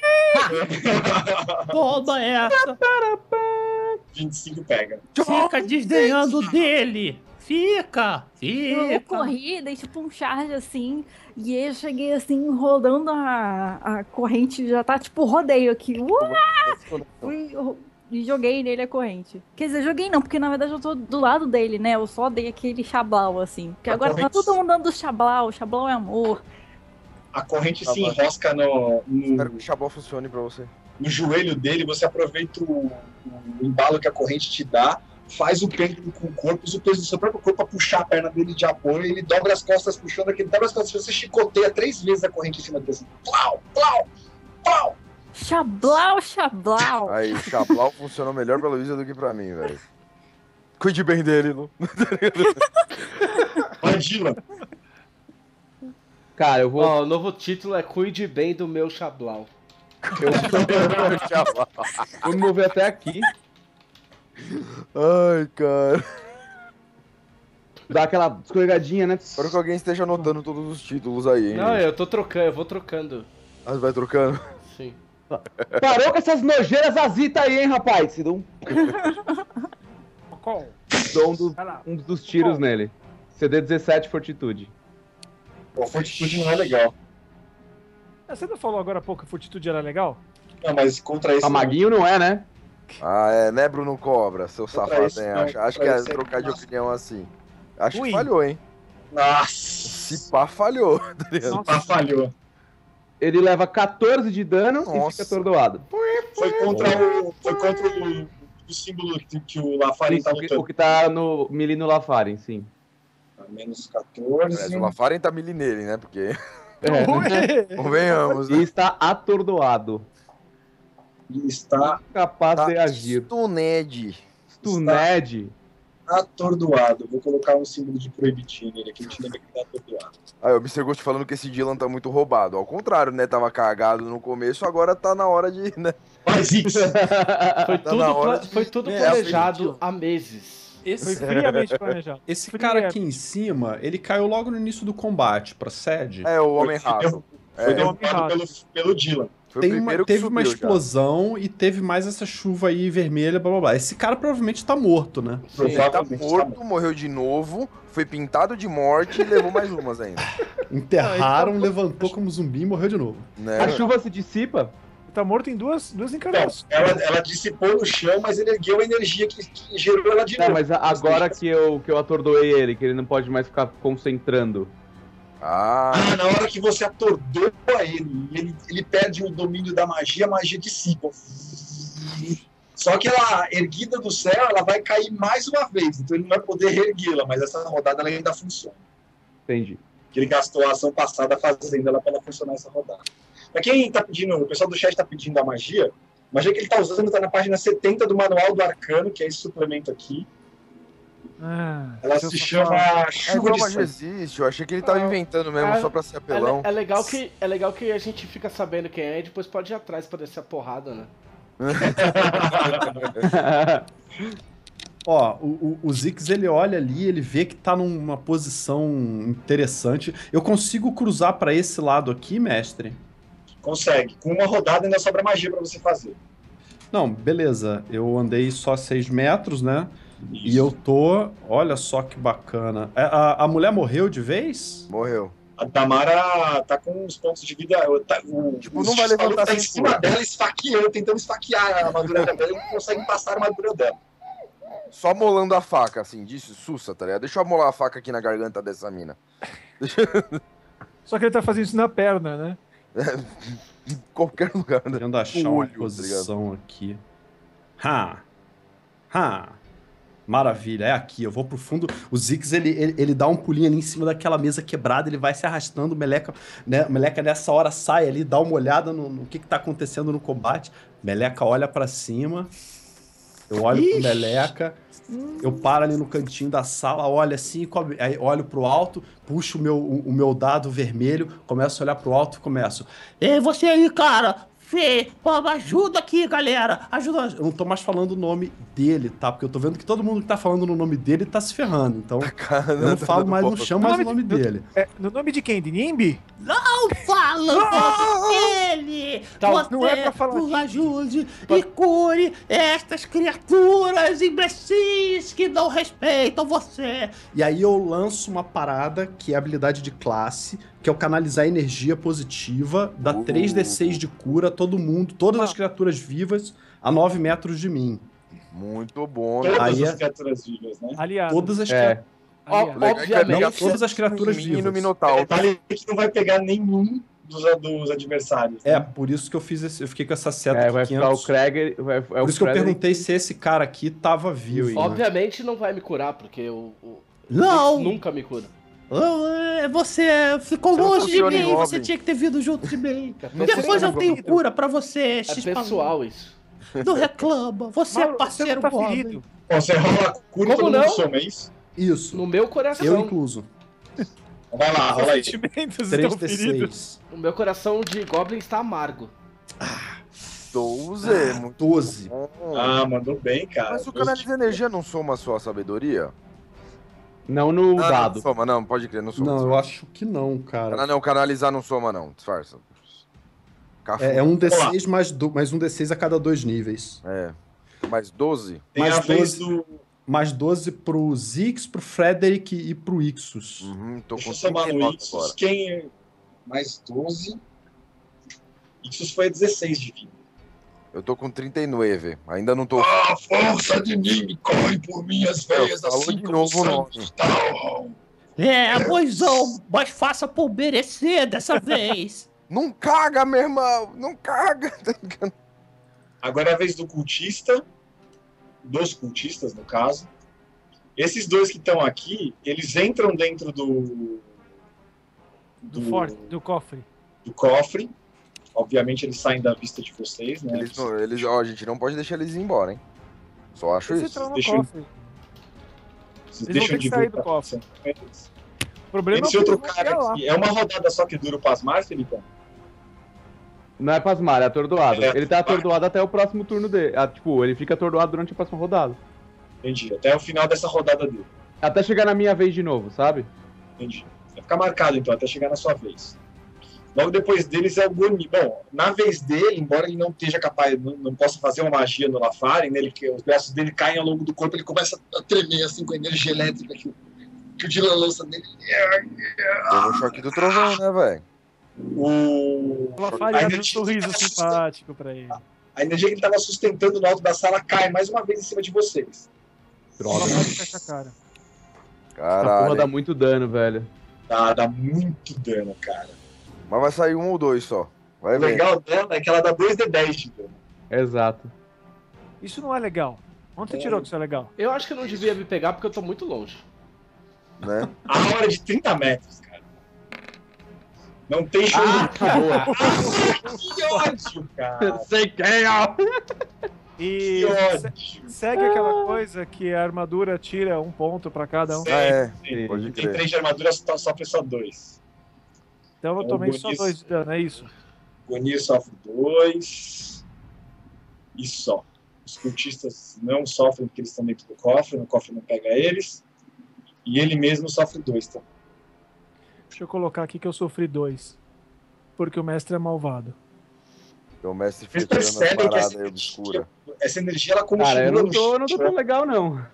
Toma essa. vinte e cinco pega. Fica desdenhando dele. Fica, Eu fica. corri, dei tipo um charge assim, e eu cheguei assim, rodando a, a corrente, já tá tipo rodeio aqui. Uá! Fui, eu- e joguei nele a corrente. Quer dizer, joguei não, porque na verdade eu tô do lado dele, né? Eu só dei aquele chablau, assim. Porque A agora tá corrente- todo mundo dando chablau, chablau é amor. A corrente Tá se bom. enrosca no, Espero que no, o Xablau funcione pra você. no joelho dele, você aproveita o, o embalo que a corrente te dá, faz o pêndulo com o corpo, usa o peso do seu próprio corpo para puxar a perna dele de apoio, ele dobra as costas puxando aquele, dobra as costas, você chicoteia três vezes a corrente em cima dele, assim, plau, plau, plau. Chablau, chablau. Aí, o Xablau funcionou melhor pra Luísa do que pra mim, velho. Cuide bem dele, não? Vai, Dylan. Cara, eu vou. Ó, o novo título é Cuide Bem do Meu Xablau. Xablau. Vou me mover até aqui. Ai, cara. Dar aquela escorregadinha, né? Espero que alguém esteja anotando todos os títulos aí, hein? Não, eu tô trocando, eu vou trocando. Ah, vai trocando? Sim. Parou com essas nojeiras azitas aí, hein, rapaz? Se dou um, Qual? dou um, dos, Vai lá. um dos tiros nele. C D dezessete Fortitude. Pô, fortitude não é legal. Ah, Você não falou agora há pouco que Fortitude era legal? Não, mas contra esse... A Maguinho não é, né? Ah, é, né, Bruno Cobra, seu Contra safado, esse hein? não, Acho, acho que contra é esse trocar de nossa. opinião assim. Acho Ui. que falhou, hein? Nossa, Se pá, falhou. tá ligado? ah, falhou. Ele leva quatorze de dano e Nossa. fica atordoado. Foi contra o, foi contra o, o símbolo que, que o Lafari tá Isso, o, que, o lutando. que tá no Melee no Lafaren, sim. Tá, menos Mas quatorze. o Lafaren tá mili nele, né? Porque, É. convenhamos, E né? está atordoado. E está Capaz Tá de agir. Stuned. Stuned. atordoado. Vou colocar um símbolo de proibitinho nele aqui, a gente lembra que tá atordoado. Aí, o mister Ghost falando que esse Dylan tá muito roubado. Ao contrário, né? Tava cagado no começo, agora tá na hora de, né? Mas isso! Foi Tá tudo, na hora pla- de- foi tudo É, planejado há meses. Foi Esse, friamente planejado. esse Fria. cara aqui em cima, ele caiu logo no início do combate, procede? É, o Homem-Rato. Foi É, derrubado pelo, pelo Dylan. foi o Tem uma- primeiro que teve uma subiu já. explosão e teve mais essa chuva aí vermelha, blá blá blá. Esse cara provavelmente tá morto, né? Sim. Ele tá Provavelmente tá morto, morreu de novo, foi pintado de morte e levou mais umas ainda. Enterraram, Ah, então- levantou como zumbi e morreu de novo. Né? A chuva se dissipa? Ele tá morto em duas, duas Então, encarnações. ela, ela dissipou no chão, mas ele ergueu a energia que, que gerou ela de Não, novo. mas a- agora que eu, que eu atordoei ele, que ele não pode mais ficar concentrando. Ah, Ah, na hora que você atordoa ele, ele, ele perde o domínio da magia, a magia dissipa. Só que ela, erguida do céu, ela vai cair mais uma vez, então ele não vai poder reerguê-la, mas essa rodada ela ainda funciona. Entendi. Que ele gastou a ação passada fazendo ela para ela funcionar essa rodada. Pra quem tá pedindo, o pessoal do chat tá pedindo a magia, a magia que ele tá usando tá na página setenta do Manual do Arcano, que é esse suplemento aqui. Ah, Ela seu se safado. chama é Chuva igual de magia Sangue. existe. Eu achei que ele tava Ah, inventando mesmo ah, só pra ser É, apelão. le- é legal que, é legal que a gente fica sabendo quem é e depois pode ir atrás pra descer a porrada, né? Ó, o, o, o Zix, ele olha ali, ele vê que tá numa posição interessante. Eu consigo cruzar pra esse lado aqui, mestre? Consegue. Com uma rodada ainda sobra magia pra você fazer. Não, beleza. Eu andei só seis metros, né? E eu tô... Olha só que bacana. A, a, a mulher morreu de vez? Morreu. A Tamara tá com os pontos de vida. Tá, o, Tipo, o não vai Stalu levantar tá em sem cima cura. dela, esfaqueando, tentando esfaquear a armadura dela. Ele não consegue passar a armadura dela. só molando a faca, assim, disse, sussa, tá ligado? Deixa eu amolar a faca aqui na garganta dessa mina. Deixa... Só que ele tá fazendo isso na perna, né? em qualquer lugar, né? Tentando achar O uma olho, tá posição aqui. Ha! Ha! Maravilha, é aqui. Eu vou pro fundo. O Zix, ele, ele, ele dá um pulinho ali em cima daquela mesa quebrada, ele vai se arrastando. O Meleca, né, o Meleca nessa hora sai ali, dá uma olhada no, no que, que tá acontecendo no combate. Meleca olha pra cima. Eu olho Ixi. pro Meleca. Eu paro ali no cantinho da sala, olho assim, come- aí olho pro alto, puxo o meu, o, o meu dado vermelho, começo a olhar pro alto e começo. Ei, você aí, cara! Fê, pô, ajuda aqui, galera! Ajuda! Eu não tô mais falando o nome dele, tá? Porque eu tô vendo que todo mundo que tá falando no nome dele tá se ferrando. Então, eu não falo mais, não chamo mais o nome dele. É, no nome de quem? De Nimbi? Não fala o nome dele! Tá, Você não é pra falar nos aqui. ajude e cure estas criaturas imbecis que não respeitam você! E aí eu lanço uma parada que é a habilidade de classe, que é o canalizar energia positiva, dá Uh. três d seis de cura a todo mundo, todas as criaturas vivas, a nove metros de mim. Muito bom, né? Todas Aí as é- criaturas vivas, né? Aliado. Todas as É. criaturas. Ó, aliado. Legal que vai obviamente. pegar todas as criaturas em mim e no vivas. Minotauro. Detalhe que não vai pegar nenhum dos, dos adversários. É, né? por isso que eu fiz esse, eu fiquei com essa seta É, aqui, vai ficar o quinhentos. Craig. Vai, é Por o isso que eu Frederick. perguntei se esse cara aqui tava vivo. né? Obviamente não vai me curar, porque o, o Não! nunca me cura. Ah, Você ficou Você não longe de funciona em mim, você Goblin. tinha que ter vindo junto de mim. Não Depois funciona eu em tenho Goblin. cura pra você, É X pessoal isso. Não reclama, você Mauro, é parceiro você não tá Goblin. ferido. Bom, você rola a cura e Como todo mundo não? soma, é isso? Isso. No meu coração. Eu incluso. Então vai lá, rola aí. Sentimentos três estão d feridos. seis. O meu coração de Goblin está amargo. doze, muito doze. bom. Ah, mandou bem, cara. Mas o canaliza energia não soma a sua sabedoria? Não no Ah, dado. Não soma, não, pode crer, não soma. Não, eu acho que não, cara. Ah, não, canalizar não soma, não. Disfarça. Cafu. É, é um d seis mais, do, mais um d seis a cada dois níveis. É. Mais doze? Tem mais a vez doze. do. Mais doze pro Zix, pro Frederick e pro Ixus. Uhum, tô Deixa com eu somar trinta e no nove Ixus. agora. Quem. Mais doze. Ixus foi a dezesseis de vida. Eu tô com trinta e nove. Ainda não tô. A força de mim corre por minhas veias, Falou assim de como novo o nome. sangue tal. É, poisão, mas faça por merecer dessa vez. Não caga, meu irmão! Não caga! Agora é a vez do cultista. Dos cultistas, no caso. Esses dois que estão aqui, eles entram dentro do. Do forte, do cofre. do cofre. Obviamente eles saem da vista de vocês, né? Eles, não, eles, ó, a gente não pode deixar eles ir embora, hein? Só acho Eles isso. entram no Deixa eu- cofre. Vocês eles vão deixam ter de que sair ver o do que tá cofre. acontecendo com eles. O problema Esse é que outro eles vão cara chegar lá. aqui, é uma rodada só que dura o pasmar, Felipão? Não é pasmar, é atordoado. É, Ele tá atordoado até o próximo turno dele. Ah, tipo, ele fica atordoado durante a próxima rodada. Entendi. Até o final dessa rodada dele. Até chegar na minha vez de novo, sabe? Entendi. Vai ficar marcado então, até chegar na sua vez. Logo depois deles é o Goni. Bom, na vez dele, embora ele não esteja capaz, não, não possa fazer uma magia no Lafaren, né, ele, que os braços dele caem ao longo do corpo, ele começa a tremer assim com a energia elétrica que, o- que o Dylan lança nele. Teve o choque do trovão, né, velho? O... Uma a falha um energia sorriso que tava simpático pra ele. A energia que ele estava sustentando no alto da sala cai mais uma vez em cima de vocês. Uma falha fecha a cara. Essa porra Caralho. dá muito dano, velho. Dá, dá muito dano, cara. Mas vai sair um ou dois só. Vai O ver. legal dela é que ela dá dois d dez de dano. Exato. Isso não é legal. Onde você tirou que isso é legal? Eu acho que eu não devia me pegar porque eu tô muito longe. Né? A hora de trinta metros, cara. Não tem show. Ah, boa. Que ódio, cara. Sei quem é. E Que se- ódio. segue aquela coisa que a armadura tira um ponto pra cada um. Ah, é. Sim, Pode Tem crer. três de armadura, só sofre só dois. Então eu É, tomei o só bonito. dois de dano, é isso? Gonir sofre dois. E só. Os cultistas não sofrem porque eles estão dentro do cofre, o cofre não pega eles. E ele mesmo sofre dois, tá? Deixa eu colocar aqui que eu sofri dois. Porque o mestre é malvado. Então o mestre Vocês foi tirando as percebem que paradas essa aí obscura. energia, essa energia ela continua Cara, eu não no tô, eu não tô chão, tão legal, não.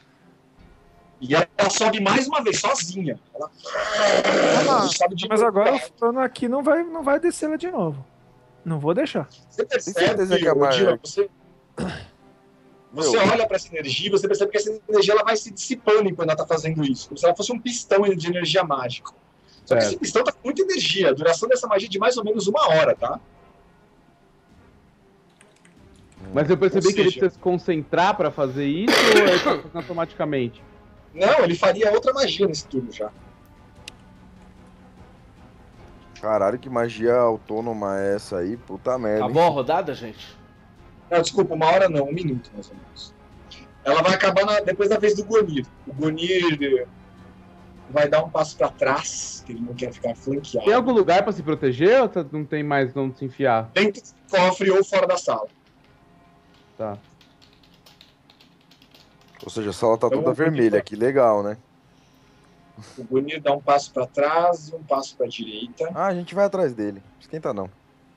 e ela sobe mais uma vez, sozinha. Ela Ah, sobe de Mas novo. agora o fulano aqui não vai, não vai descer lá de novo. Não vou deixar. Você Tem certeza percebe, que a ô, Mar- Dylan, você... Você Meu. olha para essa energia e você percebe que essa energia ela vai se dissipando enquanto ela tá fazendo isso, como se ela fosse um pistão de energia mágica. Só que Certo. esse pistão tá com muita energia, a duração dessa magia é de mais ou menos uma hora, tá? Mas eu percebi Ou que ele seja- precisa se concentrar pra fazer isso ou ele tá fazendo automaticamente? Não, ele faria outra magia nesse turno já. Caralho, que magia autônoma é essa aí? Puta merda. hein? Acabou a rodada, gente? Não, desculpa, uma hora não, um minuto mais ou menos. Ela vai acabar na- depois da vez do Gonir. O Gonir vai dar um passo para trás, que ele não quer ficar flanqueado. Tem algum lugar pra se proteger ou tá- não tem mais onde se enfiar? Dentro do cofre ou fora da sala. Tá. Ou seja, a sala tá Então, toda vamos continuar. vermelha, que legal, né? O Gonir dá um passo para trás e um passo para direita. Ah, a gente vai atrás dele. Esquenta não.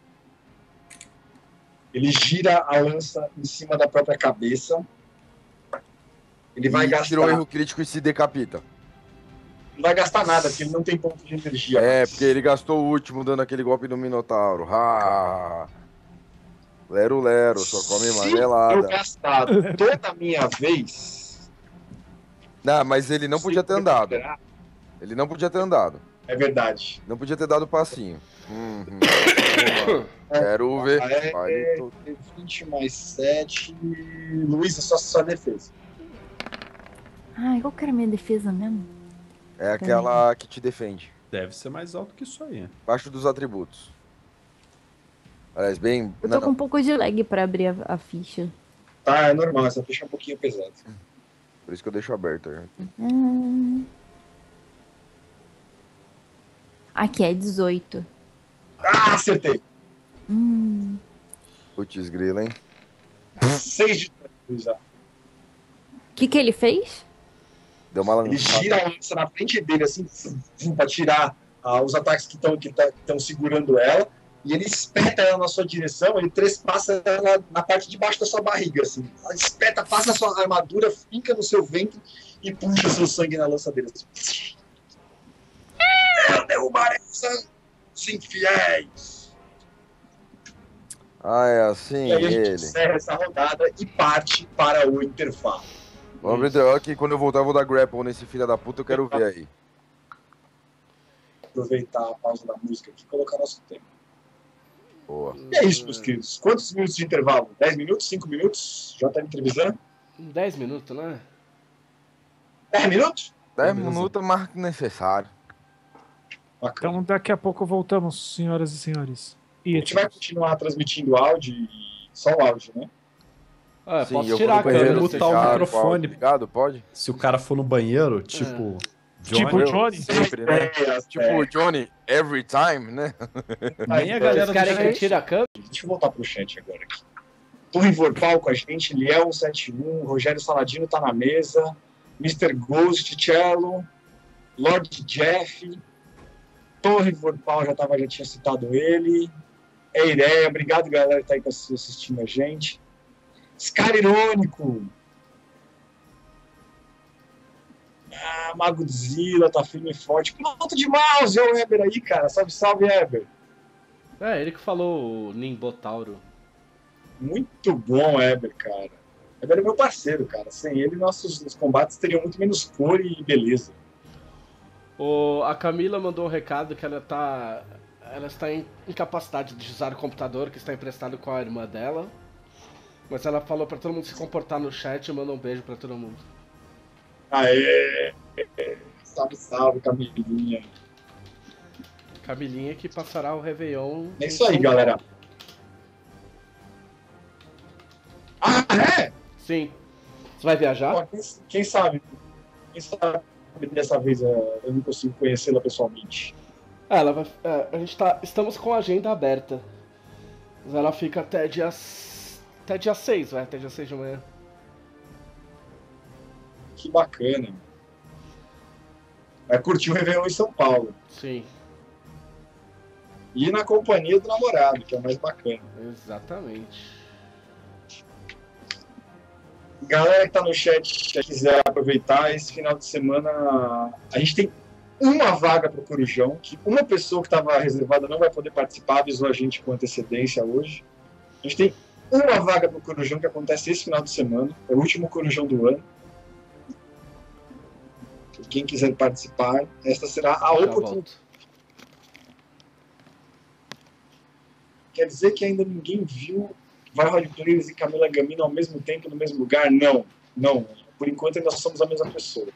Ele gira a lança em cima da própria cabeça. Ele vai E gastar. tirou um erro crítico e se decapita. Não vai gastar nada, porque ele não tem ponto de energia. É, mais. porque ele gastou o último dando aquele golpe no Minotauro. Ha! Lero, lero, só come Se eu marmelada. gastar toda a minha vez. Não, mas ele não podia ter andado. Ele não podia ter andado. É verdade. Não podia ter dado passinho. Uhum. Quero ver. É, Vale tudo. vinte mais sete. Luiz, é só sua defesa. Ai, qual que era a minha defesa mesmo? É aquela que te defende. Deve ser mais alto que isso aí. Baixo dos atributos. Aliás, bem. Eu tô Não, com um pouco de lag pra abrir a, a ficha. Tá, é normal, essa ficha é um pouquinho pesada. por isso que eu deixo aberto. né? Hum. Aqui é dezoito. Ah, acertei! Hum. Putz, grila, hein? seis de dano já. O que que ele fez? Deu uma Ele lançada. gira a lança na frente dele, assim, fum, fum, pra tirar ah, os ataques que estão que tá, tão segurando ela. E ele espeta ela na sua direção, ele trespassa ela na parte de baixo da sua barriga, assim. Ela espeta, passa a sua armadura, finca no seu ventre e puxa seu sangue na lança dele. Assim. Eu derrubarei os infiéis! Ah, é assim, E aí a gente ele. encerra essa rodada e parte para o intervalo. Vamos abrir intervalo que quando eu voltar eu vou dar grapple nesse filho da puta, eu quero ver aí. Aproveitar a pausa da música aqui e colocar nosso tempo. Boa. E é isso, meus queridos. Quantos minutos de intervalo? dez minutos? cinco minutos? Já tá me entrevistando? dez minutos, né? dez minutos? dez minutos mais que necessário. Bacana. Então daqui a pouco voltamos, senhoras e senhores. A E gente vai continuar transmitindo áudio e só o áudio, né? Ah, Sim, posso eu tirar a vou no banheiro câmera. mutar se o deixar. fechado, microfone. áudio ligado, pode? Se o cara for no banheiro, tipo. Johnny, tipo o Johnny. Sempre, né? É, Tipo o Johnny, every time, né? nem a galera Vocês querem do que eu chat- tire a câmera? Deixa eu voltar pro chat agora aqui. Torre Vorpal com a gente, Liel setenta e um, Rogério Saladino tá na mesa, mister Ghost, Cello, Lord Jeff, Torre Vorpal já, tava, já tinha citado ele, é Ireia, obrigado galera que tá aí assistindo a gente. Scar Irônico. Ah, Mago de Zila, tá firme e forte. Piloto de mouse, é o Eber aí, cara. Salve, salve, Eber. É, ele que falou o Nimbotauro. Muito bom, Eber, cara. Eber é meu parceiro, cara. Sem ele, nossos os combates teriam muito menos cor e beleza. O, a Camila mandou um recado que ela tá. Ela está em incapacidade de usar o computador que está emprestado com a irmã dela. Mas ela falou pra todo mundo se comportar no chat e manda um beijo pra todo mundo. Aê! Salve, salve, Camilinha. Camilinha que passará o Réveillon. É em isso aí, São galera. Paulo. Ah, é? Sim. Você vai viajar? Ó, quem, quem sabe? Quem sabe dessa vez é, eu não consigo conhecê-la pessoalmente. É, ela vai. É, a gente tá. Estamos com a agenda aberta. Mas ela fica até dia. Até dia seis, vai, até dia seis de manhã. Que bacana. Vai curtir o Réveillon em São Paulo. Sim, E na companhia do namorado, que é o mais bacana. exatamente. Galera que tá no chat, se quiser aproveitar, esse final de semana a gente tem uma vaga pro Corujão, que uma pessoa que estava reservada não vai poder participar, avisou a gente com antecedência hoje. A gente tem uma vaga pro Corujão que acontece esse final de semana. É o último Corujão do ano. Quem quiser participar, esta será a Já oportunidade. volto. Quer dizer que ainda ninguém viu Vai Roleplayers e Camila Gamino ao mesmo tempo, no mesmo lugar? Não, não. Por enquanto ainda somos a mesma pessoa.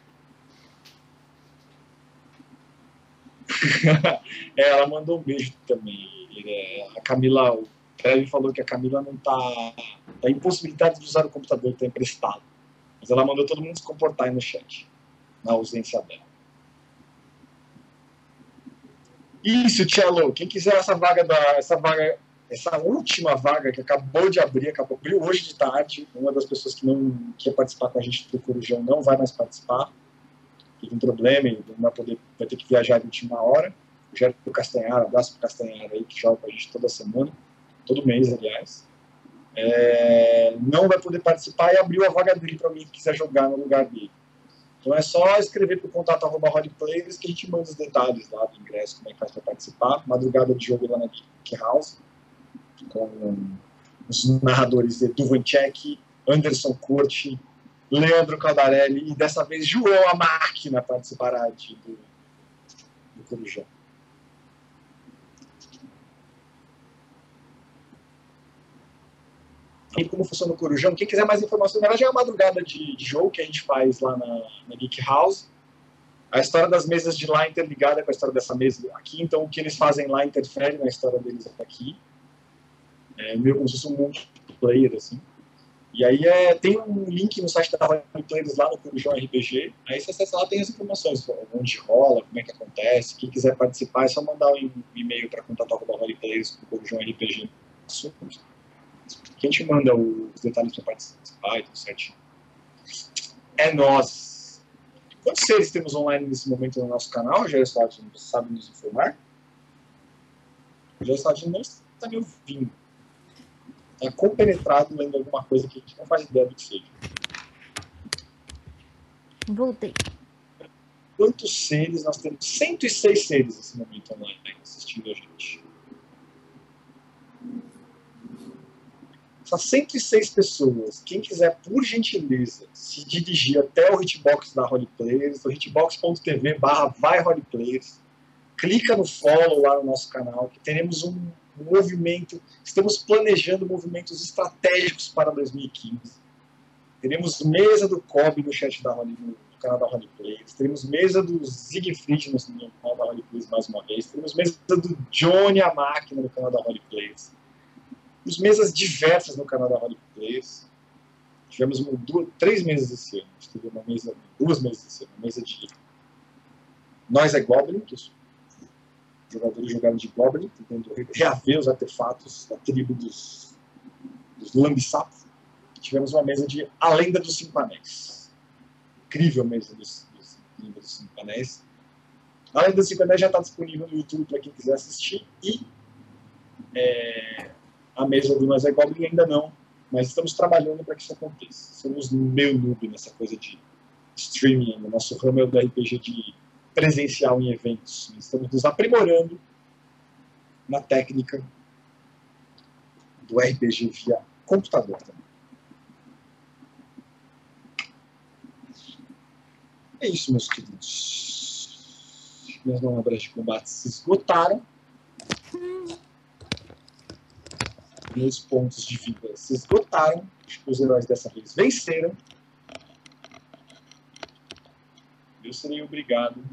É, ela mandou um beijo também. É, a Camila, o Kevin falou que a Camila não tá, tá impossibilitada de usar o computador, tá emprestado. Mas ela mandou todo mundo se comportar aí no chat, na ausência dela. Isso, Cello. Quem quiser essa vaga da, essa vaga, essa última vaga que acabou de abrir, acabou abriu hoje de tarde. Uma das pessoas que não quer participar com a gente do Corujão não vai mais participar. Teve um problema e não vai poder, vai ter que viajar de última hora. O Jair Castanhar, abraço pro Castanhar aí, que joga com a gente toda semana, todo mês, aliás. É, não vai poder participar e abriu a vaga dele para mim que quiser jogar no lugar dele. Então é só escrever para o contato arroba roleplayers que a gente manda os detalhes lá do ingresso, como é que faz para participar. Madrugada de jogo lá na Geek House, com os narradores Edu Vanchek, Anderson Corti, Leandro Caldarelli e dessa vez João a Máquina participará de, do, do Corujão. E como funciona o Corujão, quem quiser mais informação, na verdade é uma madrugada de, de jogo que a gente faz lá na, na Geek House. A história das mesas de lá é interligada com a história dessa mesa aqui, então o que eles fazem lá interfere na história deles aqui. É meio como se fosse um multiplayer, assim. E aí é, tem um link no site da Roleplayers lá no Corujão R P G, aí você acessa lá, tem as informações, onde rola, como é que acontece, quem quiser participar é só mandar um e-mail para contato arroba roleplayers com o Corujão R P G. Que a gente manda os detalhes para participar e tudo certinho. É nós. Quantos seres temos online nesse momento no nosso canal, Jair Saladino? Você sabe nos informar? O Jair Saladino não está me ouvindo. Está compenetrado lendo alguma coisa que a gente não faz ideia do que seja. Voltei. Quantos seres nós temos? cento e seis seres nesse momento online assistindo a gente. Essas cento e seis pessoas, quem quiser, por gentileza, se dirigir até o hitbox da Roleplayers, o hitbox ponto tv barra vai Roleplayers, clica no follow lá no nosso canal, que teremos um movimento, estamos planejando movimentos estratégicos para dois mil e quinze. Teremos mesa do Kobe no chat da Role, no canal da Roleplayers, teremos mesa do Siegfried no canal da Roleplayers mais uma vez, teremos mesa do Johnny a Máquina no canal da Roleplayers. Os mesas diversas no canal da Roleplayers. Tivemos uma, duas, três meses esse ano. A gente teve uma mesa, duas mesas esse ano. Uma mesa de Nós é Goblin, que os jogadores jogaram de Goblin, tentando reaver os artefatos da tribo dos, dos Lambisapos. Tivemos uma mesa de A Lenda dos Cinco Anéis. Incrível mesa dos, dos, dos, dos Cinco Anéis. A Lenda dos Cinco Anéis já está disponível no YouTube para quem quiser assistir. E é, a mesa do Nós é Goblin ainda não, mas estamos trabalhando para que isso aconteça. Somos meio noob nessa coisa de streaming, o nosso ramo é o do R P G de presencial em eventos. Estamos nos aprimorando na técnica do R P G via computador também. É isso, meus queridos. Minhas manobras de combate se esgotaram. Meus pontos de vida se esgotaram. Acho que os heróis dessa vez venceram. Eu serei obrigado.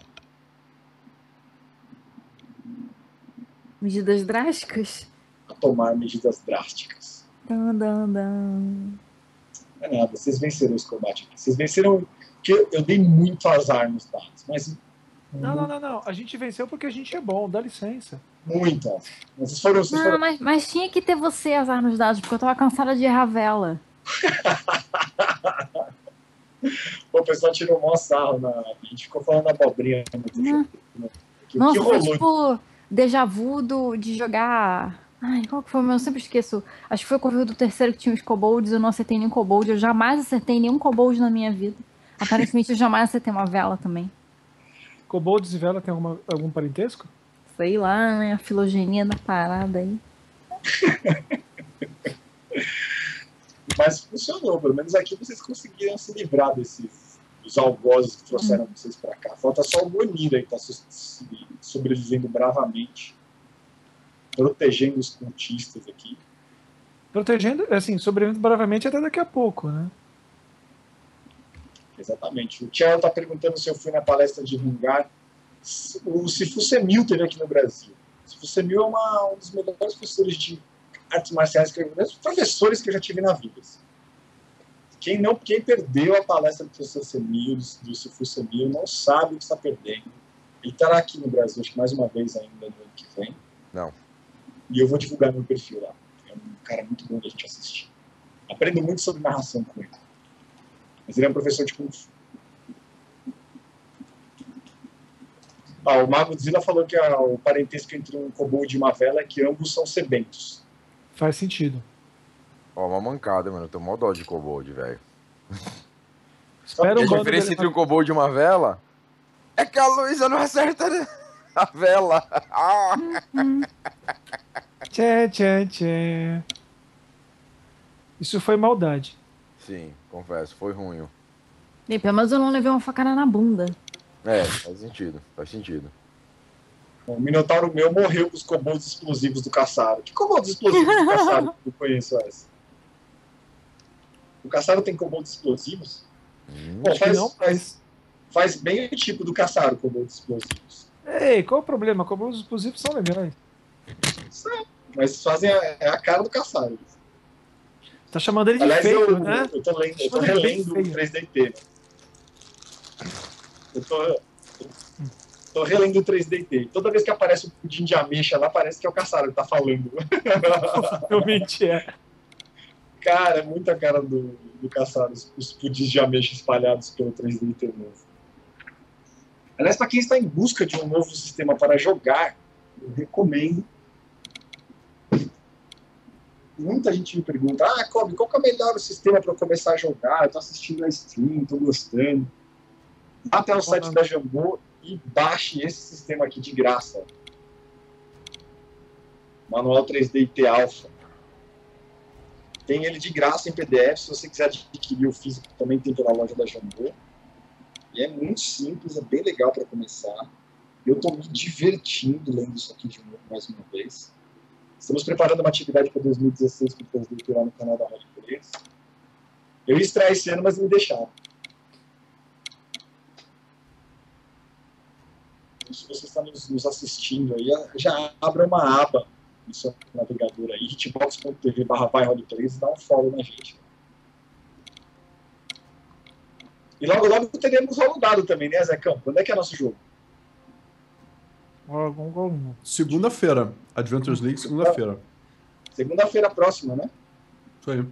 Medidas drásticas? A tomar medidas drásticas. Dan, dan, dan. Não é nada, vocês venceram esse combate aqui. Vocês venceram, porque eu dei muito azar nos dados, mas. Não, não, não, não. A gente venceu porque a gente é bom, dá licença. Muito. Vocês foram. Vocês Não, foram... mas, mas tinha que ter você azar nos dados, porque eu tava cansada de errar vela. Pô, o pessoal tirou o maior sarro. Na... A gente ficou falando abobrinha. Não. Que, Nossa, que foi rolou? tipo déjà vu do, de jogar. Ai, qual que foi o meu? Eu sempre esqueço. Acho que foi o correio do terceiro que tinha os kobolds. Eu não acertei nenhum kobold. Eu jamais acertei nenhum kobold na minha vida. Aparentemente eu jamais acertei uma vela também. Kobolds e vela tem alguma, algum parentesco? Sei lá, né? A filogenia da parada aí. Mas funcionou, pelo menos aqui vocês conseguiram se livrar desses dos algozes que trouxeram vocês pra cá. Falta só o Bonira aí que tá so- se- sobrevivendo bravamente, protegendo os cultistas aqui. Protegendo, assim, sobrevivendo bravamente até daqui a pouco, né? Exatamente. O Tiago tá perguntando se eu fui na palestra de Rungar. O Sifu Semil teve aqui no Brasil. O Sifu Semil é uma, um dos melhores professores de artes marciais, que eu, um professores que eu já tive na vida. Assim. Quem, não, quem perdeu a palestra do professor Semil, do, do Sifu Semil, não sabe o que está perdendo. Ele estará aqui no Brasil, acho que mais uma vez ainda no ano que vem. Não. E eu vou divulgar meu perfil lá. É um cara muito bom da gente assistir. Aprendo muito sobre narração com ele. Mas ele é um professor de Kung Fu. Ah, o Mago Zilla falou que a, o parentesco entre um kobold e uma vela é que ambos são sedentos. Faz sentido. Ó, uma mancada, mano. Eu tenho mó dó de kobold, velho. Espera E um a bando diferença dele- entre um kobold e uma vela é que a Luísa não acerta né? a vela. Ah. Tchê, tchê, tchê. Isso foi maldade. Sim, confesso, foi ruim. E pelo menos eu não levei uma facada na bunda. É, faz sentido, faz sentido. O Minotauro meu morreu com os kobolds explosivos do Caçaro. Que kobolds explosivos do Caçaro que eu conheço essa? O Caçaro tem kobolds explosivos? Hum. Bom, Acho que faz, não, faz, faz bem o tipo do Caçaro, kobolds explosivos. Ei, qual o problema? Combos explosivos são legais. Mas fazem a, é a cara do Caçaro. Tá chamando ele de Aliás, feio, eu, né? eu tô, lendo, eu tô Chamando ele de relendo o feio. três D T. Né? Eu tô, eu tô relendo o três D T. Toda vez que aparece o pudim de ameixa lá, parece que é o Caçaro que tá falando. Realmente é. Cara, é muita cara do, do Caçaro, os, os pudins de ameixa espalhados pelo três D T novo. Aliás, para quem está em busca de um novo sistema para jogar, eu recomendo. Muita gente me pergunta, ah, Kobe, qual que é o melhor sistema para eu começar a jogar? Eu tô assistindo a stream, tô gostando. Vá até o site da Jambô e baixe esse sistema aqui de graça. Manual três D I T Alpha. Tem ele de graça em P D F, se você quiser adquirir o físico, também tem pela loja da Jambô. E é muito simples, é bem legal para começar. Eu estou me divertindo lendo isso aqui de novo, mais uma vez. Estamos preparando uma atividade para dois mil e dezesseis que eu vou lá no canal da Rádio três. Eu ia estrear esse ano, mas me deixaram. Então, se você está nos, nos assistindo aí, já abra uma aba no seu navegador aí, hitbox ponto t v barra vai Rádio três e dá um follow na gente. E logo, logo teremos rolo dado também, né, Zecão? Quando é que é nosso jogo? Segunda-feira. Adventures League, segunda-feira. Segunda-feira próxima, né? Isso aí.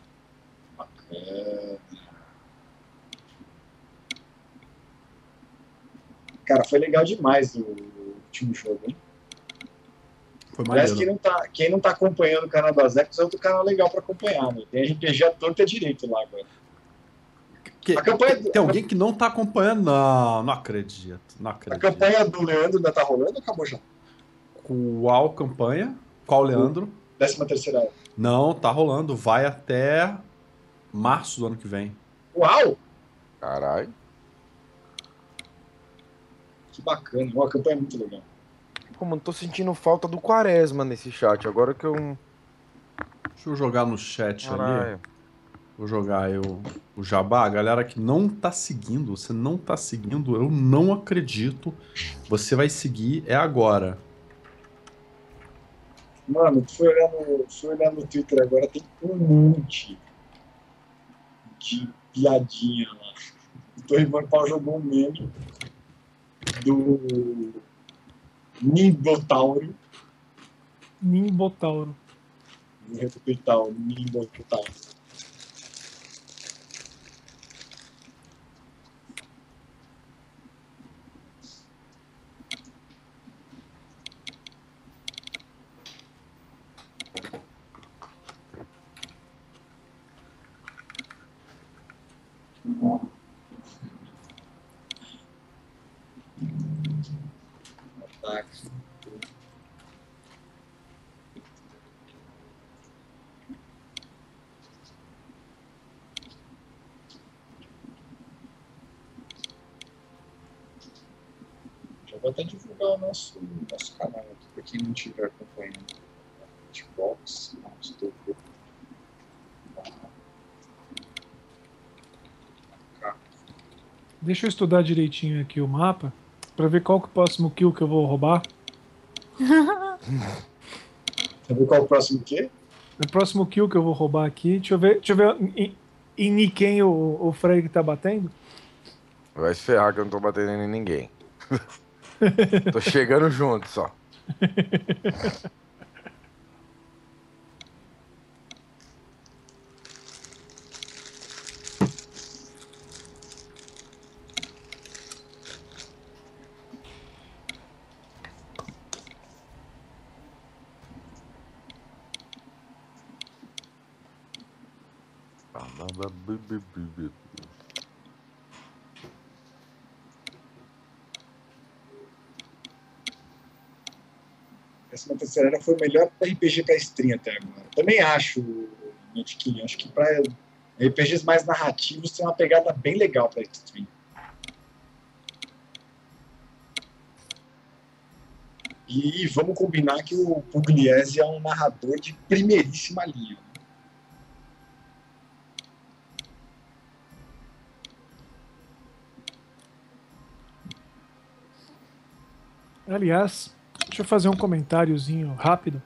É... Cara, foi legal demais o último jogo, hein? Foi Aliás, maneiro. quem não, tá, quem não tá acompanhando o canal do Azecos é outro canal legal pra acompanhar, né? Tem R P G à torta e à direito lá agora. Que- A campanha, Tem alguém que não tá acompanhando? Não, não acredito. Não a acredito. campanha do Leandro ainda tá rolando ou acabou já? Qual campanha? Qual Leandro? Décima terceira hora. Não, tá rolando. Vai até março do ano que vem. Uau! Caralho. Que bacana. Uma campanha muito legal. Pô, mano, tô sentindo falta do Quaresma nesse chat. Agora que eu. Deixa eu jogar no chat ali. Caralho. Vou jogar eu, o Jabá. A galera que não tá seguindo, você não tá seguindo, eu não acredito. Você vai seguir, é agora. Mano, fui olhar no, fui olhar no Twitter agora, tem um monte de piadinha lá. O Torriban Pau jogou um meme do Nimbotauro. Nimbotauro. Vou retweetar o Nimbotauro. Ataque. Já vou até divulgar o nosso, nosso canal aqui, para quem não estiver acompanhando. Xbox, vamos ter o Deixa eu estudar direitinho aqui o mapa pra ver qual que é o próximo kill que eu vou roubar. Sabe qual é o próximo quê? O próximo kill que eu vou roubar aqui. Deixa eu ver, deixa eu ver em, em quem o, o Frey tá batendo. Vai se ferrar que eu não tô batendo em ninguém. Tô chegando junto só. Essa Terceira foi o melhor R P G para stream até agora. Também acho, Nitiquinho, acho que para R P Gs mais narrativos tem uma pegada bem legal para stream. E vamos combinar que o Pugliese é um narrador de primeiríssima linha. Aliás, deixa eu fazer um comentáriozinho rápido.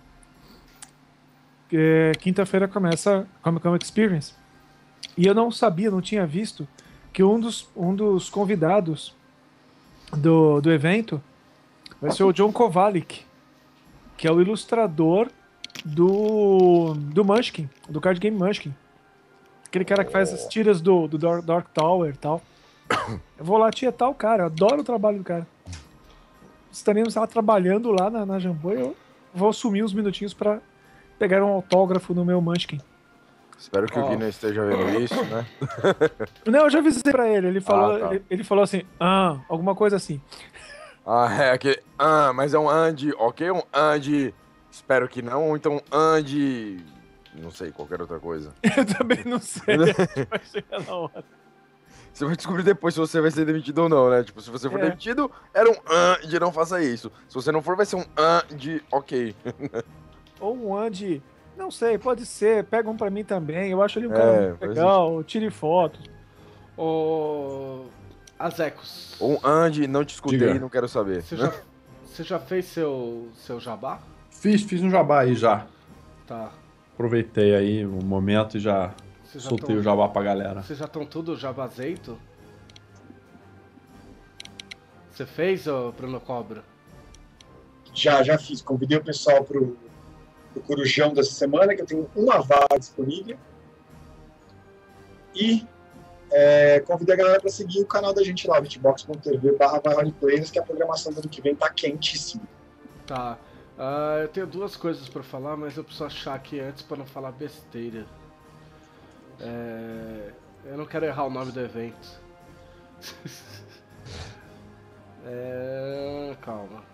É, quinta-feira começa a Comic Con Experience. E eu não sabia, não tinha visto, que um dos, um dos convidados do, do evento vai ser o John Kovalik, que é o ilustrador do, do Munchkin, do card game Munchkin. Aquele cara que faz as tiras do, do Dark, Dark Tower e tal. Eu vou lá tietar o cara, eu adoro o trabalho do cara. Estaremos lá trabalhando lá na, na Jambô e eu vou sumir uns minutinhos pra pegar um autógrafo no meu Munchkin. Espero que oh. o Gui não esteja vendo isso, né? Não, eu já avisei pra ele. Ele falou, ah, tá. ele, ele falou assim, ah, alguma coisa assim. Ah, é aquele, ah, mas é um and, ok? Um and, espero que não, ou então and, não sei, qualquer outra coisa. Eu também não sei, vai chegar na hora. Você vai descobrir depois se você vai ser demitido ou não, né? Tipo, se você for é. demitido, era um and, não faça isso. Se você não for, vai ser um and, ok. Ou um and, não sei, pode ser, pega um pra mim também. Eu acho ele um cara é, muito legal, tire fotos. Ô... Azecos. Um and, não te escutei e não quero saber. Você já, você já fez seu, seu jabá? Fiz, fiz um jabá aí já. Tá. Aproveitei aí o momento e já... soltei tão, o jabá pra galera. Vocês já estão tudo jabazeito? Você fez, ô Bruno Cobra? Já, já fiz. Convidei o pessoal pro, pro Corujão dessa semana, que eu tenho uma vaga disponível. E é, convidei a galera para seguir o canal da gente lá, bitbox ponto tv barra roleplayers, que a programação do ano que vem tá quentíssima. Tá. Uh, eu tenho duas coisas para falar, mas eu preciso achar aqui antes para não falar besteira. É... Eu não quero errar o nome do evento. é... Calma.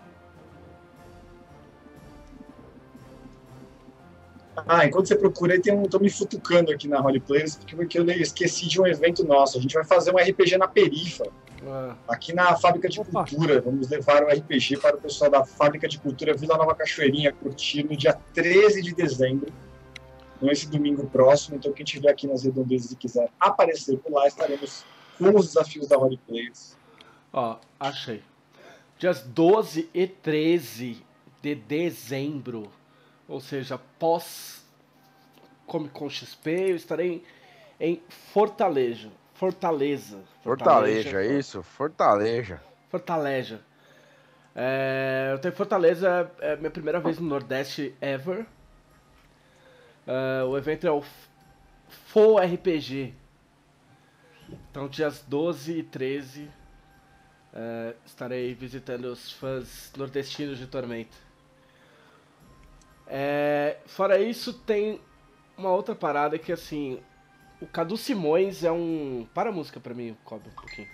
Ah, enquanto você procura aí, tem um, tô me futucando aqui na Roleplayers, porque eu esqueci de um evento nosso. A gente vai fazer um R P G na Perifa, ah. aqui na Fábrica de Opa. Cultura. Vamos levar o R P G para o pessoal da Fábrica de Cultura Vila Nova Cachoeirinha curtir no dia treze de dezembro. Nesse domingo próximo, então quem estiver aqui nas redondezas e quiser aparecer por lá, estaremos com os desafios da Roleplayers. Ó, achei. Dias doze e treze de dezembro, ou seja, pós Comic Con X P, eu estarei em Fortaleza. Fortaleza. Fortaleza, isso, Fortaleza. Fortaleza. É, eu tenho Fortaleza, é minha primeira vez no Nordeste ever. Uh, o evento é o F O R P G. Então, dias doze e treze, uh, estarei visitando os fãs nordestinos de Tormenta. É, fora isso, tem uma outra parada que, assim, o Cadu Simões é um... Para a música pra mim, Cobre, um pouquinho.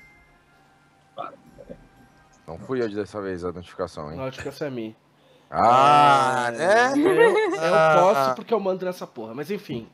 Não fui eu dessa vez a notificação, hein? A notificação é minha. Ah, né? Eu, eu posso porque eu mando nessa porra, mas enfim.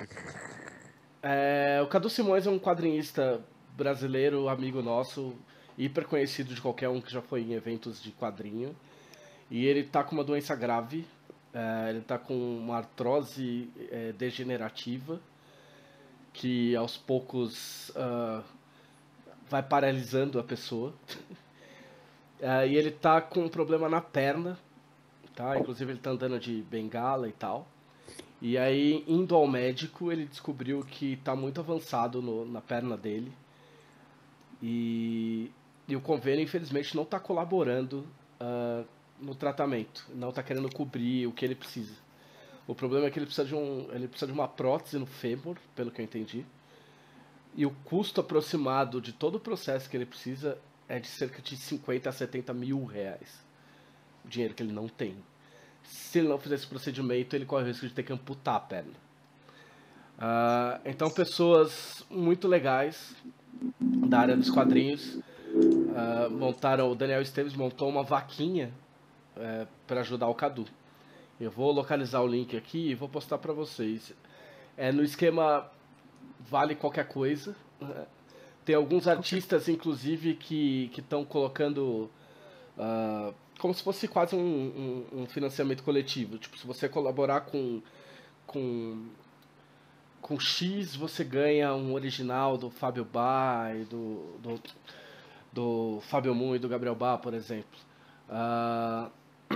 É, o Cadu Simões é um quadrinista brasileiro, amigo nosso. hiper conhecido de qualquer um que já foi em eventos de quadrinho. E ele tá com uma doença grave, é, ele tá com uma artrose é, degenerativa, que aos poucos uh, vai paralisando a pessoa. uh, e ele tá com um problema na perna, tá? Inclusive ele tá andando de bengala e tal. E aí, indo ao médico, ele descobriu que tá muito avançado no, na perna dele. E, e o convênio, infelizmente, não tá colaborando uh, no tratamento. Não tá querendo cobrir o que ele precisa. O problema é que ele precisa de, um, ele precisa de uma prótese no fêmur, pelo que eu entendi. E o custo aproximado de todo o processo que ele precisa é de cerca de cinquenta a setenta mil reais. O dinheiro que ele não tem. Se ele não fizer esse procedimento, ele corre o risco de ter que amputar a perna. Uh, então, pessoas muito legais da área dos quadrinhos uh, montaram, o Daniel Esteves montou uma vaquinha uh, para ajudar o Cadu. Eu vou localizar o link aqui e vou postar para vocês. É no esquema vale qualquer coisa. Tem alguns artistas, inclusive, que estão colocando uh, como se fosse quase um, um, um financiamento coletivo. Tipo, se você colaborar com, com, com X, você ganha um original do Fábio Bar, do, do, do Fábio Moon e do Gabriel Bar, por exemplo. Uh,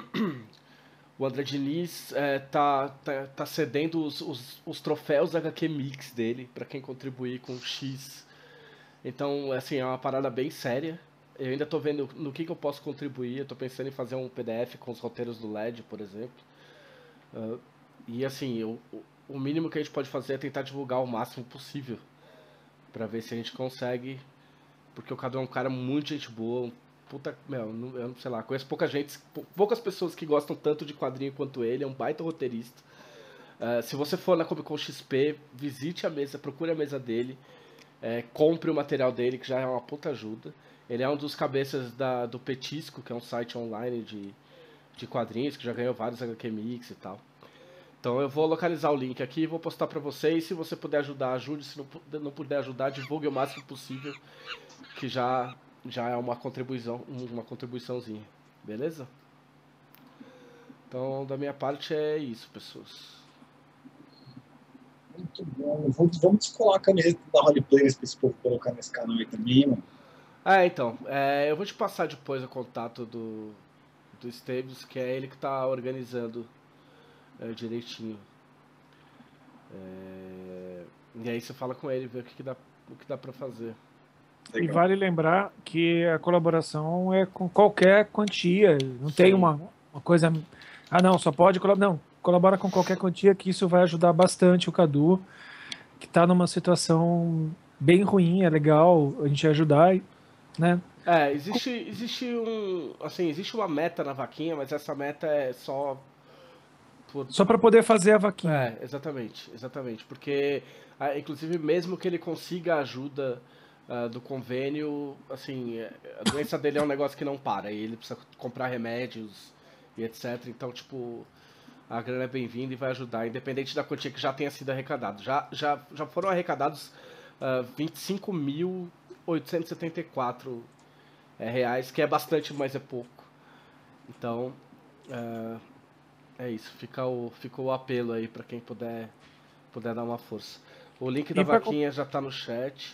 O André Diniz é, tá, tá, tá cedendo os, os, os troféus H Q Mix dele para quem contribuir com X. Então, assim, é uma parada bem séria. Eu ainda tô vendo no que, que eu posso contribuir. Eu tô pensando em fazer um P D F com os roteiros do L E D, por exemplo. Uh, e, assim, o, o mínimo que a gente pode fazer é tentar divulgar o máximo possível. Para ver se a gente consegue. Porque o Cadu é um cara muito gente boa, puta, meu, eu não sei lá, conheço pouca gente, poucas pessoas que gostam tanto de quadrinho quanto ele, é um baita roteirista. Uh, se você for na Comic Con X P, visite a mesa, procure a mesa dele, é, compre o material dele, que já é uma puta ajuda. Ele é um dos cabeças da, do Petisco, que é um site online de, de quadrinhos, que já ganhou vários H Q Mix e tal. Então eu vou localizar o link aqui e vou postar pra vocês. Se você puder ajudar, ajude. Se não, não puder ajudar, divulgue o máximo possível, que já... já é uma contribuição, uma contribuiçãozinha, beleza? Então, da minha parte é isso, pessoas. Muito bom. Vamos, vamos descolar a camiseta da Roleplayers pra esse povo colocar nesse canal aí também, mano. Ah, então, é, eu vou te passar depois o contato do, do Esteves, que é ele que tá organizando é, direitinho. É, e aí você fala com ele, vê o que, que dá, o que dá pra fazer. E Legal. vale lembrar que a colaboração é com qualquer quantia, não Sim. tem uma, uma coisa... Ah, não, só pode colaborar. Não, colabora com qualquer quantia, que isso vai ajudar bastante o Cadu, que está numa situação bem ruim, é legal a gente ajudar, né? É, existe, existe um... assim, existe uma meta na vaquinha, mas essa meta é só... por- Só para poder fazer a vaquinha. É, exatamente, exatamente. Porque, ah, inclusive, mesmo que ele consiga a ajuda ah, do convênio, assim, é, a doença dele é um negócio que não para. E ele precisa comprar remédios e etcétera. Então, tipo, a grana é bem-vinda e vai ajudar, independente da quantia que já tenha sido arrecadado. Já, já, já foram arrecadados ah, vinte e cinco mil oitocentos e setenta e quatro é, reais, que é bastante, mas é pouco. Então, ah, é isso, fica o, fica o apelo aí pra quem puder, puder dar uma força. O link da E pra vaquinha já tá no chat.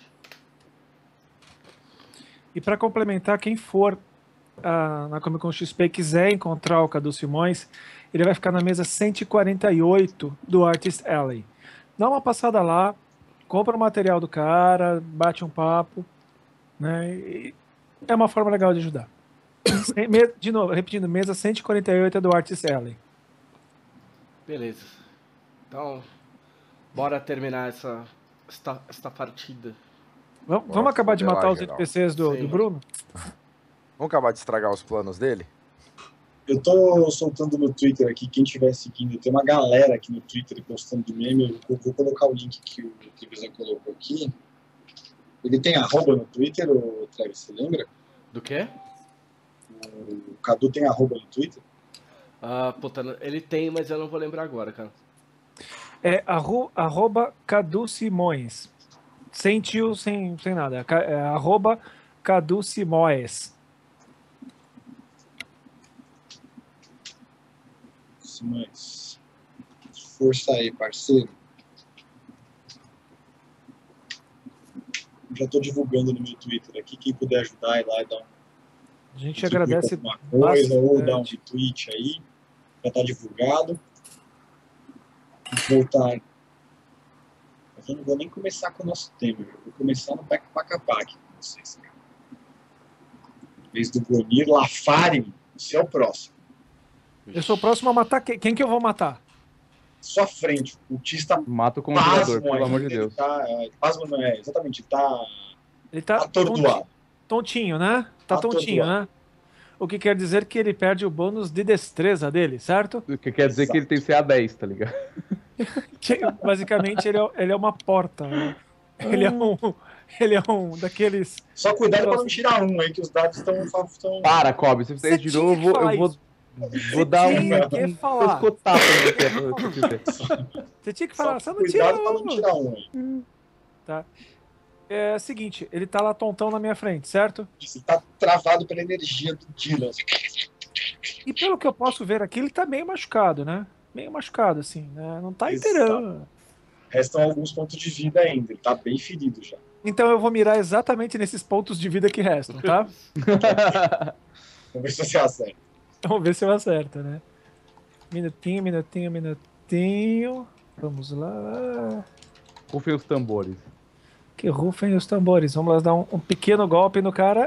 E para complementar, quem for ah, na Comic Con X P e quiser encontrar o Cadu Simões, ele vai ficar na mesa cento e quarenta e oito do Artist Alley. Dá uma passada lá, compra o material do cara, bate um papo, né? E é uma forma legal de ajudar. Me- De novo, repetindo, mesa cento e quarenta e oito é do Artist Alley. Beleza. Então, bora terminar essa, esta, esta partida. Vamos, Bora vamos acabar de foder lá, matar os geral. N P Cs do, Sim. do Bruno? Vamos acabar de estragar os planos dele? Eu tô soltando no Twitter aqui, quem estiver seguindo, tem uma galera aqui no Twitter postando de meme, eu vou colocar o link que o Trivisan colocou aqui. Ele tem arroba no Twitter, ô, Travis, você lembra? Do quê? O Cadu tem arroba no Twitter? Ah, puta, ele tem, mas eu não vou lembrar agora, cara. É arro, arroba Cadu Simões. Sem tio, sem, sem nada. É, ca- é arroba Cadu Simões. Simões. Força aí, parceiro. Já tô divulgando no meu Twitter aqui. Quem puder ajudar, ir lá e dar um. A gente retweet agradece alguma coisa, ou bastante. dar um retweet aí. Já tá divulgado. Vou voltar. Mas eu não vou nem começar com o nosso tema. Eu vou começar no Pac-Pac com vocês. Cara. Em vez do Bonir, Lafari, você é o próximo. Eu sou o próximo a matar quem? Quem que eu vou matar? Sua frente, o cultista Mata o congelador, pasmo pelo ainda, amor de ele Deus. Tá, é, pasmo não é, exatamente, ele tá Ele tá atordoado. tontinho, né? Tá tontinho, Atordoado. né? O que quer dizer que ele perde o bônus de destreza dele, certo? O que quer dizer que ele tem C A dez, tá ligado? Que, basicamente, ele é, ele é uma porta. Né? Ele é um. Ele é um daqueles. Só cuidado pra não tirar um aí, que os dados estão... estão... Para, Kobe, se você fizer Você de tinha novo, que falar eu vou, isso. vou dar um, tinha que um falar. pescotapa pra você. Você tinha que Só falar, você não tira cuidado pra não um. tirar um aí. Tá. É o seguinte, ele tá lá tontão na minha frente, certo? Isso, tá travado pela energia do Dylan. E pelo que eu posso ver aqui, ele tá meio machucado, né? Meio machucado, assim, né? Não tá Exato. inteirão. Restam alguns pontos de vida ainda, ele tá bem ferido já. Então eu vou mirar exatamente nesses pontos de vida que restam, tá? Vamos ver se você acerta. Vamos ver se eu acerto, né? Minutinho, minutinho, minutinho. Vamos lá. Rufem os tambores. Que rufem os tambores. Vamos lá dar um, um pequeno golpe no cara.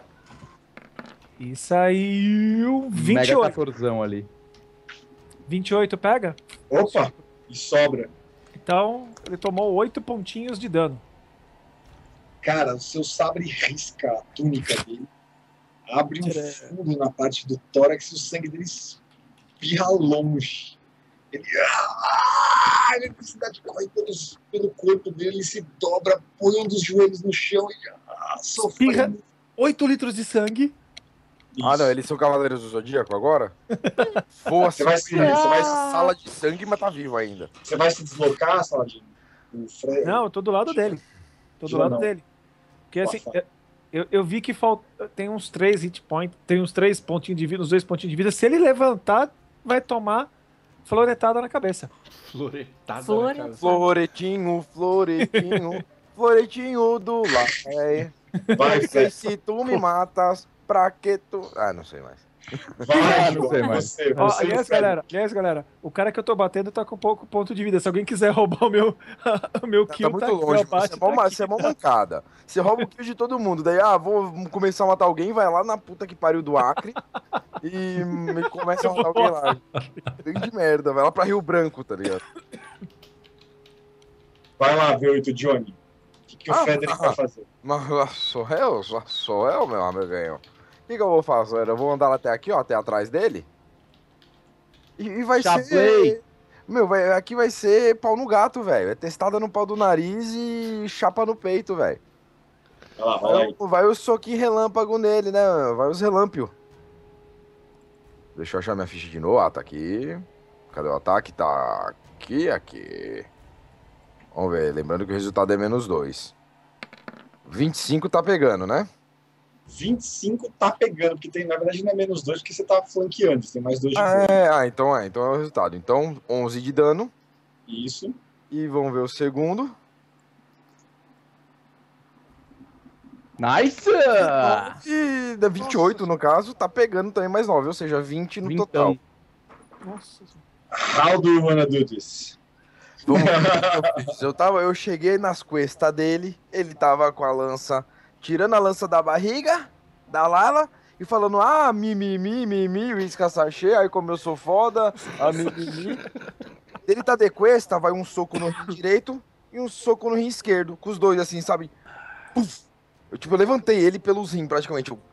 E saiu vinte e Mega oito. quatorzão ali. vinte e oito pega? Opa, e sobra. Então ele tomou oito pontinhos de dano. Cara, o seu sabre risca a túnica dele, abre um Tira- fundo na parte do tórax e o sangue dele espirra longe. Ele, ah, a eletricidade corre pelos, pelo corpo dele, ele se dobra, põe um dos joelhos no chão e ah, sofrendo. oito litros de sangue. Ah, não, Isso. eles são Cavaleiros do Zodíaco agora? Voa, Você vai se se- você vai- sala de sangue, mas tá vivo ainda. Você vai se deslocar, Saladino? O Fred... Não, eu tô do lado dele. Tô do Já lado não. dele. Porque assim, Ufa. eu, eu vi que falta, tem uns três hit points, tem uns três pontinhos de vida, uns dois pontinhos de vida. Se ele levantar, vai tomar floretada na cabeça. Floretada. Flore- na casa. Floretinho, floretinho, floretinho do lá. Vai, Porque Fred. se tu me matas, pra que tu... Ah, não sei mais. Vai, Não sei mais. você, Ó, você aliás, Fred. galera, aliás, galera, o cara que eu tô batendo tá com pouco ponto de vida. Se alguém quiser roubar o meu, o meu Tá, kill, tá muito tá aqui, longe, ó, bate, você é, mó, tá ma- aqui. você é mó mancada. Você rouba o kill de todo mundo. Daí, ah, vou começar a matar alguém, vai lá na puta que pariu do Acre e me começa a matar alguém lá. Bem de merda, vai lá pra Rio Branco, tá ligado? Vai lá, V oito Johnny. O que, que o Ah, Frederick ah. vai fazer? Mas ah, sou eu? Sou- Sou eu, meu amiguinho. O que, que eu vou fazer? Eu vou andar até aqui, ó, até atrás dele. E, e vai Chaplay. ser... Meu, vai, aqui vai ser pau no gato, velho. É testada no pau do nariz e chapa no peito, velho. Vai lá, vai lá. Vai, o- vai o soquinho relâmpago nele, né? Vai os relâmpio. Deixa eu achar minha ficha de novo. Ah, tá aqui. Cadê o ataque? Tá aqui, aqui. Vamos ver. Lembrando que o resultado é menos dois. vinte e cinco tá pegando, né? vinte e cinco tá pegando, porque tem, na verdade não é menos dois, porque você tá flanqueando, você tem mais dois de Ah, voo. é, ah, então é. Então é o resultado. Então, onze de dano. Isso. E vamos ver o segundo. Nice! E dá vinte e oito no caso. Tá pegando também mais nove. Ou seja, vinte no total. Vintão. Nossa, How do you wanna do this? Vamos ver o que eu fiz. Eu, tava, eu cheguei nas costas dele, ele tava com a lança, tirando a lança da barriga da Lala e falando, ah, mimimi, mimimi, uísca sachê, aí como eu sou foda, a mimimi. Ele tá de cuesta, vai um soco no rim direito e um soco no rim esquerdo, com os dois assim, sabe? Puf. Eu, tipo, eu levantei ele pelos rins, praticamente. Eu...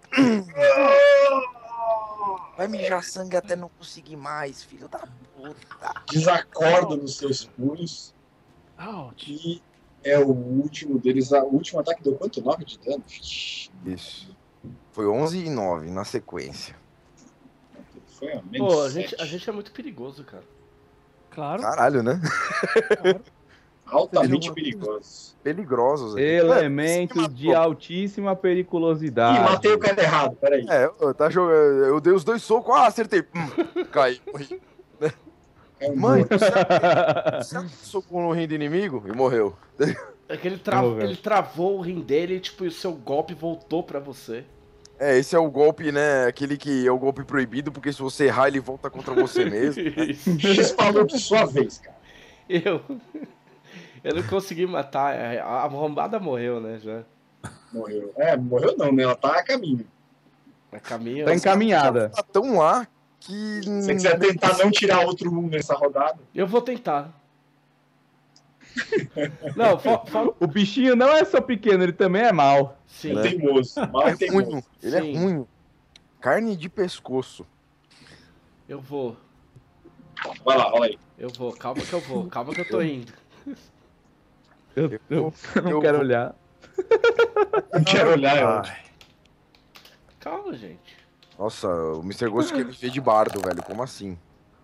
Vai mijar sangue até não conseguir mais, filho da puta. Desacorda nos seus punhos. ouch. E é o último deles. O último ataque deu quanto? nove de dano? Vixe, Isso. Foi onze e nove na sequência. foi a menos Pô, a sete. gente, a gente é muito perigoso, cara. Claro. Caralho, né? A Altamente Sejam perigosos. peligrosos. aqui. Elementos de altíssima Ih, periculosidade. matei o cara errado, peraí. É, eu, tá jogando, eu dei os dois socos, ah, acertei. Hum, caí, morri. Caiu Mãe, morto. você acertou soco no rim do inimigo e morreu. É que ele, tra... Vamos ver. ele travou o rim dele e, tipo, o seu golpe voltou pra você. É, esse é o golpe, né? Aquele que é o golpe proibido, porque se você errar, ele volta contra você mesmo. Isso. X-Palup, sua vez, cara. Eu. Eu não consegui matar. A arrombada morreu, né? Já. Morreu. É, morreu não, né? Ela tá a caminho. A caminho. Tá encaminhada. Tá tão lá que. Se você quiser tentar não tirar outro um nessa rodada, Eu vou tentar. Não, fo- fo- O bichinho não é só pequeno, ele também é mau. sim. é teimoso. Mal É é teimoso. ruim. Ele Sim. é ruim. Carne de pescoço. Eu vou. Vai lá, rola aí. Eu vou. Calma que eu vou. Calma que eu tô indo. Eu, eu- eu não eu quero vou- olhar. Não quero olhar, é Ai. ótimo. Calma, gente. Nossa, o mister Ghost quer me ver de bardo, velho. Como assim?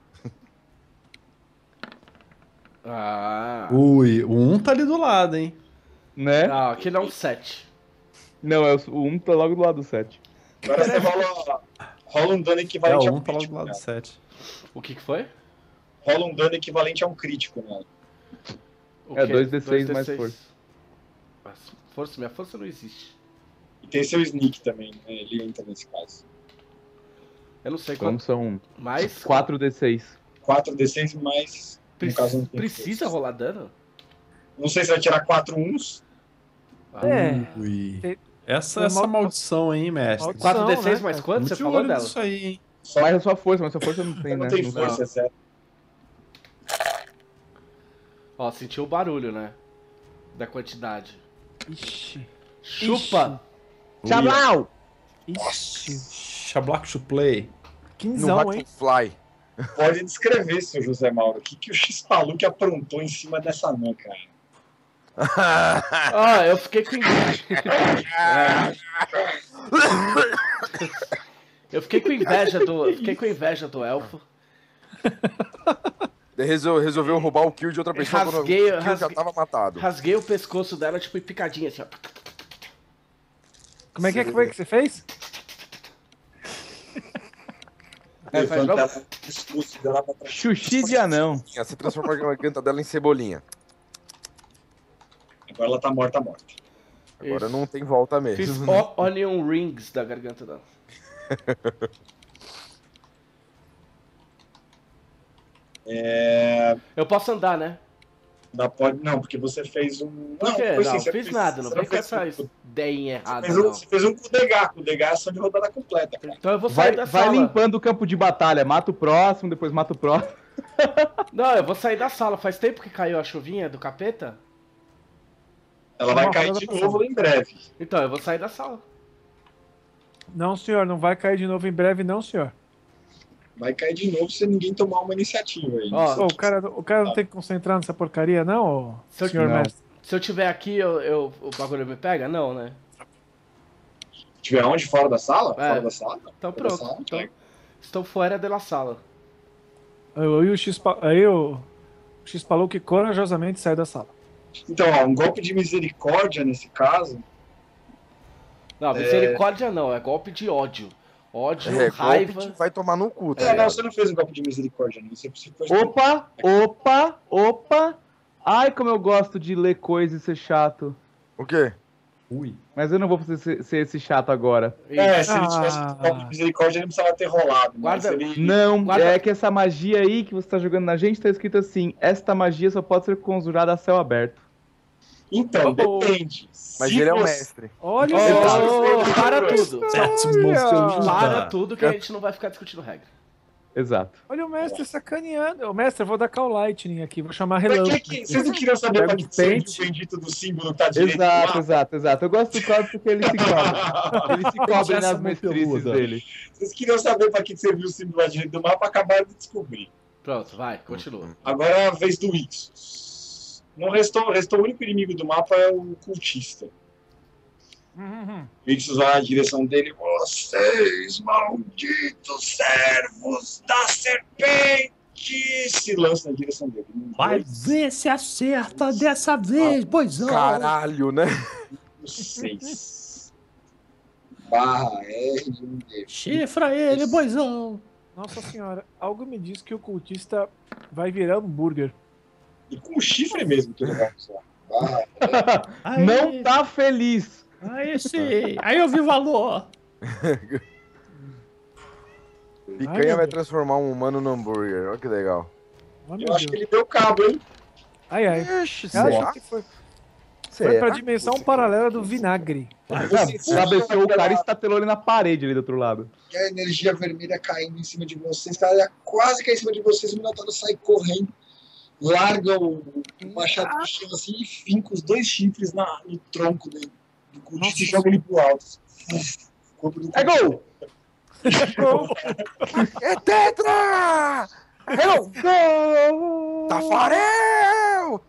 Ah. Ui, o um tá ali do lado, hein? Né? Não, aquele é um sete. Não, é o um tá logo do lado do sete. Agora você rola, rola um dano É, equivalente o a um um tá logo do crítico. lado do Né? sete. O que que foi? Rola um dano equivalente a um crítico, né? O É, quê? dois D seis mais dois D seis. força. Mas força, minha força não existe. E tem seu sneak também, né? Ele entra nesse caso. Eu não sei Então quanto. são Mais. quatro D seis. quatro D seis mais. No Prec- caso, não tem Precisa força. rolar dano? Não sei se vai tirar quatro uns. Ah, É. Ui. Tem- Essa, tem essa mal- maldição aí, mestre. Maldição. quatro D seis né, mais cara? quanto? Muito Você de falou olho dela? nisso aí, hein? Só Mais a sua força, mas a sua força não tem, não né? tem Não- força, é certo. Ó, sentiu o barulho, né? Da quantidade. Ixi. Chupa! Tchablau! Ixi. Chablac to play. No Quinzão, hein? Fly. Pode descrever, seu José Mauro. O que, que o X-Paluque aprontou em cima dessa anã, cara? Ah, eu fiquei com inveja. É. Eu fiquei com inveja do. eu Fiquei com inveja do elfo. Daí resol- Resolveu roubar o kill de outra pessoa quando o Rasguei- kill já rasguei- tava matado. Rasguei o pescoço dela, tipo, em picadinha, assim, ó. Como é que, é que foi que você fez? É, faz Levanta não? ela, o pescoço dela pra trás. Xuxi de anão. Você transforma a garganta dela em cebolinha. Agora ela tá morta, morta. Agora Isso. não tem volta Fiz mesmo. o- onion rings da garganta dela. É... Eu posso andar, né? Dá, pode... Não, porque você fez um... Por quê? foi Não, assim, você fiz fez- nada, não você vem com fez essa um- ideia errada, Fez um- não. Você fez um com o Degar, com o Degar é só de rodada completa, cara. Então eu vou sair Vai, da vai sala. limpando o campo de batalha. Mata o próximo, depois mata o próximo. Não, eu vou sair da sala. Faz tempo que caiu a chuvinha do capeta? Ela vai Uma cair rodada de pra novo em breve. Então, eu vou sair da sala. Não, senhor, não vai cair de novo em breve, não, senhor. Vai cair de novo se ninguém tomar uma iniciativa aí. Ó, Ô, o, cara, o cara não tem que concentrar nessa porcaria, não, ô, Se eu- senhor Não. mestre? Se eu tiver aqui, eu, eu- o bagulho me pega? Não, né? Se tiver onde? Fora da sala? É. Fora da sala? Então Fora da pronto. sala, Então, pega. estou fora da sala. Aí o X aí o X-Paluque corajosamente sai da sala. Então, ó, um golpe de misericórdia nesse caso. Não, misericórdia não, é golpe de ódio. Ódio, É, raiva. golpe de vai tomar no cu, tá É, não, ligado? você não fez um golpe de misericórdia, não. Você, você fez Opa, opa, opa. Ai, como eu gosto de ler coisa e ser chato. O quê? Ui. Mas eu não vou ser, ser esse chato agora. É, se ele Ah. tivesse feito um golpe de misericórdia, ele não precisava ter rolado. Mas Guarda- ele... Não, Guarda- é que essa magia aí que você tá jogando na gente tá escrito assim: esta magia só pode ser conjurada a céu aberto. Então, Oh. depende. Mas Se ele é o você- mestre. Olha Ô, só. ô, para tudo. That's Olha! Para tudo que a gente não vai ficar discutindo regra. Exato. Olha o mestre sacaneando. Ô, mestre, eu vou dar call lightning aqui, vou chamar Pra relâmpago. que que... Vocês não queriam saber Pega pra um que que serve pente. o bendito do símbolo que tá direito do Exato, mapa? exato, exato. Eu gosto do Cláudio porque ele se cobre. Ele se cobre essa nas mão mestrices peluda. dele. Vocês queriam saber pra que que serviu o símbolo lá direito do mapa, acabaram de descobrir. Pronto, vai, continua. Agora é a vez do Ixos. Não restou, restou o único inimigo do mapa é o cultista. Uhum. O Ixos vai na direção dele. Vocês, malditos servos da serpente! e se lança na direção dele. Um, Vai dois, ver se acerta dessa vez, boizão. Caralho, né? seis. Barra R de um D. Chifra ele, boizão. Nossa senhora, algo me diz que o cultista vai virar hambúrguer. E com o chifre mesmo que ele vai usar. Barra Aí, Não tá feliz. Aí sim. Aí eu vi valor. Picanha vai transformar um humano no hambúrguer. Olha que legal. Oh, meu Eu acho Deus. que ele deu cabo, hein? Ai, ai. Ixi, Eu acho será? que foi, foi Será? pra dimensão paralela do vinagre. Você Cabeçou o sabe cara e que estatelou ele na parede ali do outro lado. a energia vermelha caindo em cima de vocês, tá? Ela quase cai em cima de vocês, o Minotauro sai correndo, larga o, o machado do chão assim e finca os dois chifres na, no tronco dele, do cultista e joga ele pro alto. O corpo do É gol! É tetra! Hello! Gol! Tafarel!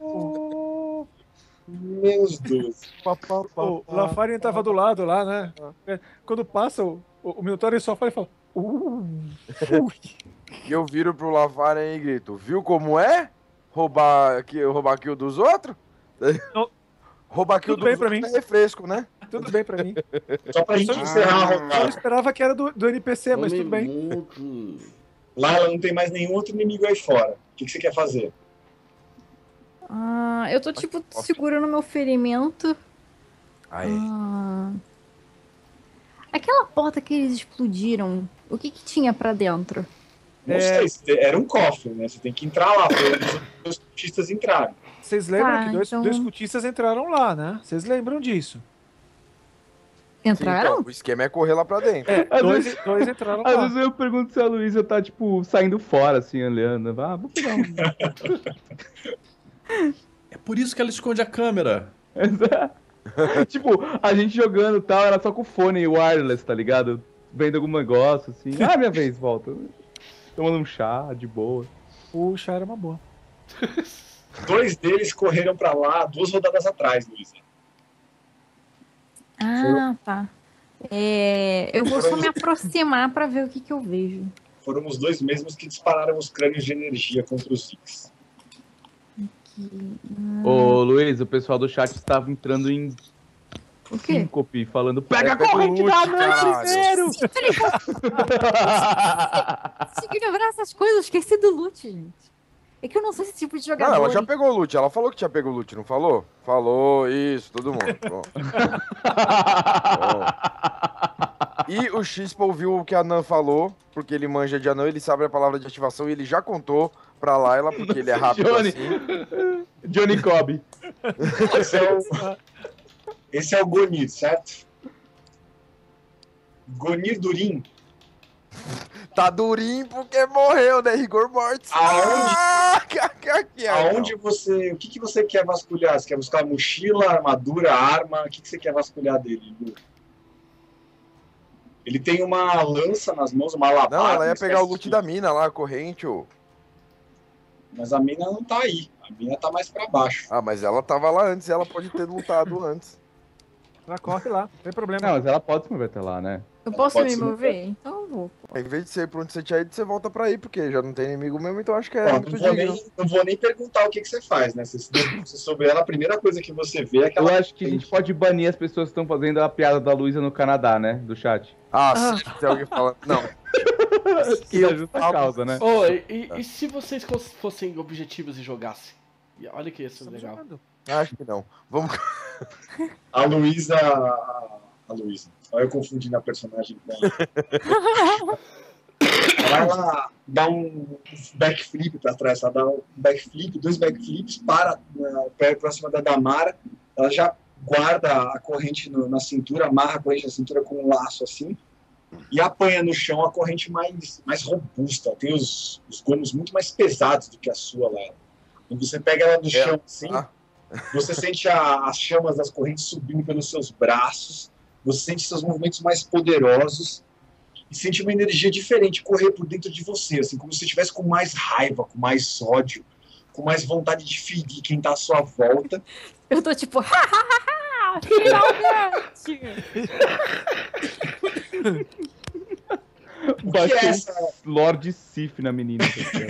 Meus Deus. O Lafarien tava do lado lá, né? Quando passa, o, o Minotauro ele só fala e fala. Uh, ui. E eu viro pro Lavarem e grito: viu como é? Roubar aqui, roubar kill dos outros? Não. Roubar kill Tudo dos bem pra outros mim. é refresco, né? Tudo bem pra mim. Só pra gente encerrar a Eu rodada. esperava que era do, do N P C, mas tudo bem. Muito. Lá ela não tem mais nenhum outro inimigo aí fora. O que, que você quer fazer? Ah, eu tô, tipo, segurando meu ferimento. Aí. Ah, aquela porta que eles explodiram, o que que tinha pra dentro? Não É. sei, era um cofre, né? Você tem que entrar lá, para os cultistas entrarem. Vocês lembram Tá, que dois, então- dois cultistas entraram lá, né? Vocês lembram disso? Entraram? Então, o esquema é correr lá pra dentro. É, Às dois, vezes- dois entraram Às lá. vezes eu pergunto se a Luísa tá, tipo, saindo fora, assim, olhando. Ah, vou pegar um. É por isso que ela esconde a câmera. Tipo, a gente jogando e tal, era só com fone wireless, tá ligado? Vendo algum negócio, assim. Ah, minha vez, volta. Tomando um chá, de boa. Puxa, era uma boa. Dois deles correram pra lá duas rodadas atrás, Luísa. Ah, tá. É, eu vou só me aproximar pra ver o que que eu vejo. Foram os dois mesmos que dispararam os crânios de energia contra os Zix. Ô, Luiz, o pessoal do chat estava entrando em O quê? síncope, falando: pega a Pega o corrente loot, da Nan caralho." primeiro! Consegui lembrar essas coisas, esqueci do loot, gente. É que eu não sou esse tipo de Não, jogador. ela já pegou o loot. Ela falou que tinha pego o loot, não falou? Falou, isso, todo mundo. Bom. Bom. E o Xispa ouviu o que a Nan falou, porque ele manja de anão, ele sabe a palavra de ativação e ele já contou pra Layla, porque ele é rápido Johnny. assim. Johnny Cobb. Esse é o, esse é o Gonir, certo? Gonir Durin. Tá durinho porque morreu, né? Rigor mortis. Aonde? Ah, que- que- que- Aonde você. O que, que você quer vasculhar? Você quer buscar mochila, armadura, arma? O que, que você quer vasculhar dele, Lu? Ele tem uma lança nas mãos, uma alabarda. Não, ela ia uma pegar o espécie loot de- da mina lá, a corrente, ô. Mas a mina não tá aí. A mina tá mais pra baixo. Ah, mas ela tava lá antes, ela pode ter lutado antes. Ela corre lá, não tem problema. Não, mas ela pode se mover até lá, né? Eu posso Pode me se mover? Então eu vou. Em vez de ser pra onde você tinha ido, você volta pra aí, porque já não tem inimigo mesmo, então acho que é Ó, muito não, vou digno. nem, não vou nem perguntar o que, que você faz, né? Se se você souber ela, a primeira coisa que você vê é Eu aquela. acho que a gente pode banir as pessoas que estão fazendo a piada da Luísa no Canadá, né? Do chat. Ah, Ah. sim, tem alguém falando. Não. Que é justa causa, né? Ô, e, e- e se vocês cons- fossem objetivos e jogassem? E olha que isso é Estamos legal. jogando. Acho que não. Vamos. A Luísa. A a Luísa. Olha eu confundindo a personagem com ela. Ela dá um backflip pra trás, ela dá um backflip, dois backflips, para na, para próxima da Damara. Ela já guarda a corrente no- na cintura, amarra a corrente na cintura com um laço assim, e apanha no chão a corrente mais, mais robusta. Tem os, os gomos muito mais pesados do que a sua lá. Quando você pega ela no chão assim, Ah. você sente a- as chamas das correntes subindo pelos seus braços, você sente seus movimentos mais poderosos e sente uma energia diferente correr por dentro de você, assim, como se você estivesse com mais raiva, com mais ódio, com mais vontade de ferir quem tá à sua volta. Eu tô tipo, finalmente! O que é Baixou essa, um Lord Sif na menina.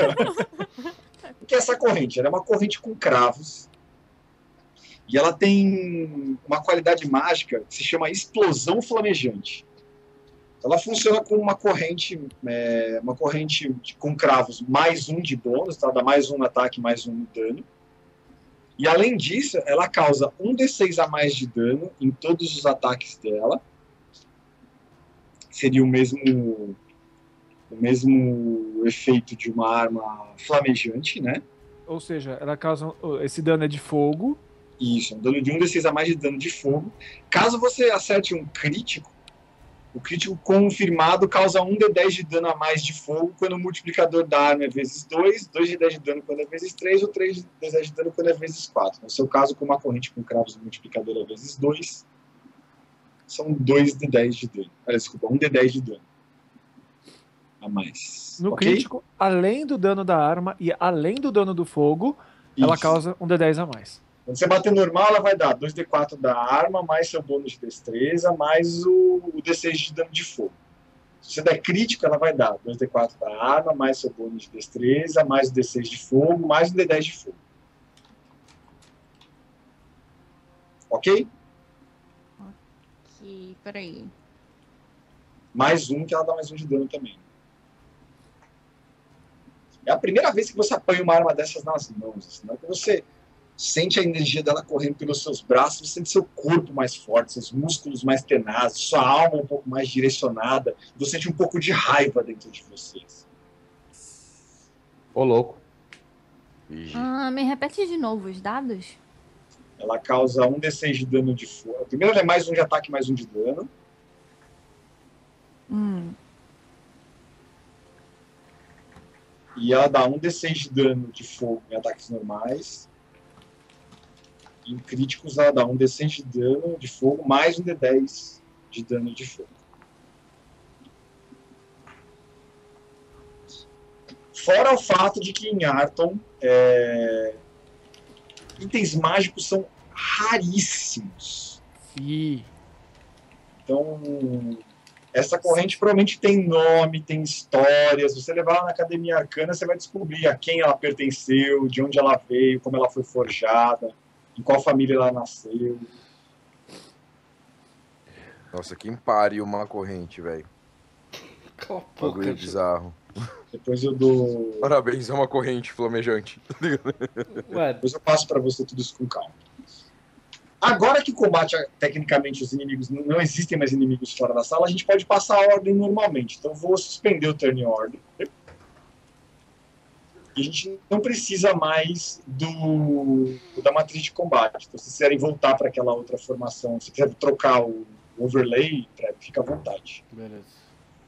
o que é essa corrente? Ela é uma corrente com cravos. E ela tem uma qualidade mágica que se chama explosão flamejante. Ela funciona com uma corrente, é, uma corrente de- com cravos mais um de bônus, tá? Dá mais um no ataque, mais um no dano. E além disso, ela causa um d seis a mais de dano em todos os ataques dela. Seria o mesmo, o mesmo efeito de uma arma flamejante, né? Ou seja, ela causa. Esse dano é de fogo. Isso, um dano de um d seis a mais de dano de fogo. Caso você acerte um crítico, o crítico confirmado causa um d dez de dano a mais de fogo quando o multiplicador da arma é vezes dois, dois d dez de dano quando é vezes três, ou três d dez de dano quando é vezes quatro. No seu caso, com uma corrente com cravos, o multiplicador é vezes dois, são dois d dez de dano. Ah, desculpa, um d dez de dano a mais. No Ok? crítico, além do dano da arma e além do dano do fogo, ela Isso. causa um d dez a mais. Quando você bater normal, ela vai dar dois d quatro da arma, mais seu bônus de destreza, mais o, o d seis de dano de fogo. Se você der crítico, ela vai dar dois d quatro da arma, mais seu bônus de destreza, mais o d seis de fogo, mais o d dez de fogo. Ok? Que, peraí. Mais um, que ela dá mais um de dano também. É a primeira vez que você apanha uma arma dessas nas mãos. Assim, não é que você sente a energia dela correndo pelos seus braços, você sente seu corpo mais forte, seus músculos mais tenazes, sua alma um pouco mais direcionada, você sente um pouco de raiva dentro de vocês. Ô, louco. Ih, Ah, me repete de novo os dados? Ela causa um d seis de dano de fogo. Primeiro ela é mais um de ataque, mais um de dano. Hum. E ela dá um d seis de dano de fogo em ataques normais. Em críticos ela dá um d seis de dano de fogo, mais um d dez de dano de fogo. Fora o fato de que em Arton, é, itens mágicos são raríssimos. E Então, essa corrente provavelmente tem nome, tem histórias. Se você levar ela na Academia Arcana, você vai descobrir a quem ela pertenceu, de onde ela veio, como ela foi forjada, em qual família ela nasceu. nossa, quem pariu uma corrente, velho. Cala a boca, Bagulho tio. bizarro. Depois eu dou. Parabéns, é uma corrente flamejante. Ué, Depois eu passo para você tudo isso com calma. Agora que o combate, tecnicamente, os inimigos não não existem mais inimigos fora da sala, a gente pode passar a ordem normalmente. Então eu vou suspender o turn order. E a gente não precisa mais do da matriz de combate. Então, se vocês quiserem voltar para aquela outra formação, se quiser trocar o overlay, fica à vontade. beleza.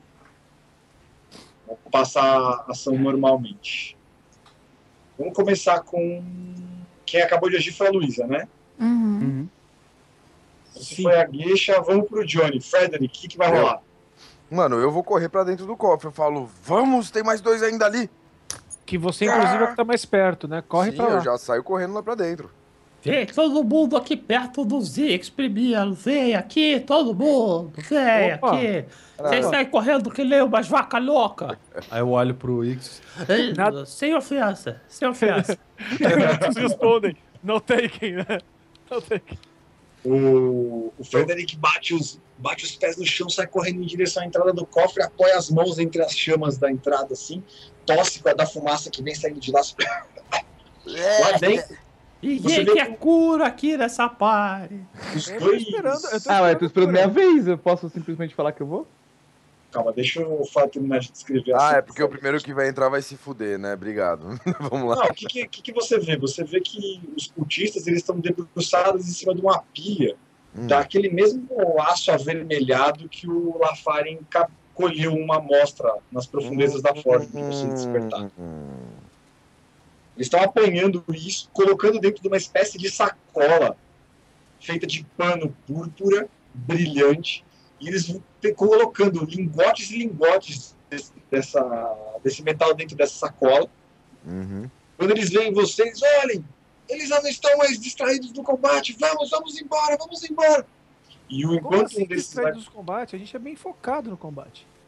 Vou passar a ação normalmente. Vamos começar com quem acabou de agir foi a Luísa, né? Uhum. Uhum. Se Sim. foi a Geisha, vamos pro Johnny. Frederick, o que, que vai Eu. rolar? Mano, eu vou correr pra dentro do cofre. Eu falo, vamos, tem mais dois ainda ali. que você, inclusive, é o que tá mais perto, né? Corre Sim, pra lá. eu já saio correndo lá pra dentro. Vem todo mundo aqui perto do Zix primeiro. Vem aqui, todo mundo. Vem Opa. aqui. Caramba. Vocês saem correndo que nem umas vacas loucas. Aí eu olho pro Ix. Ei, Nada. Sem ofensa, sem ofensa. Eles respondem. Não taking, né? Não taking. O, o Frederick bate os, bate os pés no chão, sai correndo em direção à entrada do cofre, apoia as mãos entre as chamas da entrada, assim, tosse com a da fumaça que vem saindo de lá. Lá dentro, Você Ninguém vê quer que- cura aqui nessa party. os Eu tô dois. esperando, eu tô Ah, mas eu tô esperando minha por vez. Eu posso simplesmente falar que eu vou? Calma, deixa eu fa- terminar de descrever a Ah, cena. é porque o primeiro que vai entrar vai se fuder, né? Obrigado. Vamos lá. Não, o que, que, que que você vê? Você vê que os cultistas eles estão debruçados em cima de uma pia Hum. daquele mesmo aço avermelhado que o Lafarin ca- colheu uma amostra nas profundezas da forja de você despertar. Hum. Eles estão apanhando isso, colocando dentro de uma espécie de sacola feita de pano púrpura, brilhante, e eles vão ter- colocando lingotes e lingotes desse, dessa, desse metal dentro dessa sacola. Uhum. Quando eles veem vocês, olhem, eles já não estão mais distraídos do combate, vamos, vamos embora, vamos embora. E o Como enquanto assim um desses distraído vai... dos combates? A gente é bem focado no combate.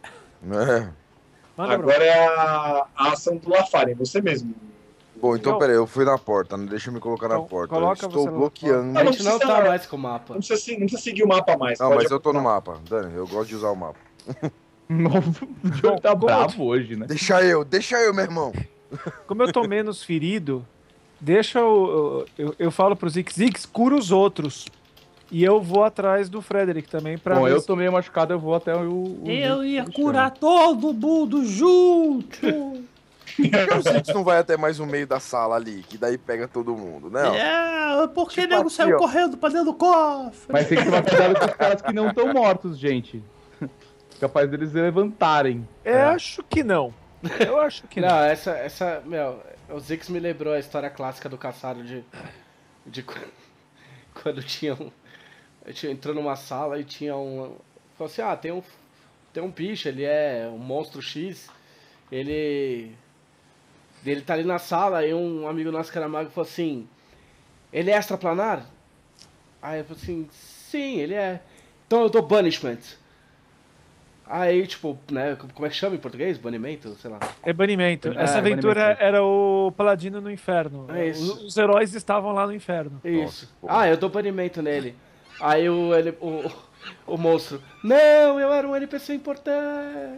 É. Manda, Bruno. Agora é a, a ação do Lafaren, você mesmo. Bom, então Não. peraí, eu fui na porta, né? Deixa eu me colocar na Então, porta. coloca Eu estou você na bloqueando. A não gente não precisa- tá mais com o mapa. Não precisa, se- não precisa seguir o mapa mais. Não, pode mas eu tô no apontar. mapa. Dani, eu gosto de usar o mapa. O Diogo tá como eu- bravo hoje, né? Deixa eu, deixa eu, meu irmão. Como eu tô menos ferido, deixa eu. Eu, eu falo pro Zix, Zix, cura os outros. E eu vou atrás do Frederick também pra Bom, ver eu se- tô meio machucado, eu vou até o. o Eu Zix ia do curar todo mundo junto. Por que o Zix não vai até mais o meio da sala ali, que daí pega todo mundo, né? ó? É, porque Tipo nego aqui, saiu ó. correndo pra dentro do cofre. Mas tem que tomar cuidado com os caras que não estão mortos, gente. Capaz deles levantarem. Eu acho que não. Eu acho que não. Não, essa, essa, meu, o Zix me lembrou a história clássica do caçado de, de qu- quando tinha um, eu tinha, entrou numa sala e tinha um, falou assim, ah, tem um, tem um bicho, ele é um monstro X, ele, ele tá ali na sala e um amigo nosso que era mago falou assim, ele é extraplanar? Aí eu falei assim, sim, ele é, então eu dou banishment. Aí, tipo, né, como é que chama em português? Banimento? Sei lá. É banimento. É, Essa aventura banimento. era o Paladino no Inferno. É isso. Os, os heróis estavam lá no Inferno. Isso. pô. Ah, eu dou banimento nele. Aí o, ele, o, o monstro. Não, eu era um N P C importante.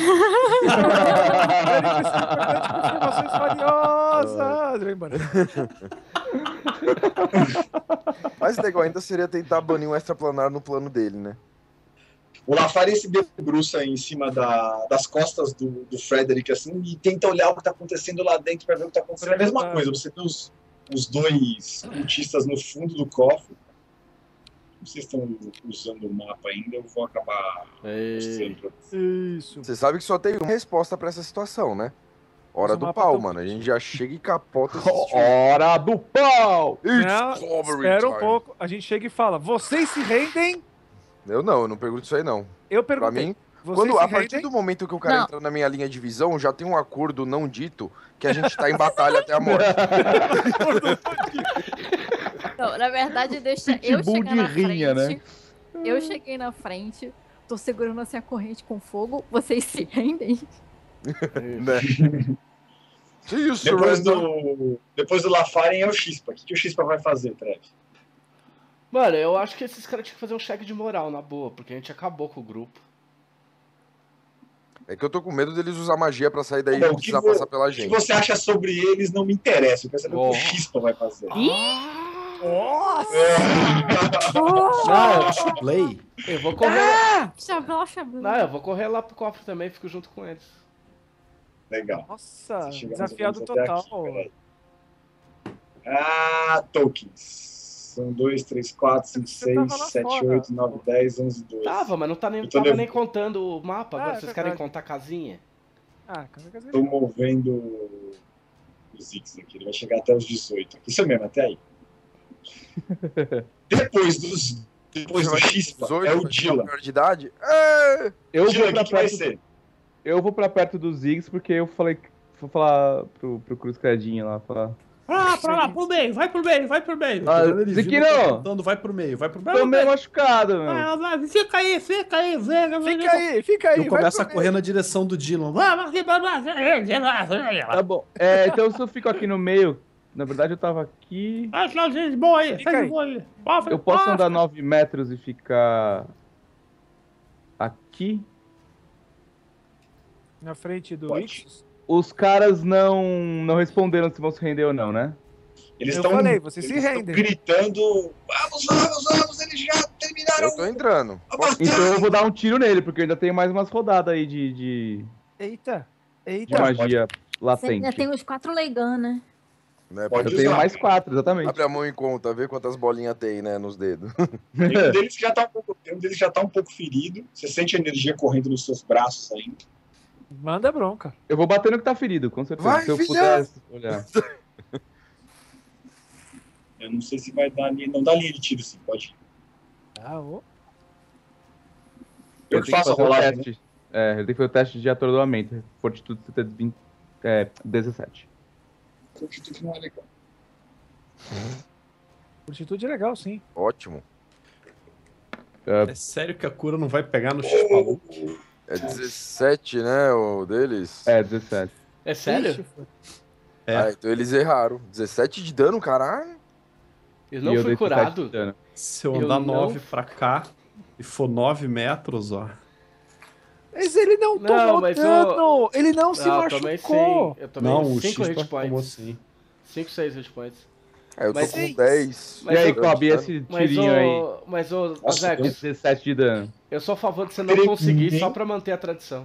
Informações valiosas! Vem embora. Mais legal ainda seria tentar banir um extraplanar no plano dele, né? O Lafaren se debruça em cima da- das costas do, do Frederick, assim, e tenta olhar o que tá acontecendo lá dentro pra ver o que tá acontecendo. É a mesma coisa, você vê os, os dois cultistas no fundo do cofre. Vocês estão usando o mapa ainda, eu vou acabar mostrando pra vocês. Isso. Você sabe que só tem uma resposta pra essa situação, né? Hora Mas o do mapa pau, tá- mano. A gente já chega e capota esses Hora do pau! Não, Strawberry espera um time. pouco. A gente chega e fala: vocês se rendem? Eu não, eu não pergunto isso aí, não. Eu Pra perguntei. mim, Vocês quando, se a partir rendem? do momento que o cara Não. entra na minha linha de visão, já tem um acordo não dito que a gente tá em batalha até a morte. Não, na verdade, deixa eu Pitbull chegar de na rinha, frente. Eu cheguei na frente, tô segurando assim a corrente com fogo, vocês se rendem? né? Se you Depois surrender... do, depois do Lafaren é o Chispa. O que, que o Chispa vai fazer, Trev? Mano, eu acho que esses caras tinham que fazer um cheque de moral, na boa, porque a gente acabou com o grupo. É que eu tô com medo deles usar magia pra sair daí e Não, não o que precisar vo- passar pela O que gente. você acha sobre eles não me interessa. Eu quero saber o que Oh. o Chispa vai fazer. Não, Play. eu vou correr. Chablau, chablau. Não, eu vou correr lá pro cofre também, fico junto com eles. Legal. Nossa, Você chega mais desafiado ou menos até total. aqui, peraí. Ah, tokens. São dois, três, quatro, cinco, Você tava seis, lá sete, fora. oito, nove, dez, onze, doze. Tava, mas não tá nem, Eu tô tava levando. nem contando o mapa. Agora Ah, é vocês querem verdade. contar a casinha? Ah, cara, quer dizer, Tô movendo o Zix aqui. Ele vai chegar até os dezoito. Aqui. Isso mesmo, até aí. Depois dos. Depois do Chispa, é o Dylan. maior de idade? É... Eu Dylan, vou o pra que, que vai perto. ser? Eu vou pra perto do Ziggs porque eu falei. que- Vou falar pro, pro Cruz Credinha lá. Falar. Ah, pra lá, pro meio, vai pro meio, vai pro meio. Ah, Tô vendo ele Ziquino! vindo, tô apontando, vai pro meio, vai pro meio. Tô meio machucado, meu. Ah, vai, fica aí, fica aí, vem. Fica aí, fica aí. Eu vai começo a pro correr na direção do Dylan. Vamos aqui, vamos aqui. Tá bom. É, então se eu fico aqui no meio. Na verdade eu tava aqui. Vai, gente, boa aí, Fica faz aí. boa aí. Pode, Eu posso pode. andar nove metros e ficar. Aqui. Na frente do Pode. Ixos. Os caras não, não responderam se vão se render ou não, né? Eles Eu estão falei, vocês se eles tão rendem. gritando. Vamos, vamos, vamos, eles já terminaram Eu tô entrando. a Posso- batalha. Então eu vou dar um tiro nele, porque eu ainda tenho mais umas rodadas aí de, de, Eita, de eita. magia Você ainda latente. tem os quatro Leigan, né? Né, Pode Eu porque tenho usar. mais quatro, exatamente. Abre a mão em conta, vê quantas bolinhas tem, né, nos dedos. Tem um deles que já tá um pouco, tem um deles que já tá um pouco ferido. Você sente a energia correndo nos seus braços ainda. Manda bronca. Eu vou bater no que tá ferido, com certeza. Vai, se eu filha! pudesse olhar. Eu não sei se vai dar linha. Não dá linha de tiro, sim, pode ir. Ah, ô. Eu Ele que tem faço a fazer o rolagem, né? teste. É, ele tem que fazer o teste de atordoamento. Fortitude C T vinte, é, dezessete. Fortitude não é legal. Fortitude é legal, sim. Ótimo. É sério que a cura não vai pegar no X-Palu? É dezessete, né, o deles? É, dezessete. É sério? É. Ah, então eles erraram. dezessete de dano, caralho. Eu E não eu fui dei dezessete curado. de dano. Se eu Eu andar não- nove pra cá e for nove metros, ó. Mas ele não, Não, tomou mas dano! Ele não se Ah, eu tomei machucou! cem. Eu tomei Não, o cinco X hit tomou points. sim. cinco, seis hit points. É, eu tô Mas- com dez. E Mas aí, eu- Kobe, e esse Mas tirinho aí? ô, mas ô, Nossa, Zex, eu- dezessete de dano. eu sou a favor de você não Tremendo. conseguir só pra manter a tradição.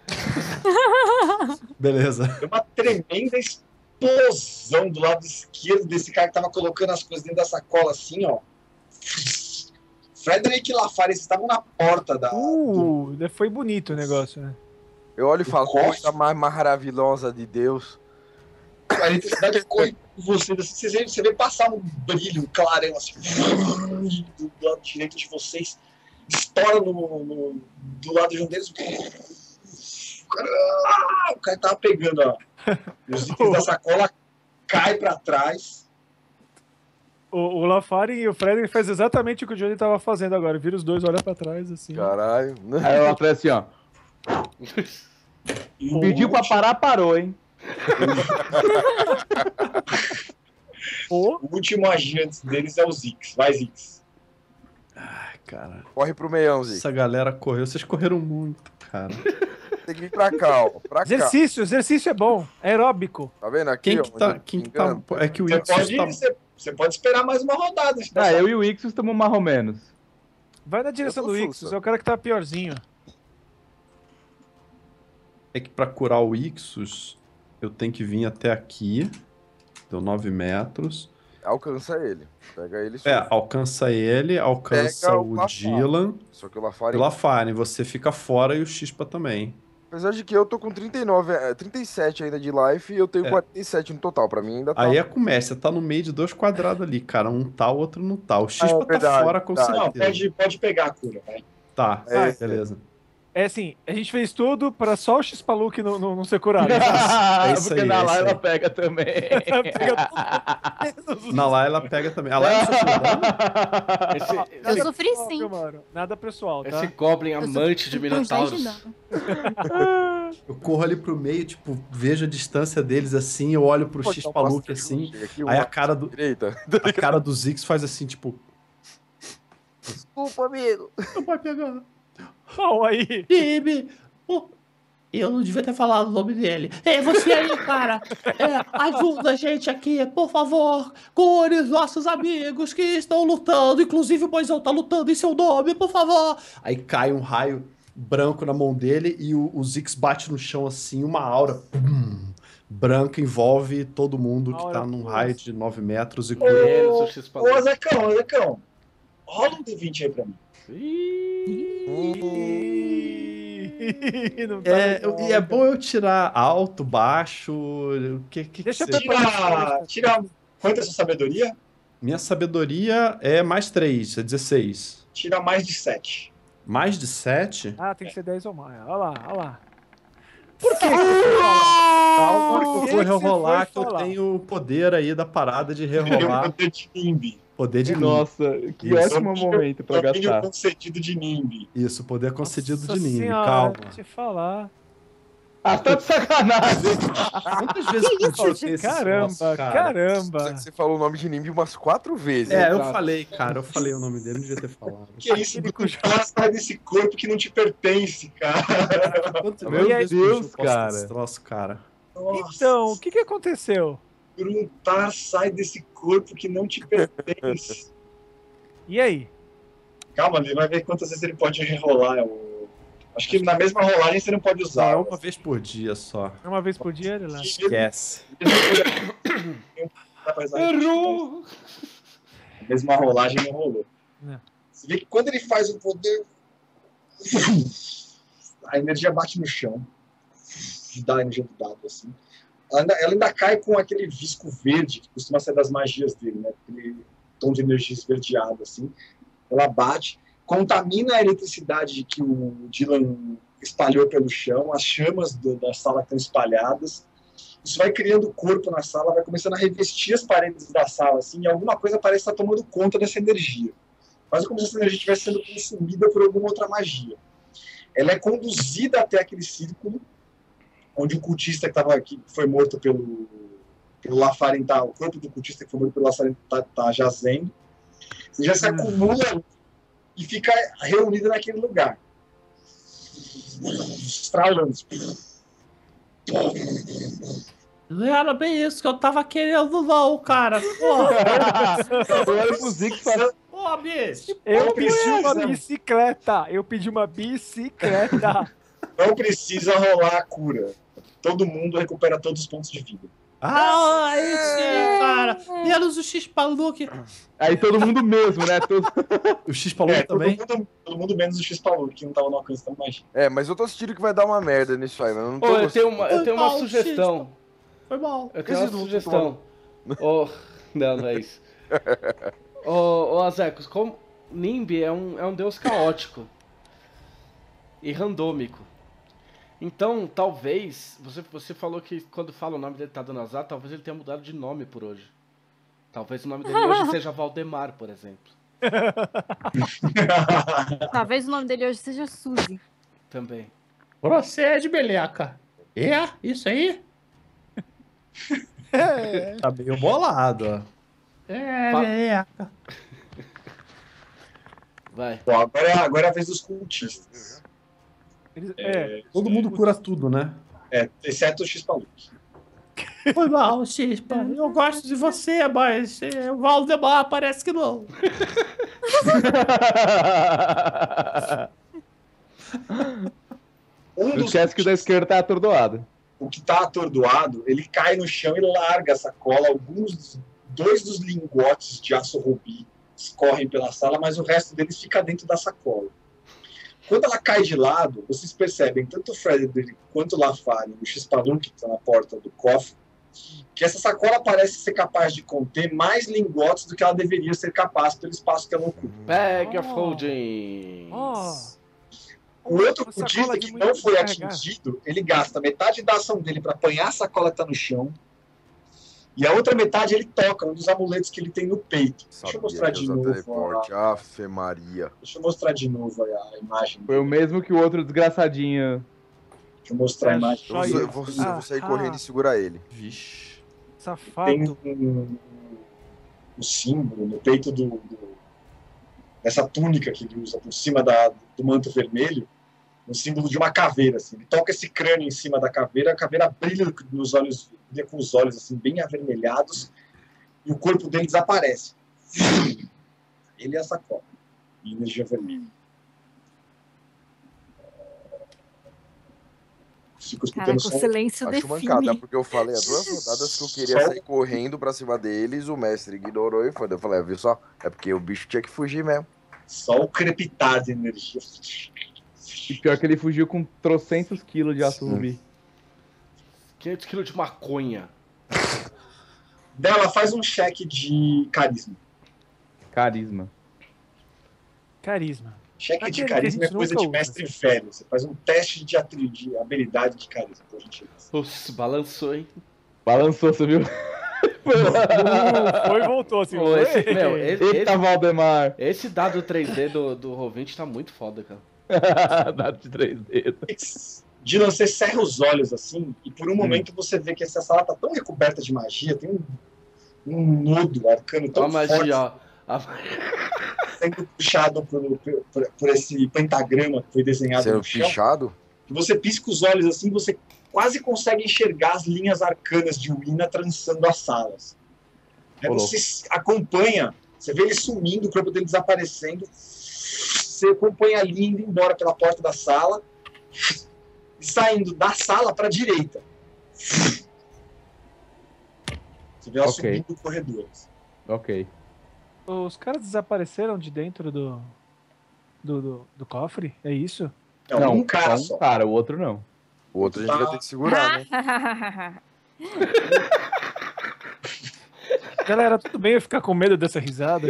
Beleza. Deu uma tremenda explosão do lado esquerdo desse cara que tava colocando as coisas dentro da sacola assim, ó. Frederick e Lafari, eles estavam na porta da. Uh, foi bonito o negócio, né? Eu olho e falo, Costa. coisa mais maravilhosa de Deus. A eletricidade corre com vocês, assim, você, vê, você vê passar um brilho, um clarão assim, do lado direito de vocês, estoura no, no- do lado de um deles. O cara, ah, o cara tava pegando, ó. Os itens da sacola cai pra trás. O, o Lafari e o Frederick fez exatamente o que o Johnny tava fazendo agora. Vira os dois, olha pra trás, assim. Caralho. Aí ela falou assim, ó. E o Pediu pra parar, parou, hein? Pô, O último agente deles é o Zix. Vai, Zix. Ai, cara. Corre pro meião, Zico. Essa galera correu. Vocês correram muito, cara. Tem que vir pra cá, ó. Pra cá. exercício, exercício é bom. É aeróbico. Tá vendo aqui, Quem ó? que tá. onde Quem que tá. engana? É que o Você Ixos pode, tá. você, você pode esperar mais uma rodada. se Ah, passar. eu e o Ixus estamos mais ou menos. Vai na direção Eu tô do sussa. Ixus, é o cara que tá piorzinho. É que pra curar o Ixus, eu tenho que vir até aqui. Deu nove metros. Alcança ele. Pega ele É, sussa. alcança ele, alcança Pega o o Lafari. Dylan. Só que o Lafari... E Lafari, você fica fora e o Xispa também. Apesar de que eu tô com trinta e nove, é, trinta e sete ainda de life e eu tenho É. quarenta e sete no total. Pra mim ainda tá... Aí é com o mestre, você tá no meio de dois quadrados ali, cara. Um tá, o outro não tá. O Xispa Ah, é tá verdade, fora com verdade. Não, certeza. pode, pode pegar a cura, vai. Tá, É. beleza. É assim, a gente fez tudo pra só o X-Paluk não, não, não ser curado. É isso Porque aí, na é lá isso ela aí. pega também. Pega tudo. Na lá ela pega também. A lá ela sofreu dano? Esse, Eu esse, sofri Ó, sim. meu mano, nada pessoal, tá? esse Goblin Eu amante de sofri uns dez de Minotauros. dano. Eu corro ali pro meio, tipo, vejo a distância deles assim, eu olho pro Pode dar um X-Paluk passo assim. chega aqui, Aí uma a cara do, direita. a cara do Zix faz assim, tipo. Desculpa, amigo. Não vai pegar. Ó, aí. Time! Oh, eu não devia ter falado o nome dele. Ei, você aí, cara! É, ajuda a gente aqui, por favor! Cure os nossos amigos que estão lutando. Inclusive o Boizão tá lutando em seu nome, por favor! Aí cai um raio branco na mão dele e o, o Zix bate no chão assim, uma aura pum, branca envolve todo mundo que Aura tá num pus. raio de nove metros e Ô, cura. Menos o X-Paluk. Ô, Zecão, ô, Zecão. Rola um D vinte aí pra mim. Não tá É, legal, e é bom eu tirar alto, baixo, o que que, que Deixa eu seja. Tira, tira. Quanto é a sua sabedoria? Minha sabedoria é mais três, é dezesseis. Tira mais de sete. Mais de sete? Ah, tem que ser dez ou mais. Olha lá, olha lá. Por que que você foi falar? Calma, Por eu que vou que você rerolar foi que eu falar? tenho o poder aí da parada de Tem um rerolar. poder de Nimbi. Poder de Nimbi. Nossa, que Isso. ótimo momento pra Domínio gastar. concedido de Nimbi. Isso, poder concedido Nossa de Nimbi. senhora, Calma. Deixa eu falar. Ah, tá de sacanagem. Quantas vezes por dia eu tenho esse Caramba, troço, cara? caramba. Você falou o nome de Nimbi umas quatro vezes. É, eu Exato. falei, cara, eu falei o nome dele, não devia ter falado. Que é isso, Bruno? Ela sai desse corpo que não te pertence, cara. Quantas Meu vezes por dia eu Deus, posso cara. esse troço, cara? Nossa, Então, o que que aconteceu? Gruntar sai desse corpo que não te pertence. E aí? Calma, ele vai ver quantas vezes ele pode rerolar. o- Acho que na mesma rolagem você não pode Só usar. é uma vez por dia só. Uma vez por dia, ele lá. Esquece. Errou! A mesma rolagem não rolou. É. Você vê que quando ele faz o poder, a energia bate no chão, dá a energia do dado assim. Ela ainda, ela ainda cai com aquele visco verde que costuma ser das magias dele, né? Aquele tom de energia esverdeado assim. Ela bate, contamina a eletricidade que o Dylan espalhou pelo chão, as chamas do, da sala estão espalhadas. Isso vai criando corpo na sala, vai começando a revestir as paredes da sala, assim, e alguma coisa parece estar tomando conta dessa energia. Quase como se essa energia estivesse sendo consumida por alguma outra magia. ela é conduzida até aquele círculo onde o cultista que, tava aqui, que foi morto pelo, pelo Lafarin, tá, o corpo do cultista que foi morto pelo Lafarin tá, tá jazendo. Você já se acumula e fica reunido naquele lugar. Estralando. Não era bem isso que eu tava querendo, não, cara. Pô, Eu era pro Zig fazer. pô bicho. Eu pedi uma precisa. bicicleta. Eu pedi uma bicicleta. Não precisa rolar a cura. Todo mundo recupera todos os pontos de vida. Ah, aí sim, cara. Menos o X-Paluk. Aí todo mundo mesmo, né? Todo... O X-Paluk É, todo também. mundo, todo mundo menos o X-Paluk, que não tava no alcance da magia. É, mas eu tô sentindo que vai dar uma merda nisso aí, mas eu não tô Ô, eu gostando. tenho uma, eu tenho uma Foi mal, sugestão. Foi mal. Eu tenho uma Esse não- sugestão. Ô, não, não é isso. Ô, ô Azecos, como Nimbi é um, é um deus caótico e randômico. Então, talvez, você, você falou que quando fala o nome dele tá dando azar, talvez ele tenha mudado de nome por hoje. Talvez o nome dele hoje seja Valdemar, por exemplo. Talvez o nome dele hoje seja Suzy. Também. Procede, Beleca. É, isso aí? Tá meio bolado, ó. É, Fa- Beleca. Vai. Bom, agora, é, agora é a vez dos cultistas. Eles- é, Todo mundo cura tudo, né? É, exceto o X-Paluk. Foi mal, Xispa. Eu gosto de você, mas é, o Valdemar parece que não. Um Não dos esquece que o da esquerda tá atordoado. o que tá atordoado, ele cai no chão e larga a sacola. Alguns, dois dos lingotes de aço rubi escorrem pela sala, mas o resto deles fica dentro da sacola. Quando ela cai de lado, vocês percebem, tanto o Frederick quanto o Lafarin, o X-Paluk que está na porta do cofre, que essa sacola parece ser capaz de conter mais lingotes do que ela deveria ser capaz pelo espaço que ela ocupa. Pega Oh. folding. ó. O outro Uma sacola cultista de que muito não foi carregar. atingido, ele gasta metade da ação dele para apanhar a sacola que tá no chão. E a outra metade ele toca um dos amuletos que ele tem no peito. Deixa eu Sabia mostrar que de ia usar novo. teleporte. A... Afe Maria. Deixa eu mostrar de novo a a imagem. Foi o mesmo que o outro desgraçadinho. Deixa eu mostrar a É, imagem. Eu vou, Só eu vou- isso. eu vou sair Ah, correndo e segurar ele. Vixe. Safado. Tem um, um símbolo no peito do, do- dessa túnica que ele usa por cima da, do manto vermelho, um símbolo de uma caveira. Assim. Ele toca esse crânio em cima da caveira, a caveira brilha nos olhos, brilha com os olhos assim bem avermelhados e o corpo dele desaparece. Ele é a sacola e energia vermelha. Fico escutando Caraca, o só. silêncio Acho define. mancada, porque eu falei há duas rodadas que eu queria Só- sair correndo pra cima deles, o mestre ignorou e foi. Eu falei, ah, viu só? É porque o bicho tinha que fugir mesmo. Só o crepitar de energia. E pior que ele fugiu com trocentos quilos de aço rubi. quinhentos quilos de maconha. Dela, faz um cheque de carisma. Carisma. Carisma. Cheque Aquele de que a carisma é gente coisa nunca de usa. mestre velho. Você faz um teste de, atri... de habilidade de carisma, por gentileza. Putz, balançou, hein? Balançou, você viu? Uh, foi e voltou assim. Pô, esse, Ué. meu, esse, Eita, esse, Valdemar. esse dado três D do, do Roll vinte tá muito foda, cara. Dado de três dedos. Dylan, você cerra os olhos assim, e por um momento você vê que essa sala tá tão recoberta de magia, tem um, um nodo arcano Ó tão a forte magia, ó. A- sendo puxado por, por, por esse pentagrama que foi desenhado Sendo no chão. pichado? E você pisca os olhos assim, você quase consegue enxergar as linhas arcanas de Wina trançando as salas. Aí Ô, você s- acompanha, você vê ele sumindo, o corpo dele desaparecendo, você acompanha ali indo embora pela porta da sala, e saindo da sala para a direita. Você vê ela Ok. subindo o corredor. Ok. Os caras desapareceram de dentro do, do, do, do cofre? É isso? Não, Não, um cara só só. um cara, o outro não. O outro a gente vai ter que segurar, né? Galera, tudo bem eu ficar com medo dessa risada?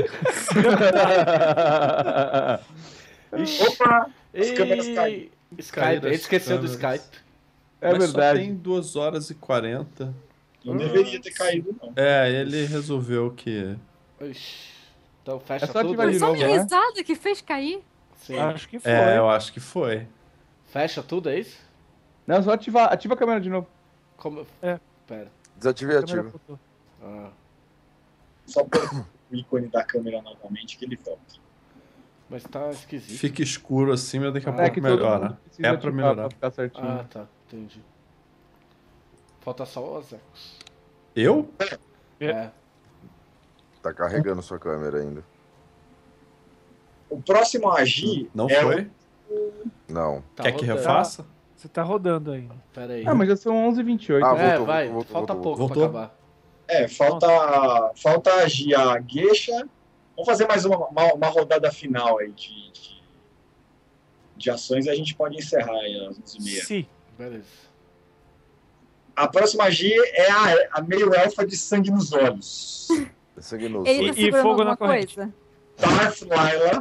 Ixi. Opa! As E- câmeras caíram. Skype, Caíram ele as esqueceu do câmeras. Skype. É Mas só verdade. tem duas horas e quarenta. Não deveria ter caído, não. É, ele resolveu que. Ixi. Então fecha É só tudo. ativar de Foi só novo, minha né? risada que fez cair. Sim. Acho que foi. É, eu acho que foi. Fecha tudo, é isso? Não, só ativar. Ativa a câmera de novo. Como... É. Pera. Desative e A câmera ativa. voltou. Ah. Só pôr o ícone da câmera novamente que ele volta. Mas tá esquisito. Fica escuro assim, mas daqui a Ah, É pouco que todo mundo melhora. precisa É pra ativar melhorar. pra ficar certinho. Ah, tá. Entendi. Falta só os ecos. Eu? É. Tá carregando sua câmera ainda. O próximo a agir Não é foi? Não. Tá Quer que rodando. refaça? Você tá rodando ainda. Pera aí. Ah, mas já são onze e vinte e oito. Ah, é, voltou, vai. voltou, Falta voltou, pouco voltou. pra acabar. É, falta, falta agir a Geisha. Vamos fazer mais uma, uma, uma rodada final aí de, de, de ações e a gente pode encerrar aí às onze e meia. Sim. Beleza. A próxima agir é a, a meio-elfa de sangue nos olhos. Sangue nos Ele tá olhos. E segurando fogo na alguma corrente. coisa? Darth Lila.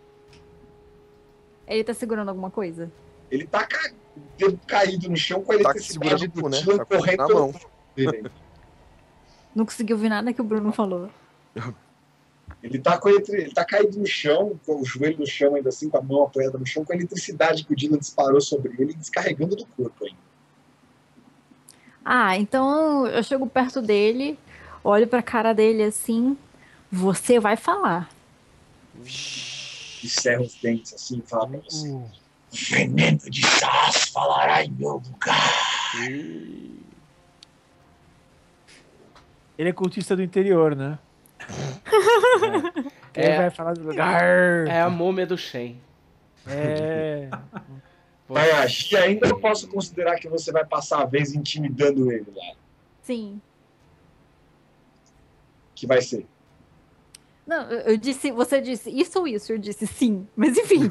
Ele tá segurando alguma coisa? Ele tá ca... dedo caído no chão com a Tá eletricidade segurando o cu, do né? Dylan Tá com o cu correndo na pelo mão. corpo dele. Não consegui ouvir nada que o Bruno falou. Ele tá, com a eletri... ele tá caído no chão, com o joelho no chão ainda assim, com a mão apoiada no chão, com a eletricidade que o Dylan disparou sobre ele, descarregando do corpo ainda. Ah, então eu chego perto dele, olho pra cara dele assim. Você vai falar. E cerra os dentes assim e fala pra você. Uh, Veneno de Sas falará em meu lugar. Ele é cultista do interior, né? É. Ele vai falar do lugar. É a múmia do Shen. É. Vai agir ainda, eu posso considerar que você vai passar a vez intimidando ele lá. Sim. Que vai ser. Não, eu eu disse, você disse isso ou isso? Eu disse sim, mas enfim.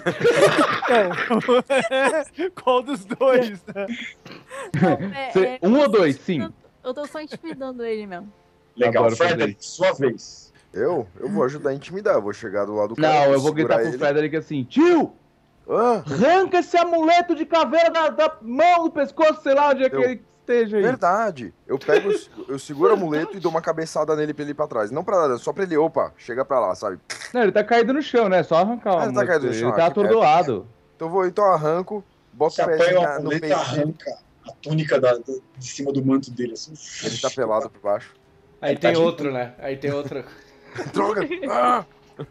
Então, qual dos dois? Né? Não, é- Cê- é- um ou dois? Sim. Eu tô só intimidando ele mesmo. Legal, Adoro fazer Frederick, sua vez. Eu? Eu vou ajudar a intimidar. Eu vou chegar do lado do cara. Não, eu vou gritar segurar pro ele. Frederick assim: tio, Ah, arranca esse amuleto de caveira da, da mão, do pescoço, sei lá onde é que Eu- ele esteja aí. verdade. Eu pego, eu seguro o amuleto e dou uma cabeçada nele pra ele ir pra trás. Não pra nada, só pra ele, opa, chega pra lá, sabe? Não, ele tá caído no chão, né? Só arrancar o Ah, ele tá amuleto caído no dele. chão, Ele tá aqui perto. atordoado. Então eu vou, então eu arranco, boto Você o pezinho apanha o na- no amuleto e peito dele. arranca a túnica da- da- de cima do manto dele. Assim. Ele tá pelado por baixo. Aí Ele tem tá de- outro, né? Aí tem outro. Droga! Ah!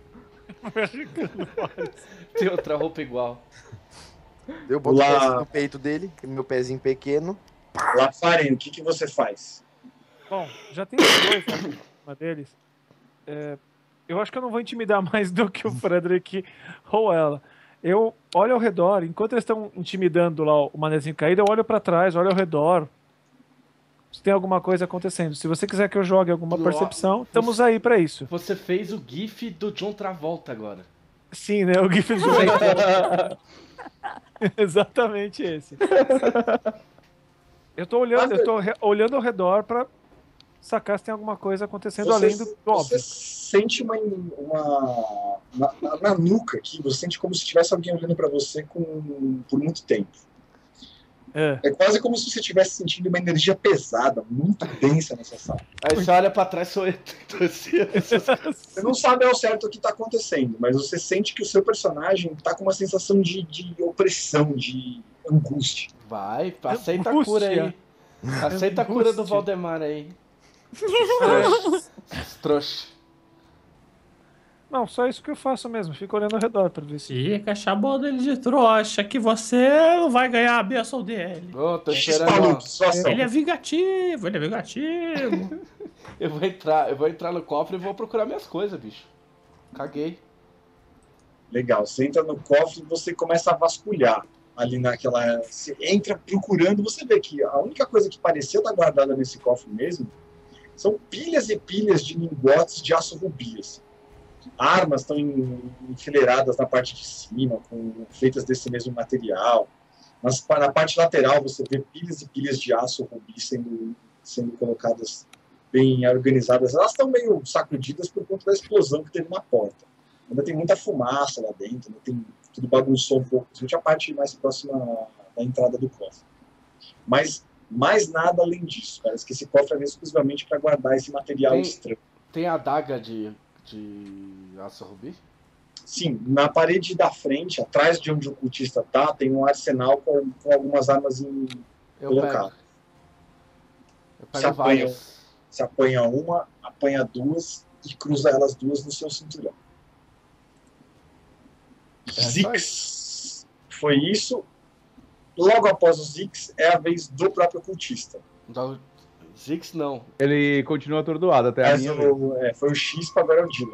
Tem outra roupa igual. Eu boto Lá. o pezinho no peito dele, meu pezinho pequeno. Lá, Farem, o que, que você faz? Bom, já tem os dois, né? Uma deles. É, eu acho que eu não vou intimidar mais do que o Frederick ou ela. Eu olho ao redor, enquanto eles estão intimidando lá o manezinho caído, eu olho pra trás, olho ao redor. Se tem alguma coisa acontecendo. Se você quiser que eu jogue alguma Lo- percepção, estamos aí pra isso. Você fez o gif do John Travolta agora. Sim, né? O GIF do Exatamente esse. Eu tô olhando, eu tô re- olhando ao redor pra sacar se tem alguma coisa acontecendo além do, do você óbvio. sente uma, uma na, na- na nuca aqui, você sente como se tivesse alguém olhando pra você com, por muito tempo. É. É quase como se você estivesse sentindo uma energia pesada, muito densa nessa sala. Aí você olha pra trás, sou eu. Então, assim, Você não sabe ao certo o que está acontecendo, mas você sente que o seu personagem está com uma sensação de, de opressão, de angústia. Vai, aceita a Angústia. cura aí. Aceita a cura do Angústia. Valdemar aí. Trouxa. Trouxa. Não, só isso que eu faço mesmo. Fico olhando ao redor pra ver se. Fica chamando ele de trouxa, que você não vai ganhar a bênção dele. Ô, tô X esperando. Paluto, sua ação. Ele é vingativo, ele é vingativo. Eu vou entrar, eu vou entrar no cofre e vou procurar minhas coisas, bicho. Caguei. Legal, você entra no cofre e você começa a vasculhar ali naquela. Você entra procurando, você vê que a única coisa que pareceu estar guardada nesse cofre mesmo são pilhas e pilhas de lingotes de aço rubi. Assim. Armas estão enfileiradas na parte de cima, com, feitas desse mesmo material. Mas na parte lateral você vê pilhas e pilhas de aço rubi sendo, sendo colocadas bem organizadas. Elas estão meio sacudidas por conta da explosão que teve na porta. Ainda tem muita fumaça lá dentro, ainda tem, tudo bagunçou um pouco, principalmente a parte mais próxima da entrada do cofre. Mas mais nada além disso. Parece que esse cofre é exclusivamente para guardar esse material Tem- estranho. Tem a adaga de, de aço rubi? Sim, na parede da frente, atrás de onde o cultista tá, tem um arsenal com, com algumas armas em, Eu colocadas. pego. Eu Se pego apanha, várias. se apanha uma, apanha duas e cruza elas duas no seu cinturão. É, Zix. Foi isso. Logo após o Zix, é a vez do próprio cultista. Então, Zix não. Ele continua atordoado até a Mas minha vez. o, é, foi o X para agora é o Dylan.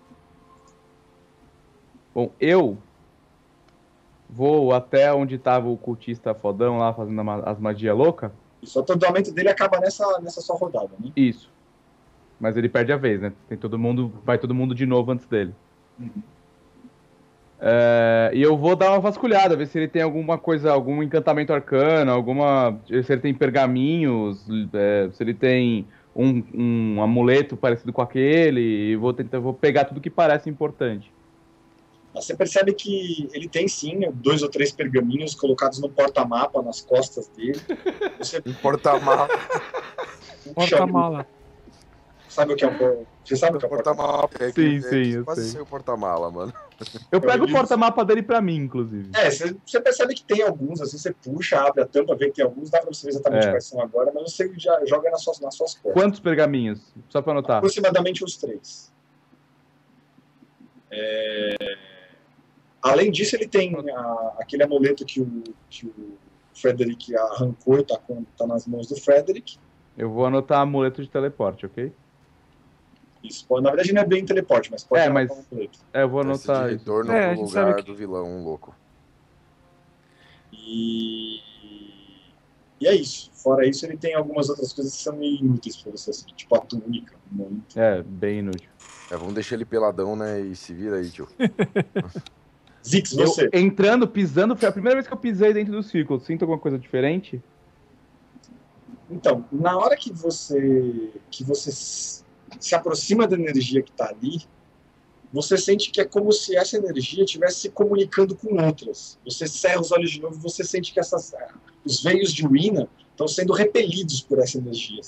Bom, eu vou até onde tava o cultista fodão lá fazendo a ma- as magias loucas. Isso, o atordoamento dele acaba nessa, nessa sua rodada, né? Isso. Mas ele perde a vez, né? Tem todo mundo, vai todo mundo de novo antes dele. Uhum. É, e eu vou dar uma vasculhada, ver se ele tem alguma coisa, algum encantamento arcano, alguma. Se ele tem pergaminhos, é, se ele tem um, um amuleto parecido com aquele. E vou tentar, vou pegar tudo que parece importante. Você percebe que ele tem sim dois ou três pergaminhos colocados no porta-mapa nas costas dele. Você Um porta-mala. Porta-mala. sabe o que é um Você sabe o que é um porta-mapa? Porta-mala. é Sim, que- é sim, que eu Quase sei. sei o porta-mala, mano. Eu pego o isso. porta-mapa dele pra mim, inclusive. É, você, você percebe que tem alguns, assim, você puxa, abre a tampa, vê que tem alguns, dá pra você ver exatamente É. quais são agora, mas você já joga nas suas, nas suas costas. Quantos pergaminhos? Só pra anotar. Aproximadamente os três. É, Além disso, ele tem a- aquele amuleto que o, que o Frederick arrancou e tá, com, tá nas mãos do Frederick. Eu vou anotar amuleto de teleporte, ok? Isso, pode- na verdade não é bem teleporte, mas pode É, anotar mas- um amuleto. É, eu vou Esse de anotar isso. retorno É, a pro gente sabe lugar que- do vilão, um louco. E... e é isso. Fora isso, ele tem algumas outras coisas que são meio inúteis pra você, assim, tipo a túnica, muito. É, bem inútil. É, vamos deixar ele peladão, né? E se vira aí, tio. Zix, Eu, você. entrando, pisando, foi a primeira vez que eu pisei dentro do círculo. Sinto alguma coisa diferente? Então, na hora que você que você s- se aproxima da energia que está ali, você sente que é como se essa energia estivesse se comunicando com outras. Você cerra os olhos de novo e você sente que essas, os veios de Wina estão sendo repelidos por essa energia.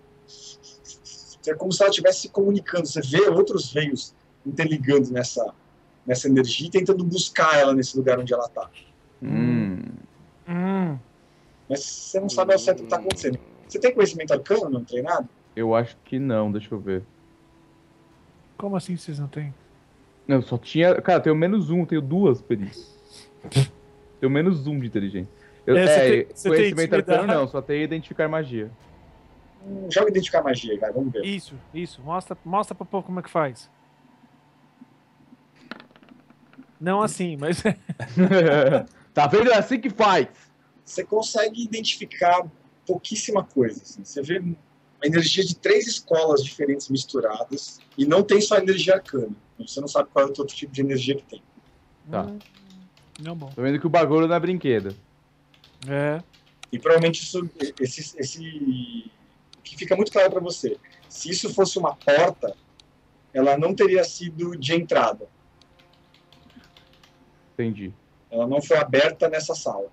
É como se ela estivesse se comunicando. Você vê outros veios interligando nessa, nessa energia e tentando buscar ela nesse lugar onde ela está. Hum. Hum. Mas você não sabe ao certo o que está acontecendo. Você tem conhecimento arcano, não treinado? Eu acho que não, deixa eu ver. Como assim vocês não têm? Não, eu só tinha. Cara, eu tenho menos um, tenho duas perícias. Tenho menos um de inteligência. Eu, É, é, você tem- você tem conhecimento arcano intimidade. não, só tenho identificar magia. Hum, Joga identificar magia, cara. Vamos ver. Isso, isso. Mostra, mostra pro povo como é que faz. Não assim, mas Tá vendo? É assim que faz. Você consegue identificar pouquíssima coisa. Assim. Você vê a energia de três escolas diferentes misturadas e não tem só energia arcana. Você não sabe qual é o outro tipo de energia que tem. Tá. Hum, não bom. Tô vendo que o bagulho não é brinquedo. É. E provavelmente isso, esse, esse que fica muito claro para você. Se isso fosse uma porta, ela não teria sido de entrada. Entendi. Ela não foi aberta nessa sala.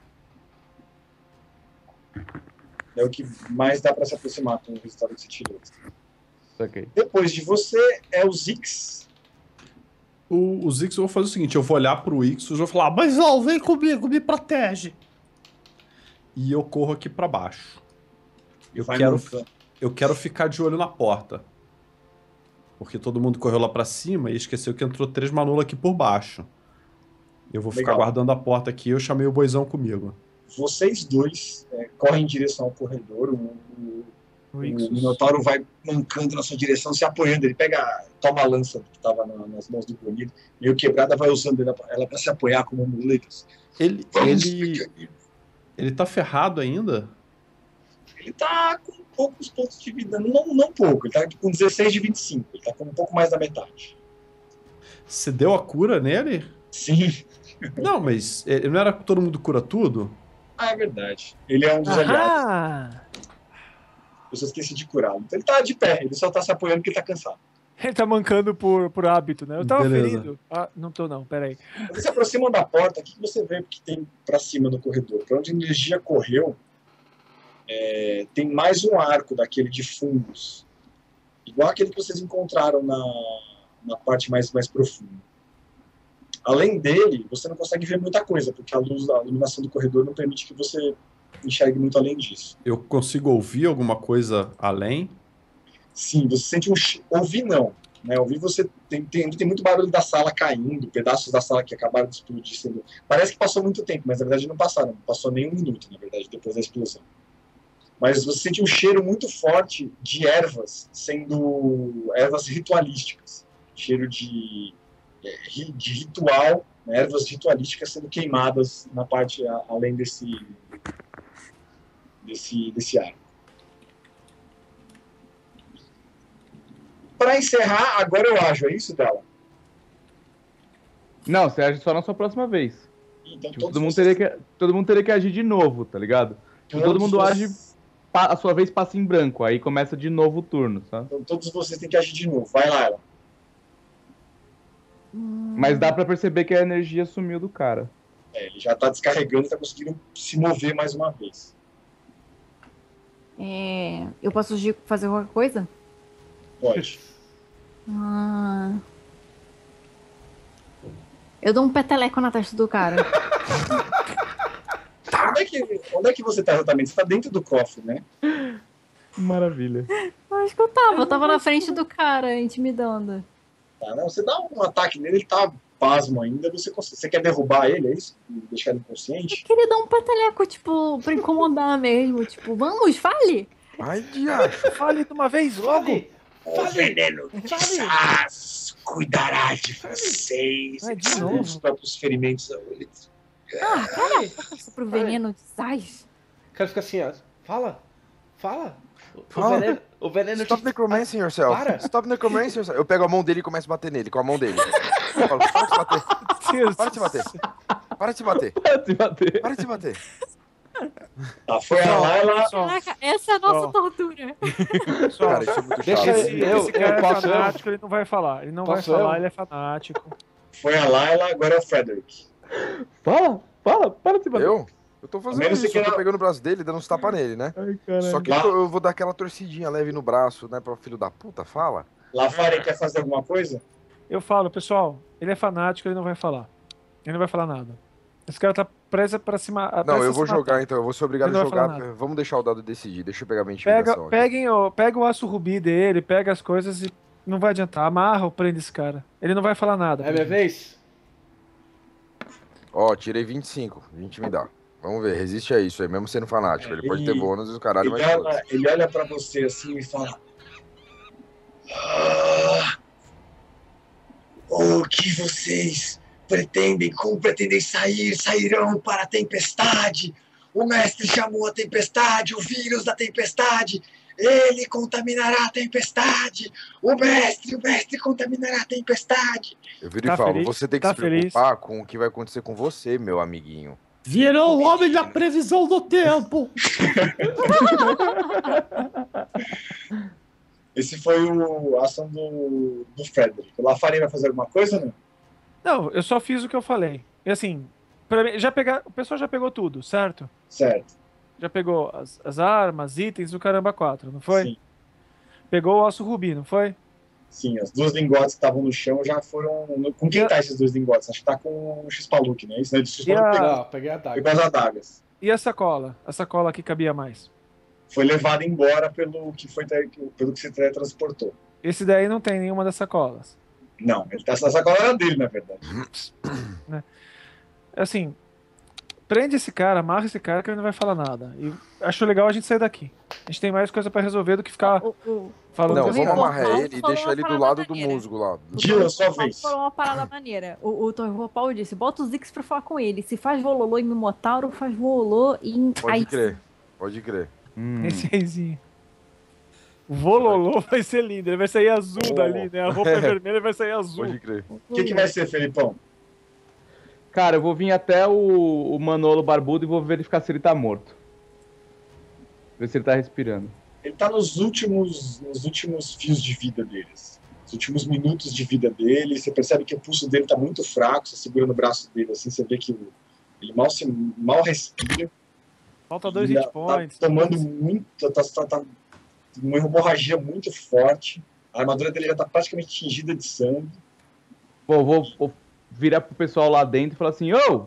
É o que mais dá para se aproximar com o resultado que você tirou. Saquei. Depois de você é o Zix. O, o Zix, eu vou fazer o seguinte: eu vou olhar pro Ixos e vou falar, mas Mas ó, vem comigo, me protege. e eu corro aqui pra baixo. Eu Vai quero, montando. eu quero ficar de olho na porta. Porque todo mundo correu lá pra cima e esqueceu que entrou três Manula aqui por baixo. Eu vou ficar Legal. guardando a porta aqui e eu chamei o boizão comigo. Vocês dois é, correm em direção ao corredor. O, o, O o Ixos. Minotauro vai mancando na sua direção, se apoiando. Ele pega, toma a lança que estava na, nas mãos do Bonito, meio quebrada, vai usando ela para se apoiar como amuletos. Ele, Vamos, ele, pequenino. ele tá ferrado ainda? Ele tá com poucos pontos de vida. Não, não pouco, ele tá com dezesseis de vinte e cinco. Ele tá com um pouco mais da metade. Você deu a cura nele? Sim. Não, mas ele não era que todo mundo cura tudo? Ah, é verdade. Ele é um dos aliados. Ah! Eu só esqueci de curá-lo. Então ele tá de pé, ele só tá se apoiando porque ele tá cansado. Ele tá mancando por, por hábito, né? Eu tava Beleza. ferido. Ah, não tô não, peraí. Quando se aproximam da porta, o que você vê que tem pra cima no corredor? Pra onde a energia correu, é, tem mais um arco daquele de fungos. Igual aquele que vocês encontraram na, na parte mais, mais profunda. Além dele, você não consegue ver muita coisa, porque a luz, a iluminação do corredor não permite que você enxergue muito além disso. Eu consigo ouvir alguma coisa além? Sim, você sente um... che- Ouvir não. Né? Ouvir você tem, tem, tem muito barulho da sala caindo, pedaços da sala que acabaram de explodir. Sendo... Parece que passou muito tempo, mas na verdade não passaram. Não passou nem um minuto, na verdade, depois da explosão. Mas você sente um cheiro muito forte de ervas, sendo ervas ritualísticas. Cheiro de, é, ri- de ritual, né? Ervas ritualísticas sendo queimadas na parte a- além desse, desse, desse ar. Para encerrar, agora eu ajo, é isso, Dela? Não, você age só na sua próxima vez. Então, Tipo, todos todo, mundo vocês- teria que, todo mundo teria que agir de novo, tá ligado? Tipo, todo todos mundo vocês- age, pa- a sua vez passa em branco, aí começa de novo o turno, sabe? Então, todos vocês têm que agir de novo. Vai lá, ela. Mas dá pra perceber que a energia sumiu do cara. É, ele já tá descarregando e tá conseguindo se mover mais uma vez. É, eu posso agir- fazer qualquer coisa? Pode. Ah. Eu dou um peteleco na testa do cara. Onde é, que, onde é que você tá exatamente? Você tá dentro do cofre, né? Maravilha. Eu acho que eu tava. Eu tava na frente do cara, intimidando. Tá, não, você dá um ataque nele, ele tá pasmo ainda. Você, consegue, você quer derrubar ele, é isso? Deixar ele inconsciente? Eu queria dar um peteleco, tipo, pra incomodar mesmo. Tipo, vamos, fale! Ai, diacho. Fale de uma vez logo. O veneno de Sas cuidará de vocês. É, de Ele novo. Os próprios ferimentos. Ele- Ah, cala a boca pro veneno de sais. O cara fica assim, ó. Fala, fala. O, Fala. o veneno, o veneno Stop te- necromancing yourself. Para. Stop necromancing yourself. Eu pego a mão dele e começo a bater nele, com a mão dele. Eu falo, para de se bater. Para de se bater. Para de se bater. Para de bater. Para de se bater. Tá, foi a Laila. Pessoal, Caraca, essa é a nossa Ó. tortura. pessoal, Cara, isso é muito Deixa chato. eu- esse, eu- esse cara eu é posso- fanático, ele não vai falar. Ele não Posso vai falar, eu? ele é fanático. Foi a Laila, agora é o Frederick. Fala, fala, para de bater. Eu? Eu tô fazendo Menos isso, que eu tô não. pegando o braço dele, dando uns tapas nele, né? Ai, caralho. Só que eu, tô- eu vou dar aquela torcidinha leve no braço, né? Pro filho da puta, fala. Lafaren quer fazer alguma coisa? Eu falo, pessoal, ele é fanático, ele não vai falar. Ele não vai falar nada. Esse cara tá presa pra cima. Não, eu vou jogar então, eu vou ser obrigado Ele a não vai falar jogar. nada. Vamos deixar o dado decidir, deixa eu pegar minha Pega, intimidação. aqui. peguem o, pega o aço rubi dele, pega as coisas e não vai adiantar. Amarra ou prende esse cara. Ele não vai falar nada. É minha vez? Ó, tirei vinte e cinco, vinte me dá. Vamos ver, resiste a isso aí, mesmo sendo fanático. Ele pode ter Ele- bônus e o caralho, Ele mas olha, foda-se. ele olha pra você assim e fala: "Ah, o que vocês pretendem? Como pretendem sair? Sairão para a tempestade. O mestre chamou a tempestade, o vírus da tempestade. Ele contaminará a tempestade. O mestre, o mestre contaminará a tempestade." Eu viro Tá e falo, feliz? você tem que Tá se feliz? preocupar com o que vai acontecer com você, meu amiguinho. Virou o homem da previsão do tempo. Esse foi o, a ação do, do Frederick. O Lafaren vai fazer alguma coisa ou não? Não, eu só fiz o que eu falei. E assim, pra mim, já pegar, o pessoal já pegou tudo, certo? Certo. Já pegou as, as armas, itens do caramba quatro, não foi? Sim, Pegou o aço rubi, não foi? sim. As duas lingotes que estavam no chão já foram. Com quem tá esses dois lingotes? Acho que tá com o X-Paluk, né? Isso não é de E a- X-Paluk. Não, peguei a Foi daga. com as adagas. E a sacola? A sacola que cabia mais. Foi levado embora pelo que, foi, te- pelo que se teletransportou. Esse daí não tem nenhuma das sacolas. Não, ele tá, essa sacola era dele, na verdade. Assim, prende esse cara, amarra esse cara que ele não vai falar nada. E acho legal a gente sair daqui. A gente tem mais coisa pra resolver do que ficar O, o, falando. Não, Tô vamos vendo? amarrar Paulo ele e falou deixar uma ele do parada lado do maneira. musgo lá. Dylan, sua Paulo vez. falou uma parada maneira. O, o Torvor Paulo disse: bota os Zix pra falar com ele. Se faz Vololô em Minotauro, faz Vololô em. Pode Ice. crer, pode crer. Hum. Esse reizinho. O Vololô vai ser lindo, ele vai sair azul Oh. dali, né? A roupa é vermelha e vai sair azul. Pode crer. O que, que vai ser, Felipão? Cara, eu vou vir até o, o Manolo barbudo e vou verificar se ele tá morto. Ver se ele tá respirando. Ele tá nos últimos, nos últimos fios de vida deles. Os últimos minutos de vida dele. Você percebe que o pulso dele tá muito fraco. Você segura no braço dele assim, você vê que o- ele mal, se, mal respira. Falta dois Ainda hit points. Tá tomando muito. Tá, tá, tá uma hemorragia muito forte. A armadura dele já tá praticamente tingida de sangue. Pô, vou, vou vira pro pessoal lá dentro e fala assim, ô,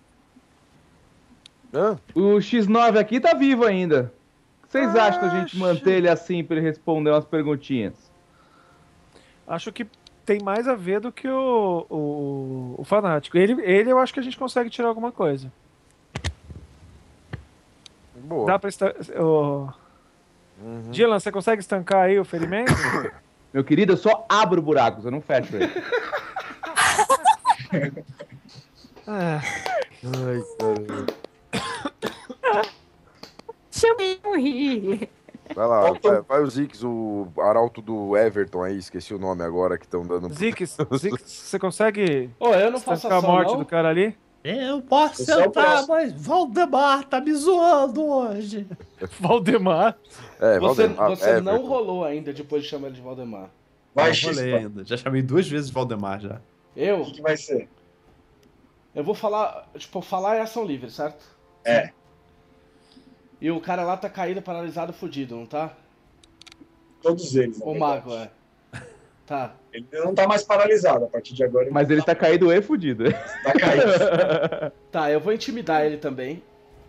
Hã? o xis nove aqui tá vivo ainda. O que vocês acham da gente Acho. manter ele assim pra ele responder umas perguntinhas? Acho que tem mais a ver do que o, o, o fanático. Ele, ele eu acho que a gente consegue tirar alguma coisa. Boa. Dá pra estar. O... Uhum. Dylan, você consegue estancar aí o ferimento? Meu querido, eu só abro buracos, eu não fecho ele. Ah, Ai, caramba. Chamei um rir. Vai lá, vai, vai o Zix, o arauto do Everton aí, esqueci o nome agora que estão dando. Zix, Zix, você consegue Ô, eu não faço estancar a ação, morte não? do cara ali? Eu posso Esse é o sentar, próximo. mas Valdemar tá me zoando hoje. Valdemar. É, Você, Valdemar, você não Everton. rolou ainda depois de chamar ele de Valdemar. Vai, Não X, falei o ainda. Já chamei duas vezes Valdemar já. Eu? que, que vai ser? Eu vou falar, tipo, falar é ação livre, certo? É, E o cara lá tá caído, paralisado, fudido, não tá? todos eles. na O verdade. mago, é. Tá. Ele não tá mais paralisado, a partir de agora Mas ele tá caído e fudido. tá caído. Tá, eu vou intimidar ele também.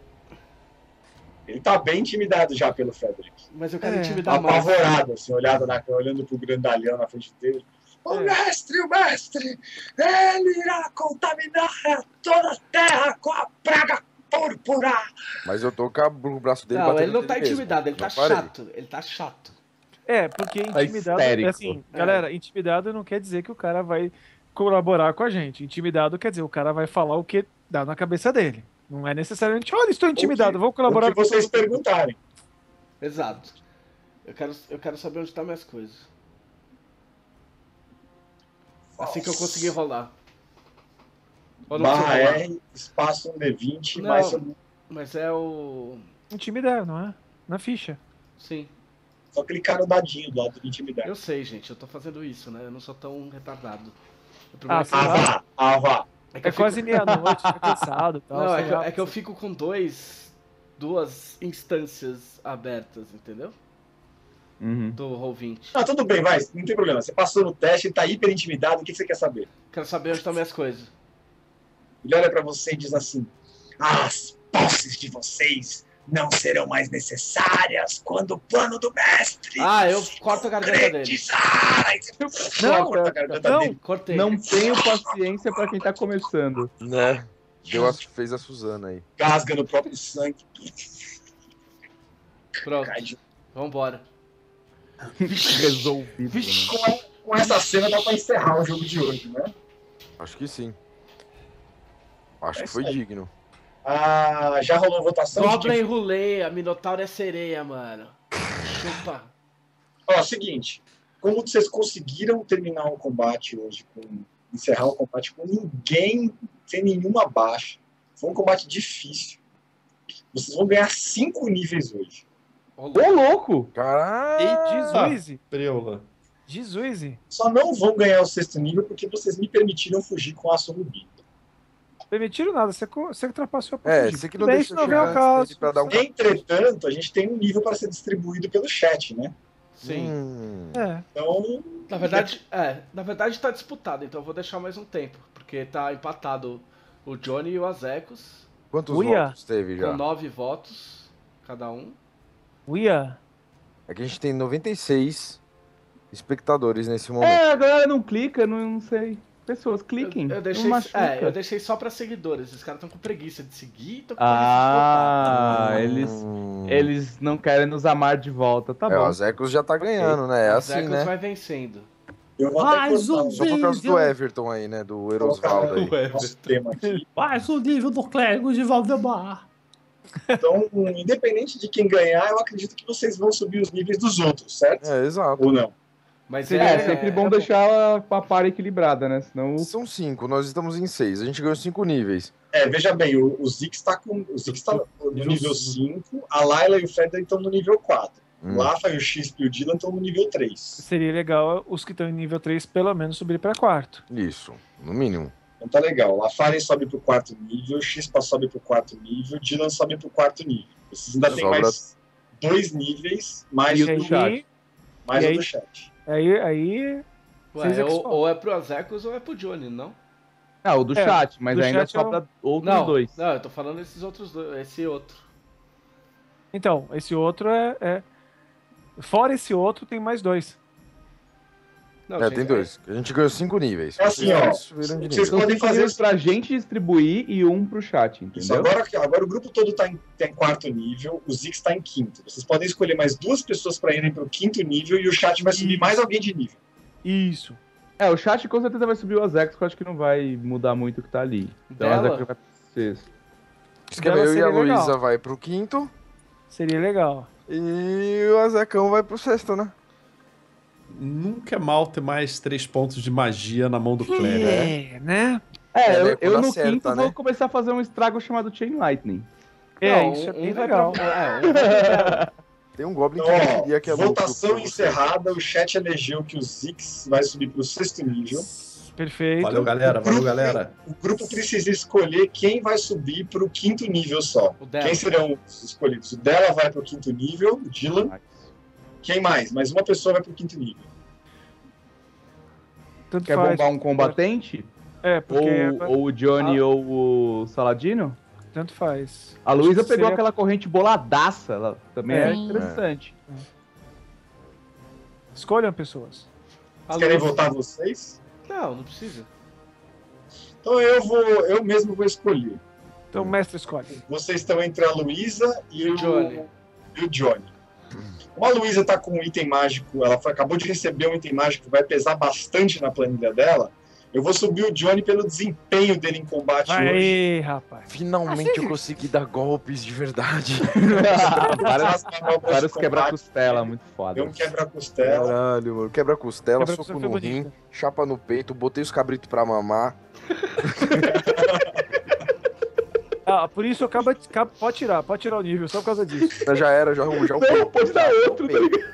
Ele tá bem intimidado já pelo Frederick. Mas eu quero É. intimidar mais. Apavorado, assim, olhado na, olhando pro grandalhão na frente dele. O É. mestre, o mestre, ele irá contaminar toda a terra com a praga púrpura. Mas eu tô com a- o braço dele Não, batendo ele não tá nele mesmo. intimidado, ele tá Não parei. chato. Ele tá chato. É, porque Tá intimidado. histérico. Assim, É. galera, intimidado não quer dizer que o cara vai colaborar com a gente. Intimidado quer dizer o cara vai falar o que dá na cabeça dele. Não é necessariamente, olha, estou intimidado, vou colaborar O que com vocês você. perguntarem. Exato. Eu quero, eu quero saber onde tá minhas coisas. Assim que eu conseguir rolar. Ou não Barra precisa rolar? R, espaço um D vinte, Não. mais Mas é o... Intimidar, não é? Na ficha. Sim. só clicar no dadinho do lado de intimidar. Eu sei, gente. Eu tô fazendo isso, né? Eu não sou tão retardado. O Ah, problema sei Ah, lá. vá, ah, vá. é que É eu fico- quase meia-noite, tá cansado e tal. Não, é sei que, eu- lá. é que eu fico com dois... Duas instâncias abertas, entendeu? Uhum. Do Roll vinte. Ah, tudo bem, vai, não tem problema. Você passou no teste, ele tá hiper intimidado, o que você quer saber? Quero saber onde estão minhas coisas. Ele olha pra você e diz assim: as posses de vocês não serão mais necessárias quando o plano do mestre Ah, eu se corto a garganta dele. concretizar. Aí você Não, corta a garganta não. dele. Cortei. Não tenho paciência pra quem tá começando. Né? Deu a, fez a Suzana aí. Gasga no próprio sangue. Pronto. Cai de- Vambora. Resolvido. Né? Com, com essa cena dá pra encerrar o jogo de hoje, né? Acho que sim. Acho É que foi isso aí. digno. Ah, já rolou votação? Goblin Rolê, a Minotauro é sereia, mano. Chupa. Ó, seguinte. Como vocês conseguiram terminar o combate hoje, com, encerrar o combate com ninguém, sem nenhuma baixa. Foi um combate difícil. Vocês vão ganhar cinco níveis hoje. Ô, Ô, louco! Caralho! Jesus. Preula. Jesus. Só não vão ganhar o sexto nível porque vocês me permitiram fugir com aço rubi. Permitiram nada, você, co- você ultrapassou a É, você que não Bem, deixa isso não eu vem ao chegar antes caso. dele pra dar um... Entretanto, a gente tem um nível para ser distribuído pelo chat, né? Sim. Hum. É. Então, Na verdade, é, na verdade tá disputado, então eu vou deixar mais um tempo. Porque tá empatado o Johnny e o Azecos, Quantos Uia. votos teve já? com nove votos cada um. Uia. É que a gente tem noventa e seis espectadores nesse momento. É, a galera não clica, não, não sei. Pessoas, cliquem. Eu, eu não deixei, machuca. é, eu deixei só pra seguidores. Os caras estão com preguiça de seguir e tão com Ah, preguiça eles, Hum. eles não querem nos amar de volta, tá É, o bom. Azecos já tá ganhando, né? de É votar. assim, Azecos né? vai vencendo. eu vou até Mais cortar um o Só por causa do nível, Everton aí, né? Do Erosvaldo aí. colocar o nosso tema aqui. mais um nível do clérigo de Valdemar. Então, independente de quem ganhar, eu acredito que vocês vão subir os níveis dos outros, certo? É, exato. Ou não? Mas É, é, sempre bom é deixar a, a par equilibrada, né? Senão. São cinco, nós estamos em seis. A gente ganhou cinco níveis. É, veja bem, o, o Zix tá com. O Zix tá no nível cinco, a Layla e o Feder estão no nível quatro. Hum. O Lafa e o Xp e o Dylan estão no nível três. Seria legal os que estão em nível três pelo menos subir pra quarto. Isso, no mínimo. Então tá legal. O Lafaren sobe pro quarto nível, o Xpa sobe pro quarto nível, o Dylan sobe pro quarto nível. Vocês ainda têm Sobra- mais dois níveis, mais E o o do, chat. aí, mais e o aí? do chat. aí, aí Ué, Vocês é que ou, só. ou é pro Azecos ou é pro Johnny, não? Ah, o do É, chat, mas do ainda chat é o- sobra outros Não, dois. não, eu tô falando esses outros dois, esse outro. Então, esse outro é, é- Fora esse outro, tem mais dois. Não, É, gente, tem dois. A gente ganhou cinco níveis. É assim, ó. Vocês subiram de Vocês nível. podem Cinco fazer níveis o pra seguinte. gente distribuir e um pro chat, Isso, entendeu? agora, que- agora o grupo todo tá em, tá em quarto nível, o Zix tá em quinto. Vocês podem escolher mais duas pessoas para irem pro quinto nível e o chat vai subir Isso. mais alguém de nível. Isso. É, o chat com certeza vai subir o Azex, que eu acho que não vai mudar muito o que tá ali. Então Dela? o Azex vai pro sexto. Escreveu Dela eu e a seria legal. Luísa vai pro quinto Seria legal. e o Azecão vai pro sexto, né? Nunca é mal ter mais três pontos de magia na mão do clérigo. É, né? É, É, né, eu, eu quando no acerta, quinto né? vou começar a fazer um estrago chamado Chain Lightning. É, Não, isso é um bem vai legal. pra- é, um vai pra- Tem um Goblin Então, que eu ó, queria que é louco. votação encerrada, o chat elegeu que o Zix vai subir pro sexto nível. Perfeito. Valeu, galera. Valeu, galera. O grupo precisa escolher quem vai subir pro quinto nível só. O dela. Quem serão os escolhidos? O dela vai pro quinto nível, o Dylan. Quem mais? Mais uma pessoa vai pro quinto nível. Tanto Quer faz. bombar um combatente? É, Ou, porque agora- ou o Johnny Ah. ou o Saladino? tanto faz. A Luísa Acho que pegou seria- aquela corrente boladaça, ela também é, É. interessante. Escolham pessoas. Vocês querem votar vocês? Não, não precisa. Então eu vou, eu mesmo vou escolher. Então, o mestre escolhe. Vocês estão entre a Luísa e o Johnny. E o Johnny. Como a Luísa tá com um item mágico, ela foi- acabou de receber um item mágico que vai pesar bastante na planilha dela, eu vou subir o Johnny pelo desempenho dele em combate hoje. Aí, rapaz. Finalmente eu consegui dar golpes de verdade. vários As manobras vários de quebra-costela, muito Deu foda. um quebra-costela. Caralho, mano. Quebra-costela, Quebra-costela soco foi no rim, bonito. chapa no peito, botei os cabritos pra mamar. Ah, por isso acaba, acaba- pode tirar, pode tirar o nível, só por causa disso. Já era, já, já o Não, pode dar outro, tá ligado?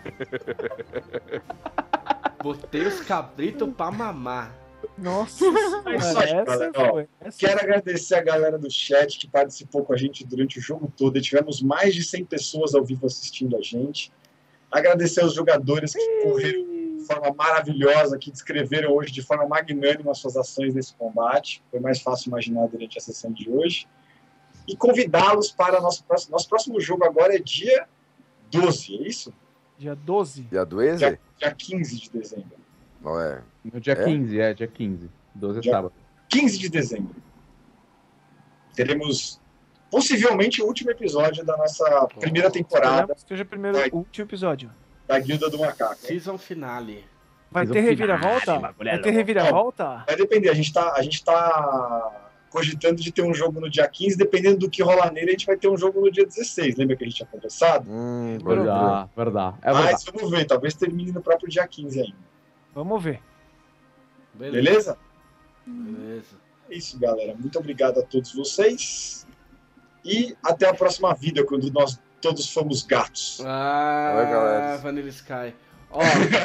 Botei os cabritos pra mamar. Nossa, É isso aí, essa galera. Ó, foi. Essa Quero agradecer a galera do chat que participou com a gente durante o jogo todo. E tivemos mais de cem pessoas ao vivo assistindo a gente. Agradecer aos jogadores que correram de forma maravilhosa, que descreveram hoje de forma magnânima as suas ações nesse combate. Foi mais fácil imaginar durante a sessão de hoje. E convidá-los para nosso próximo. Nosso próximo jogo agora é dia doze, é isso? Dia doze. E a do Eze? Dia, dia quinze de dezembro. Não é. No dia É? quinze, é, dia quinze. doze é Dia- sábado. quinze de dezembro. Teremos possivelmente o último episódio da nossa primeira temporada Esperamos que seja o primeiro, Vai. o último episódio. da Guilda do Macaco. Season finale. Vai Fiz ter um reviravolta? finale, Vai bagulho ter reviravolta? Vai depender, a gente tá, a gente tá cogitando de ter um jogo no dia quinze, dependendo do que rolar nele, a gente vai ter um jogo no dia dezesseis. Lembra que a gente tinha conversado? Hum, pode crer. Verdade, verdade. É verdade. Mas vamos ver, talvez termine no próprio dia quinze ainda. Vamos ver. Beleza. Beleza? Beleza. É isso, galera. Muito obrigado a todos vocês. E até a próxima vida, quando nós todos fomos gatos. Ah, Vai, galera. Vanilla Sky. Ó,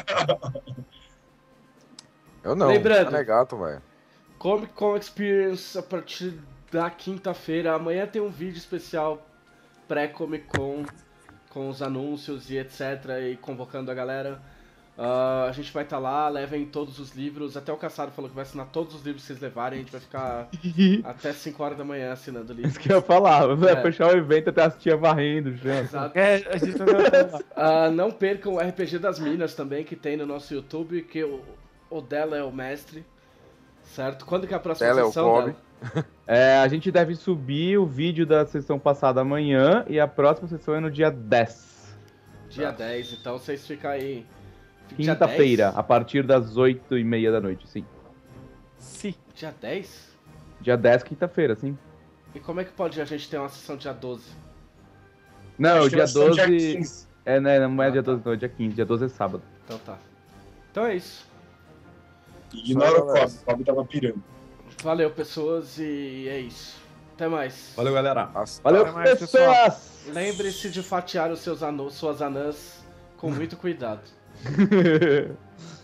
Eu não. Lembrando. Tá gato, velho. Comic Con Experience a partir da quinta-feira. Amanhã tem um vídeo especial pré-Comic Con com os anúncios e etcétera. E convocando a galera. Ah, a gente vai estar lá, levem todos os livros. Até o Caçado falou que vai assinar todos os livros que vocês levarem. A gente vai ficar até cinco horas da manhã assinando o livro. Isso que eu ia falar. Vai É. fechar o evento até as tia varrendo, já. Exato. É, a gente vai... Ah, não percam o R P G das Minas também, que tem no nosso YouTube, que o, o dela é o mestre, certo? Quando que é a próxima Dela é o sessão Kobe. dela? É, a gente deve subir o vídeo da sessão passada amanhã e a próxima sessão é no dia dez. Dia dez, então vocês ficam aí... Dia Quinta-feira, dez? a partir das oito e meia da noite, sim. Sim. Dia dez? Dia dez, quinta-feira, sim. E como é que pode a gente ter uma sessão dia doze? Não, Acho o que dia nós estamos doze... quinze. É, né, não é Ah, dia tá. doze, não, é dia quinze. Dia doze é sábado. Então tá. Então é isso. Ignora o galera. Kobe, o Kobe tava pirando. Valeu, pessoas, e é isso. Até mais. Valeu, galera. As- Valeu, Até mais, pessoal. pessoas! Lembre-se de fatiar os seus anãs, suas anãs com muito cuidado.